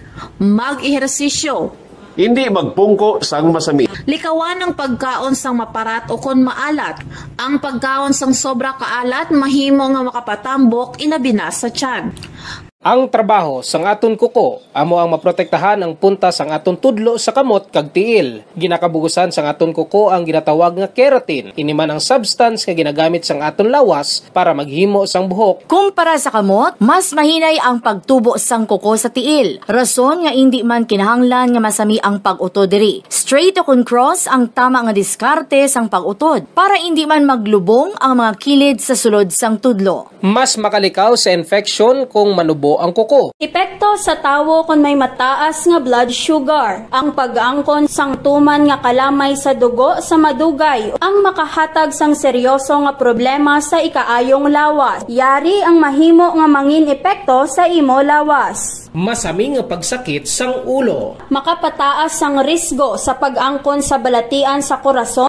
Mag-ehersisyo. Hindi magpungko sang masami. Likawan ang pagkaon sang maparat o kon maalat. Ang pagkaon sang sobra kaalat mahimo nga makapatambok inabi na sa tiyan. Ang trabaho sang aton kuko amo ang maprotektahan ang punta sang aton tudlo sa kamot kag tiil. Ginakabugusan sang aton kuko ang ginatawag nga keratin. Ini man ang substance nga ginagamit sang aton lawas para maghimo sang buhok. Kumpara sa kamot, mas mahinay ang pagtubo sang kuko sa tiil. Rason nga hindi man kinahanglan nga masami ang pag-utod diri. Straight o kon cross ang tama nga diskarte sang pag-utod para hindi man maglubong ang mga kilid sa sulod sang tudlo. Mas makalikaw sa infection kung manubo ang kuko. Epekto sa tawo kung may mataas nga blood sugar. Ang pag-angkon sang tuman nga kalamay sa dugo sa madugay ang makahatag sang seryoso nga problema sa ikaayong lawas. Yari ang mahimo nga mangin epekto sa imo lawas. Masami nga pagsakit sang ulo. Makapataas sang risgo sa pag-angkon sa balatian sa korason